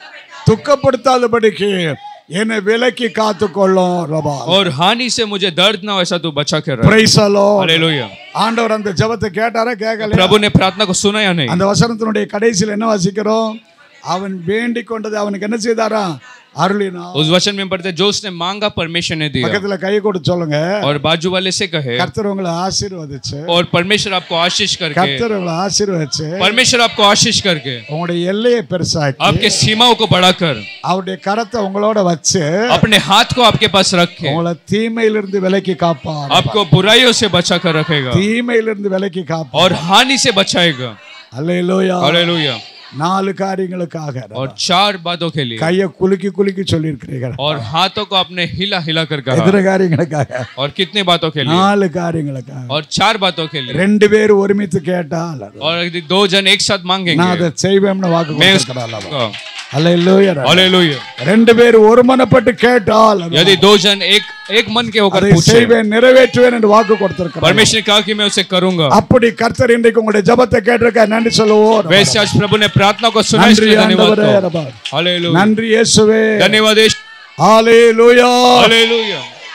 துக்கப்படுத்தாதபடிக்கு என்னை விலக்கி காத்துக்கொள்ளும் ரபா और हानि से मुझे दर्द ना हो ऐसा तू बचा के रख பிரைஸ் தி லார்ட் हालेलुया ஆண்டவர் அந்த ஜெபத்தை கேட்டாரா கேட்கல प्रभु ने प्रार्थना को सुना या नहीं அந்த வசனத்தினுடைய கடைசியில் என்ன வாசிக்கிறோம் அவன் வேண்டிக் கொண்டது அவனுக்கு என்ன செய்தாரா அருளினா उस वचन में पढ़ते जो उसने मांगा परमेश्वर ने दिया பக்கத்துல கை கொடுத்து சொல்லுங்க और बाजू वाले से कहे கர்த்தர் உங்களை ஆசீர்வதிச்சு और परमेश्वर आपको आशीष करके கர்த்தர் உங்களை ஆசீர்வதிச்சு परमेश्वर आपको आशीष करके உங்களுடைய எல்லையை பெருசாக்கி आपके सीमाओं को बढ़ाकर அவருடைய கரத்தை உங்களோட வச்சு अपने हाथ को आपके पास रखे உங்களை தீமையிலிருந்து விலக்கி காப்பார் आपको बुराइयों से बचा कर रखेगा தீமையிலிருந்து விலக்கி காப்பார் और हानि से बचाएगा அல்லேலூயா हालेलुया நாலு காரியங்களுக்காக और चार बातों के लिए கையை குலுக்கி குலுக்கி சொல்லி இருக்கிறீர்கள் और हाथों को आपने हिला हिला कर कहा எதிர காரியங்களுக்காக और कितने बातों के लिए நாலு காரியங்களுக்காக और चार बातों के लिए ரெண்டு பேர் ஒருமித்து கேட்டால் और यदि दो जन एक साथ நான் मांगेंगे அதை செய்வேன்னு வாக்கு मैं கொடுத்திருக்கிறாள் उसको அல்லேலூயா हालेलुया ரெண்டு பேர் ஒருமனப்பட்டு கேட்டால் यदि दो जन एक एक मन के होकर அதை पूछे செய்வேன் நிறைவேற்றுவேன் என்று வாக்கு கொடுத்திருக்கிறார் परमेश्वर ने कहा कि मैं उसे करूंगा அப்படி கர்த்தர் இன்றைக்கு உங்களுடைய ஜெபத்தை கேட்டிருக்க நன்றி சொல்லுவோம் वैसे आज प्रभु ने प्रार्थना को सुना நன்றி इसलिए धन्यवाद ஆண்டவரே कहो। ரபா हालेलुया நன்றி இயேசுவே धन्यवाद यीशु। ஹalleluya हालेलुया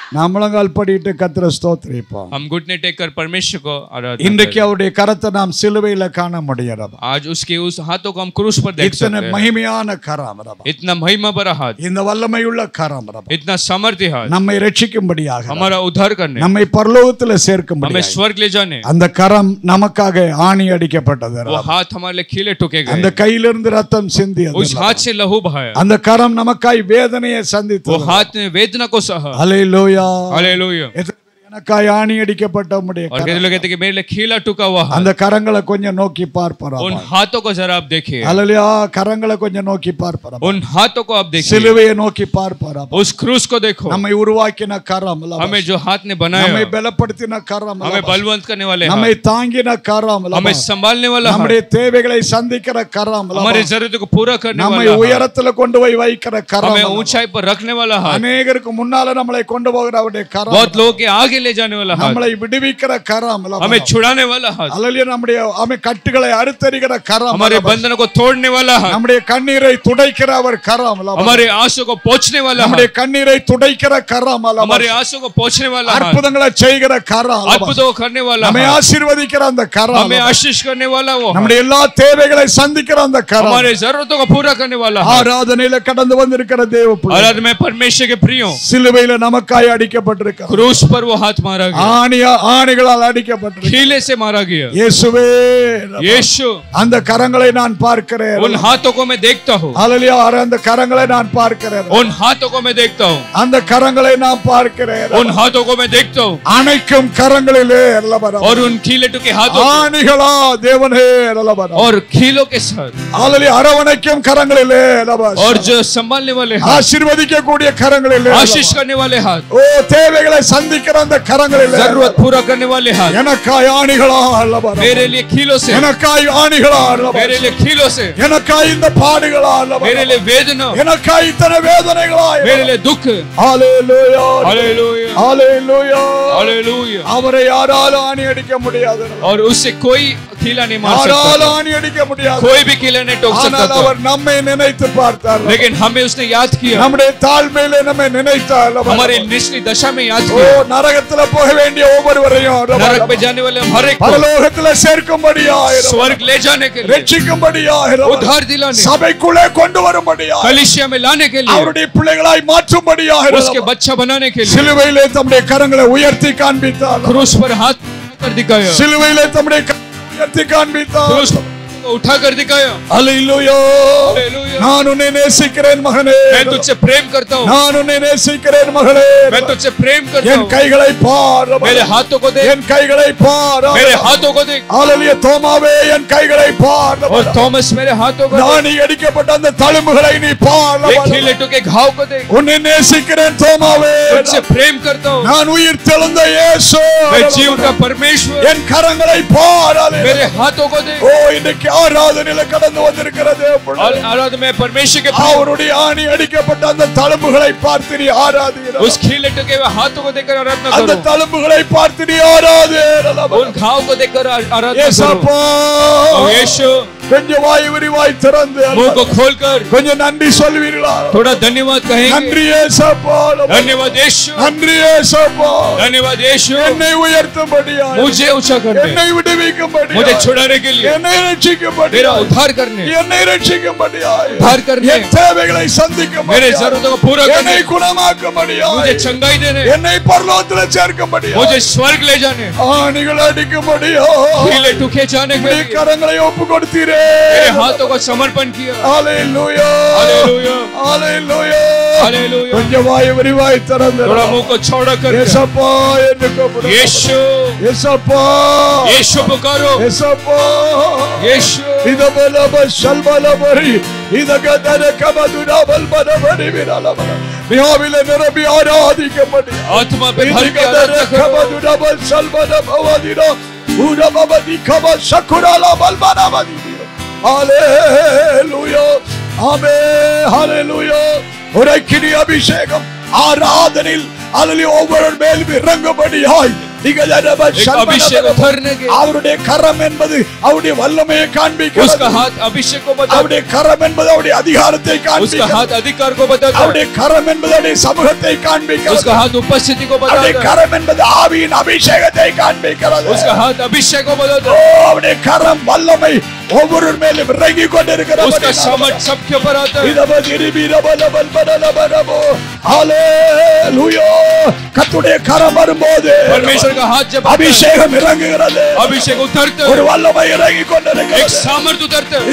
நம்மளங்கால் படிட்டு கர்த்தரை ஸ்தோத்திரிப்போம். हम घुटने टेक कर परमेश्वर को आराधना இன்றைக்கு அவருடைய கரத்தை நாம் சிலுவையில காண முடியாது. आज उसके उस हाथों को हम क्रूस पर देख सकते இத்தனை हैं. மகிமையான கரம் ரபா. इतना महिमा भरा हाथ, இந்த வல்லமையுள்ள கரம் ரபா. इतना सामर्थ्य हाथ, நம்மை ரட்சிக்கும்படியாக, हमारा उद्धार करने, நம்மை பரலோகத்தில் हमें சேர்க்கும்படியாக स्वर्ग ले जाने. அந்த கரம் நமக்காக ஆணி அடிக்கப்பட்டது. वो हाथ हमारे लिए खीले ठोके அந்த गए, கையிலிருந்து ரத்தம் சிந்தியது. उस हाथ से लहू बहाया. அந்த கரம் நமக்காய் வேதனையை वो சந்தித்தது. हाथ ने वेदना को सहा. ஹல்லேலூயா. हालेलुया. எனக்காய் ஆணி अடிக்கப்பட்ட உம்முடைய और कहते लोग कहते कि मेरे लिए खीला टूका हुआ हाथ. அந்த கரங்களை கொஞ்சம் நோக்கி பார்ப்போம். उन हाथों को जरा आप देखिए. ஹல்லேலூயா. கரங்களை கொஞ்சம் நோக்கி பார்ப்போம். उन हाथों को आप देखिए. சிலுவையை நோக்கி பார்ப்போம். उस क्रूस को देखो. நம்மை உருவாக்கின கரம், हमें जो हाथ ने बनाया, நம்மை பலப்படுத்தின கரம், हमें बलवंत करने वाले हाथ, நம்மை தாங்கின கரம், हमें संभालने वाला हाथ, நம்முடைய தேவைகளை சந்திக்கிற கரம், हमारी जरूरतों को पूरा करने நம்மை वाला हाथ, உயரத்துல கொண்டு போய் வைக்கிற கரம், हमें ऊंचाई पर रखने वाला हाथ, அநேகருக்கு முன்னால நம்மளை கொண்டு போகிற அவருடைய கரம், बहुत लोगों के आगे ले जाने वाला हाथ, நம்மளை விடுவிக்கிற கரம், हमें छुड़ाने वाला हाथ, அல்லேலூயா. நம்முடைய ஆமே கட்டுகளை அறுத்தறிகிற கரம், हमारे बंधनों को तोड़ने वाला हाथ, நம்முடைய கண்ணீரை துடைக்கிற அவர் கரம், हमारे आंसू को पोंछने वाला हाथ, நம்முடைய கண்ணீரை துடைக்கிற கரம், हमारे आंसू को पोंछने वाला हाथ, அற்புதங்களை செய்கிற கரம், अद्भुतों को करने वाला நம்மை हाथ, ஆசீர்வதிக்கிற அந்த கரம், हमें आशीष करने वाला वो हाथ, நம்முடைய எல்லா தேவைகளை சந்திக்கிற அந்த கரம், हमारे जरूरतों को पूरा करने वाला हाथ. ஆராதனையில கடந்து வந்திருக்கிற தேவ பிள்ளை, आराधना में परमेश्वर के प्रियों, சிலுவையில நமக்காய் அடிக்கப்பட்டிருக்க क्रूस पर वो हाथ मारा गया, ஆணியா ஆணிகளால் அடிக்கப்பட்டிருக்க खीले से मारा गया. இயேசுவே, यीशु, அந்த கரங்களை நான் பார்க்கிறேன். उन हाथों को मैं देखता हूँ, ஹல்லேலூயா. அந்த கரங்களை நான் பார்க்கிறேன். उन हाथों को मैं देखता हूँ, அந்த கரங்களை நான் பார்க்கிறேன். उन हाथों को मैं देखता हूँ, அணைக்கும் கரங்களிலே அல்லவரா, और उन खीले के हाथों ஆணிகளா தேவனே அல்லவரா, और खीलों के साथ, ஹல்லேலூயா. அரவணைக்கும் கரங்களிலே அல்லவரா, और जो संभालने वाले हाथ, ஆசீர்வதிக்க கூடிய கரங்களிலே, आशीष करने वाले हाथ, ஓ தேவைகளை சந்திக்கிற அந்த கரங்களிலே, जरूरत पूरा करने वाले हाथ, எனக்காய் ஆணிகளா அல்லவரா, मेरे लिए खीलों से, எனக்காய் ஆணிகளா அல்லவரா, मेरे लिए खीलों से, எனக்காய் இந்த பாடுகளா அல்லவரா, मेरे लिए वेदना, எனக்காய் இத்தனை வேதனைகளா, मेरे लिए दुख. ஹல்லேலூயா, हालेलुया, ஹல்லேலூயா. हालेलुया. அவரை யாராலும் ஆணி அடிக்க முடியாது, और उससे कोई खीला नहीं मार யாராலும் सकता, ஆணி அடிக்க முடியாது. कोई भी खीला नहीं टोक सकता ஆனால் था. அவர் நம்மை நினைத்து பார்த்தார், लेकिन हमें उसने याद किया, நம்முடைய தாழ்மையிலே நம்மை நினைத்தார். हमारे निचली दशा में याद ஓ किया, நரகத்துல போக வேண்டிய ஒவ்வொருவரையும் नरक में जाने वाले हर एक को பரலோகத்துல சேர்க்கும்படியாய், स्वर्ग ले जाने के लिए, ரட்சிக்கும்படியாய், उद्धार दिलाने, சபைக்குள்ளே கொண்டு வரும்படியாய், कलीसिया में लाने के लिए, அவருடைய பிள்ளைகளாய் மாற்றும்படியாய், उसके बच्चा बनाने के लिए, சிலுவையிலே தம்முடைய கரங்களை உயர்த்தி காண்பித்தார். क्रूस पर हाथ कर दिखाया, சிலுவையிலே தம்முடைய கரங்களை உயர்த்தி காண்பித்தார். क्रूस पर उठा कर दिखाया. ஹல்லேலூயா. हालेलुया. நான் உன்னை நேசிக்கிறேன் மகனே, मैं तुझसे प्रेम करता हूँ, நான் உன்னை நேசிக்கிறேன் மகளே, मैं तुझसे प्रेम करता என் हूँ, கைகளை பார், मेरे हाथों को देख, என் கைகளை பார், मेरे हाथों को देख, ஹல்லேலூயா. தோமாவே என் கைகளை பார், और थॉमस मेरे हाथों को देख, நாணி அடிக்கப்பட்ட அந்த தழும்புகளை நீ பார், ये खीले के घाव को देख, உன்னை நேசிக்கிறேன் தோமாவே, तुझसे प्रेम करता हूँ, நான் உயிர் தெழுந்த இயேசு, मैं जीवन का परमेश्वर, என் கரங்களை பார், ஹல்லேலூயா. मेरे हाथों को देख. ஓ இன்னைக்கு ஆராதனையில கடந்து வந்திருக்கிறது आराधना में परमेश्वर के प्रिय, அவருடைய ஆணி அடிக்கப்பட்ட அந்த தழும்புகளை பார்த்து நீ ஆராதிக்கிறாய், उस खीले के हाथों को देखकर आराधना அந்த करो, தழும்புகளை பார்த்து நீ ஆராதிக்கிறாய். उन घाव को देखकर आराधना करो. ஏசப்பா, ओ यीशु, கொஞ்சம் வாய் விரிவாய் திறந்து मुंह को खोलकर கொஞ்சம் நன்றி சொல்வீர்களா? थोड़ा धन्यवाद कहेंगे. நன்றி ஏசப்பா, धन्यवाद यीशु, நன்றி ஏசப்பா, धन्यवाद यीशु, என்னை உயர்த்தும்படியாய், मुझे ऊंचा करने, என்னை விடுவிக்கும்படியாய், मुझे छुड़ाने के लिए, என்னை मेरा ரட்சிக்கும்படியாய், उद्धार करने, என்னை ரட்சிக்கும்படியாய், उद्धार करने, என் தேவைகளை मेरे சந்திக்கும்படியாய், जरूरतों को पूरा என்னை करने, குணமாக்கும்படியாய், मुझे चंगाई देने, என்னை பரலோகத்தில் சேர்க்கும்படியாய், मुझे स्वर्ग ले जाने, ஆணிகள் அடிக்கும்படியாய், खीले टूके जाने के உம்முடைய लिए கரங்களை ஒப்பு கொடுத்தீரே. मेरे हाथों को समर्पण किया. ஹல்லேலூயா, हालेलुया, ஹல்லேலூயா. हालेलुया. கொஞ்சம் வாய் விரிவாய் திறந்து थोड़ा मुंह को चौड़ा कर, ஏசப்பா என்று கூப்பிடு. यीशु, ஏசப்பா, यीशु पुकारो, ஏசப்பா, यीशु, இதபலப ஷல்பலபரி, இதகதர கமதுரபல் பனபரி விரலபர. மிகாவிலே நிரம்பி ஆராதிக்கப்படி, आत्मा पे भर के இதகதர आराधना करो. கமதுரபல் ஷல்பலபவதிரோ, உரபவதி கம சக்குரலபல் பனபதி. ஹல்லேலூயா, ஆமென், ஹல்லேலூயா. ஒரு அக்கினி அபிஷேகம் ஆராதனையில் அல்லேலூயா ஒவ்வொரு மேலும் இறங்கும்படியாய் अभिषेक उतरने के அவருடைய கரம் என்பது அவருடைய வல்லமையை காண்பிக்கிறது. उसका हाथ अभिषेक को बताता அவருடைய கரம் என்பது அவருடைய அதிகாரத்தை उसका காண்பிக்கிறது. हाथ अधिकार को बताता அவருடைய கரம் என்பது அவருடைய சமூகத்தை காண்பிக்கிறது. उसका हाथ उपस्थिति को அவருடைய बताता கரம் என்பது ஆவியின் அபிஷேகத்தை காண்பிக்கிறது. उसका हाथ अभिषेक को बताता ஓ, அவருடைய கரம் வல்லமை ஒவ்வொரு மேலும் இறங்கி கொண்டிருக்கிறது. उसका सामर्थ सबके ऊपर आता है ஹalleluya. கர்த்தருடைய கரம் வரும்போது परमेश्वर का हाथ जब आता है அபிஷேகம் இறங்குகிறது. अभिषेक उतरते ஒரு हैं வல்லமை இறங்கி एक கொண்டிருக்கிறது. सामर्थ उतरते हैं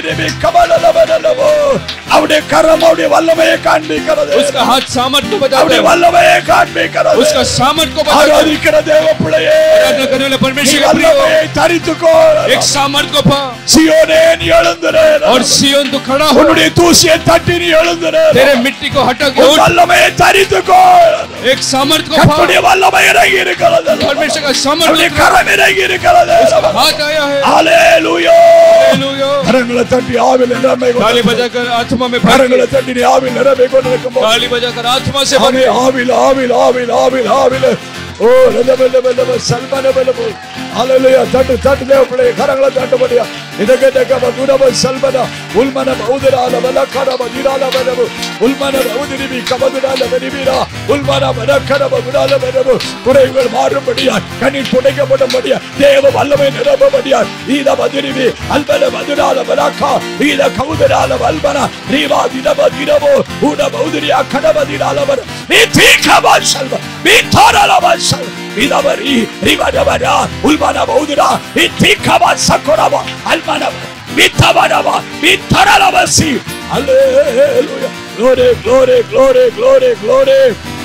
அவருடைய கரம் அவருடைய வல்லமையை காண்பிக்கிறது. उसका हाथ सामर्थ को बताता அவருடைய है வல்லமையை காண்பிக்கிறது. उसका सामर्थ को बताता है ஆராதிக்கிற தேவ பிள்ளையே, आराधना करने वाले நீ परमेश्वर के प्रिय வல்லமையை தரித்துக்கொள். एक सामर्थ को पा சியோனே, நீ எழுந்திரு. और सियोन तो खड़ा हो உன்னுடைய தூசியை தட்டி நீ எழுந்திரு. तेरे मिट्टी को हटा के உன் उठ வல்லமையை தரித்துக்கொள். एक सामर्थ को पा கர்த்தருடைய வல்லமை இறங்கி இருக்கிறது. परमेश्वर का सामर्थ அவருடைய उतरा கரம் இறங்கி இருக்கிறது. उसका हाथ आया है ஹalleluya. हालेलुया கரங்களை தட்டி ஆவியில் நிரம்பி ताली बजाकर आत्मा में भर கரங்களை தட்டி நீ ஆவியில் நிரம்பி கொண்டிருக்கும்போது ताली बजाकर आत्मा से भर ஆமே, ஆவியில் ஆவியில் ஆவியில் ஆவியில் ஆவியில் ஓ லலபலபலப சல்பலபலப ஹalleluya. தட்டு தட்டு தேவ பிள்ளையே, கரங்களை தட்டுபடியா இதகதக குணப சல்பன உல்மன பௌதரால வலக்கரப திராலபலப உல்மன பௌதிரிபி கபதுரால வரிபிரா உல்மன வலக்கரப குணாலபலப குறைகள் மாறும்படியா கண்ணீர் துடைக்கப்படும்படியா தேவ வல்லமை நிரம்பபடியா ஈத மதிரிபி அல்பல மதுரால வலக்கா ஈத கவுதரால வல்பன ரீவா தினப தினபோ உட பௌதிரியா கடப திராலபர நீ தீக்கப சல்ப நீ தாராலப சல்ப இதவரி ரிவடவரா உல்மன பௌதிரா நீ தீக்கப சக்கரப அல்மன மித்தவரவா மித்தரலவசி. ஹalleluya. glory glory glory glory glory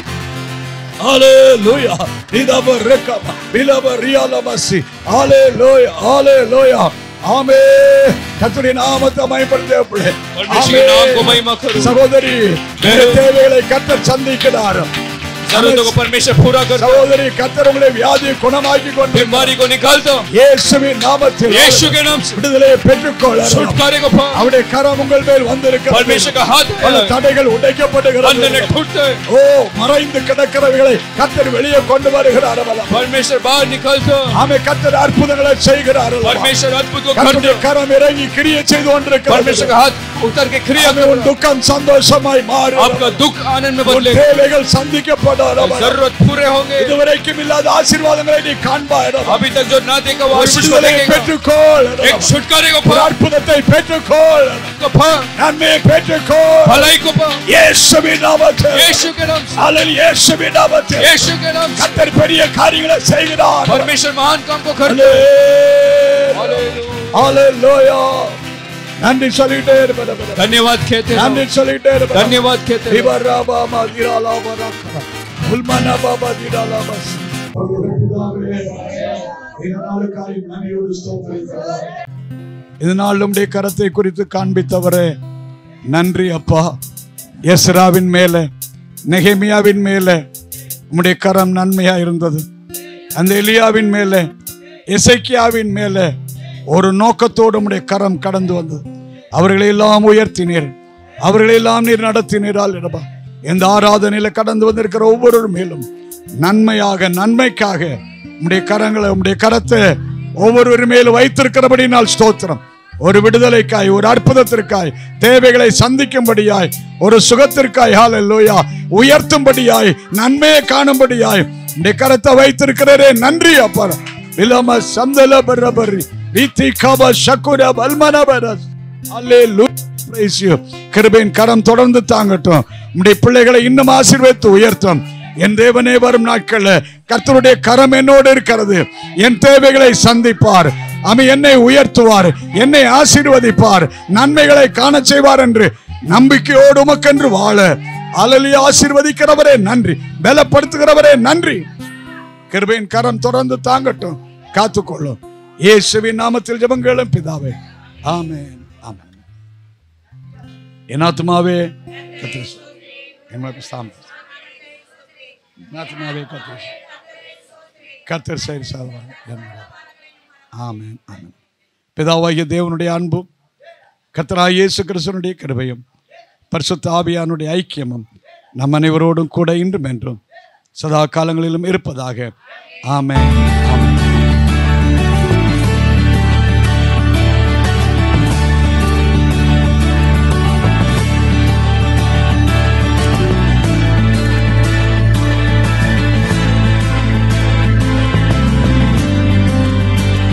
ஹalleluya. இதவரக்கப பிலவரியாலவசி. ஹalleluya hallelujah. ஆமென். கர்த்தருடைய நாமத்தை மகிமைப்படுத்துங்கள். परमेश्वर के नाम को महिमा करो சகோதரி, உங்கள் தேவைகளை கர்த்தர் சந்திக்கிறார். जरूरतों को परमेश्वर पूरा करता है சகோதரி, கர்த்தர் உங்களை வியாதியை குணமாக்கி கொண்டு बीमारी को निकालता है இயேசுவின் நாமத்தில் यीशु के नाम से விடுதலையை பெற்றுக்கொள்ள छुटकारे को पा அவருடைய கரம் உங்கள் மேல் வந்திருக்கிறது. परमेश्वर का हाथ பல है தடைகள் உடைக்கப்படுகிறது. बंधन टूटते हैं ஓ, மறைந்து கிடக்கிறவைகளை கர்த்தர் வெளியே கொண்டு வருகிறார். परमेश्वर बाहर निकालता है ஆமே, கர்த்தர் அற்புதங்களை செய்கிறார். परमेश्वर अद्भुत को கர்த்தருடைய करता है கரம் இறங்கி கிரியை செய்து கொண்டிருக்கிறது. परमेश्वर का हाथ उतर के क्रिया ஆமே, உன் करता துக்கம் சந்தோஷமாய் है மாறும். आपका दुख आनंद में உன் बदलेगा தேவைகள் சந்திக்கப்படும். जरूरत पूरे होंगे இதுவரைக்கும் இல்லாத ஆசீர்வாதங்களை நீ காண்பாய். अभी तक जो ना देखा वो ஒரு आशीष को விடுதலையை देखेगा பெற்றுக்கொள். एक छुटकारे को ஒரு पा அற்புதத்தை பெற்றுக்கொள். को पा நன்மையை பெற்றுக்கொள். भलाई को पा இயேசுவின் நாமத்தில். यीशु के नाम से ஹalleluya. இயேசுவின் நாமத்தில். यीशु के नाम से கர்த்தர் பெரிய காரியங்களை செய்கிறார். परमेश्वर महान काम को करता है ஹalleluya. ஹalleluya. நன்றி சொல்லிட்டே இருப்பது. धन्यवाद कहते हैं நன்றி சொல்லிட்டே இருப்பது. धन्यवाद कहते हैं இவராபா மதிராலா வரக்கா உல்மனா பாபா திராலா பஸ். இதனால் நம்முடைய கரத்தை குறித்து காண்பித்தவரே நன்றி அப்பா. எஸ்ராவின் மேலே நெகேமியாவின் மேலே உம்முடைய கரம் நன்மையா இருந்தது. அந்த எலியாவின் மேலே எசேக்கியாவின் மேலே ஒரு நோக்கத்தோடு உம்முடைய கரம் கடந்து வந்தது. அவர்களை எல்லாம் உயர்த்தினீர், அவர்களை எல்லாம் நீர் நடத்தினீரால் இடபா. இந்த ஆராதனையில கடந்து வந்திருக்கிற ஒவ்வொரு மேலும் நன்மையாக நன்மைக்காக உம்முடைய கரங்களை உம்முடைய கரத்தை ஒவ்வொரு மேலும் வைத்திருக்கிறபடினால் ஸ்தோத்திரம். ஒரு விடுதலைக்காய், ஒரு அற்புதத்திற்காய், தேவைகளை சந்திக்கும்படியாய், ஒரு சுகத்திற்காய், ஹalleluya, உயர்த்தும்படியாய், நன்மையை காணும்படியாய் உம்முடைய கரத்தை வைத்திருக்கிறரே நன்றி அப்பா. இலம சந்தல பரபரி ரீதி கப ஷகுர பல்மனபரஸ். ஹalleluya. praise you. கிருபையின் கரம் தொடர்ந்து தாங்கட்டும். உம்முடைய பிள்ளைகளை இன்னும் ஆசீர்வதித்து உயர்த்தும். என் தேவனே, வரும் நாட்களில் கர்த்தருடைய கரம் என்னோடு இருக்கிறது. என் தேவைகளை சந்திப்பார், அமை என்னை உயர்த்துவார், என்னை ஆசீர்வதிப்பார், நன்மைகளை காண செய்வார் என்று நம்பிக்கையோடு உமக்கென்று வாழ ஹalleluya. ஆசீர்வதிக்கிறவரே நன்றி, பலப்படுத்துகிறவரே நன்றி. கிருபையின் கரம் தொடர்ந்து தாங்கட்டும், காத்துக்கொள்ளும். இயேசுவின் நாமத்தில் ஜெபங்களும் பிதாவே, ஆமென். ஆமென். என் ஆத்துமாவே கர்த்தர் எங்களுக்கு ஸ்தானம் ஆத்துமாவே கர்த்தர் கர்த்தர் செயல் சால்வார். ஆமென். ஆமென். பிதாவாகிய தேவனுடைய அன்பும் கர்த்தராகிய இயேசு கிறிஸ்துவினுடைய கிருபையும் பரிசுத்த ஆவியானுடைய ஐக்கியமும் நம் அனைவரோடும் கூட இன்றும் என்றும் சதா காலங்களிலும் இருப்பதாக. ஆமென்.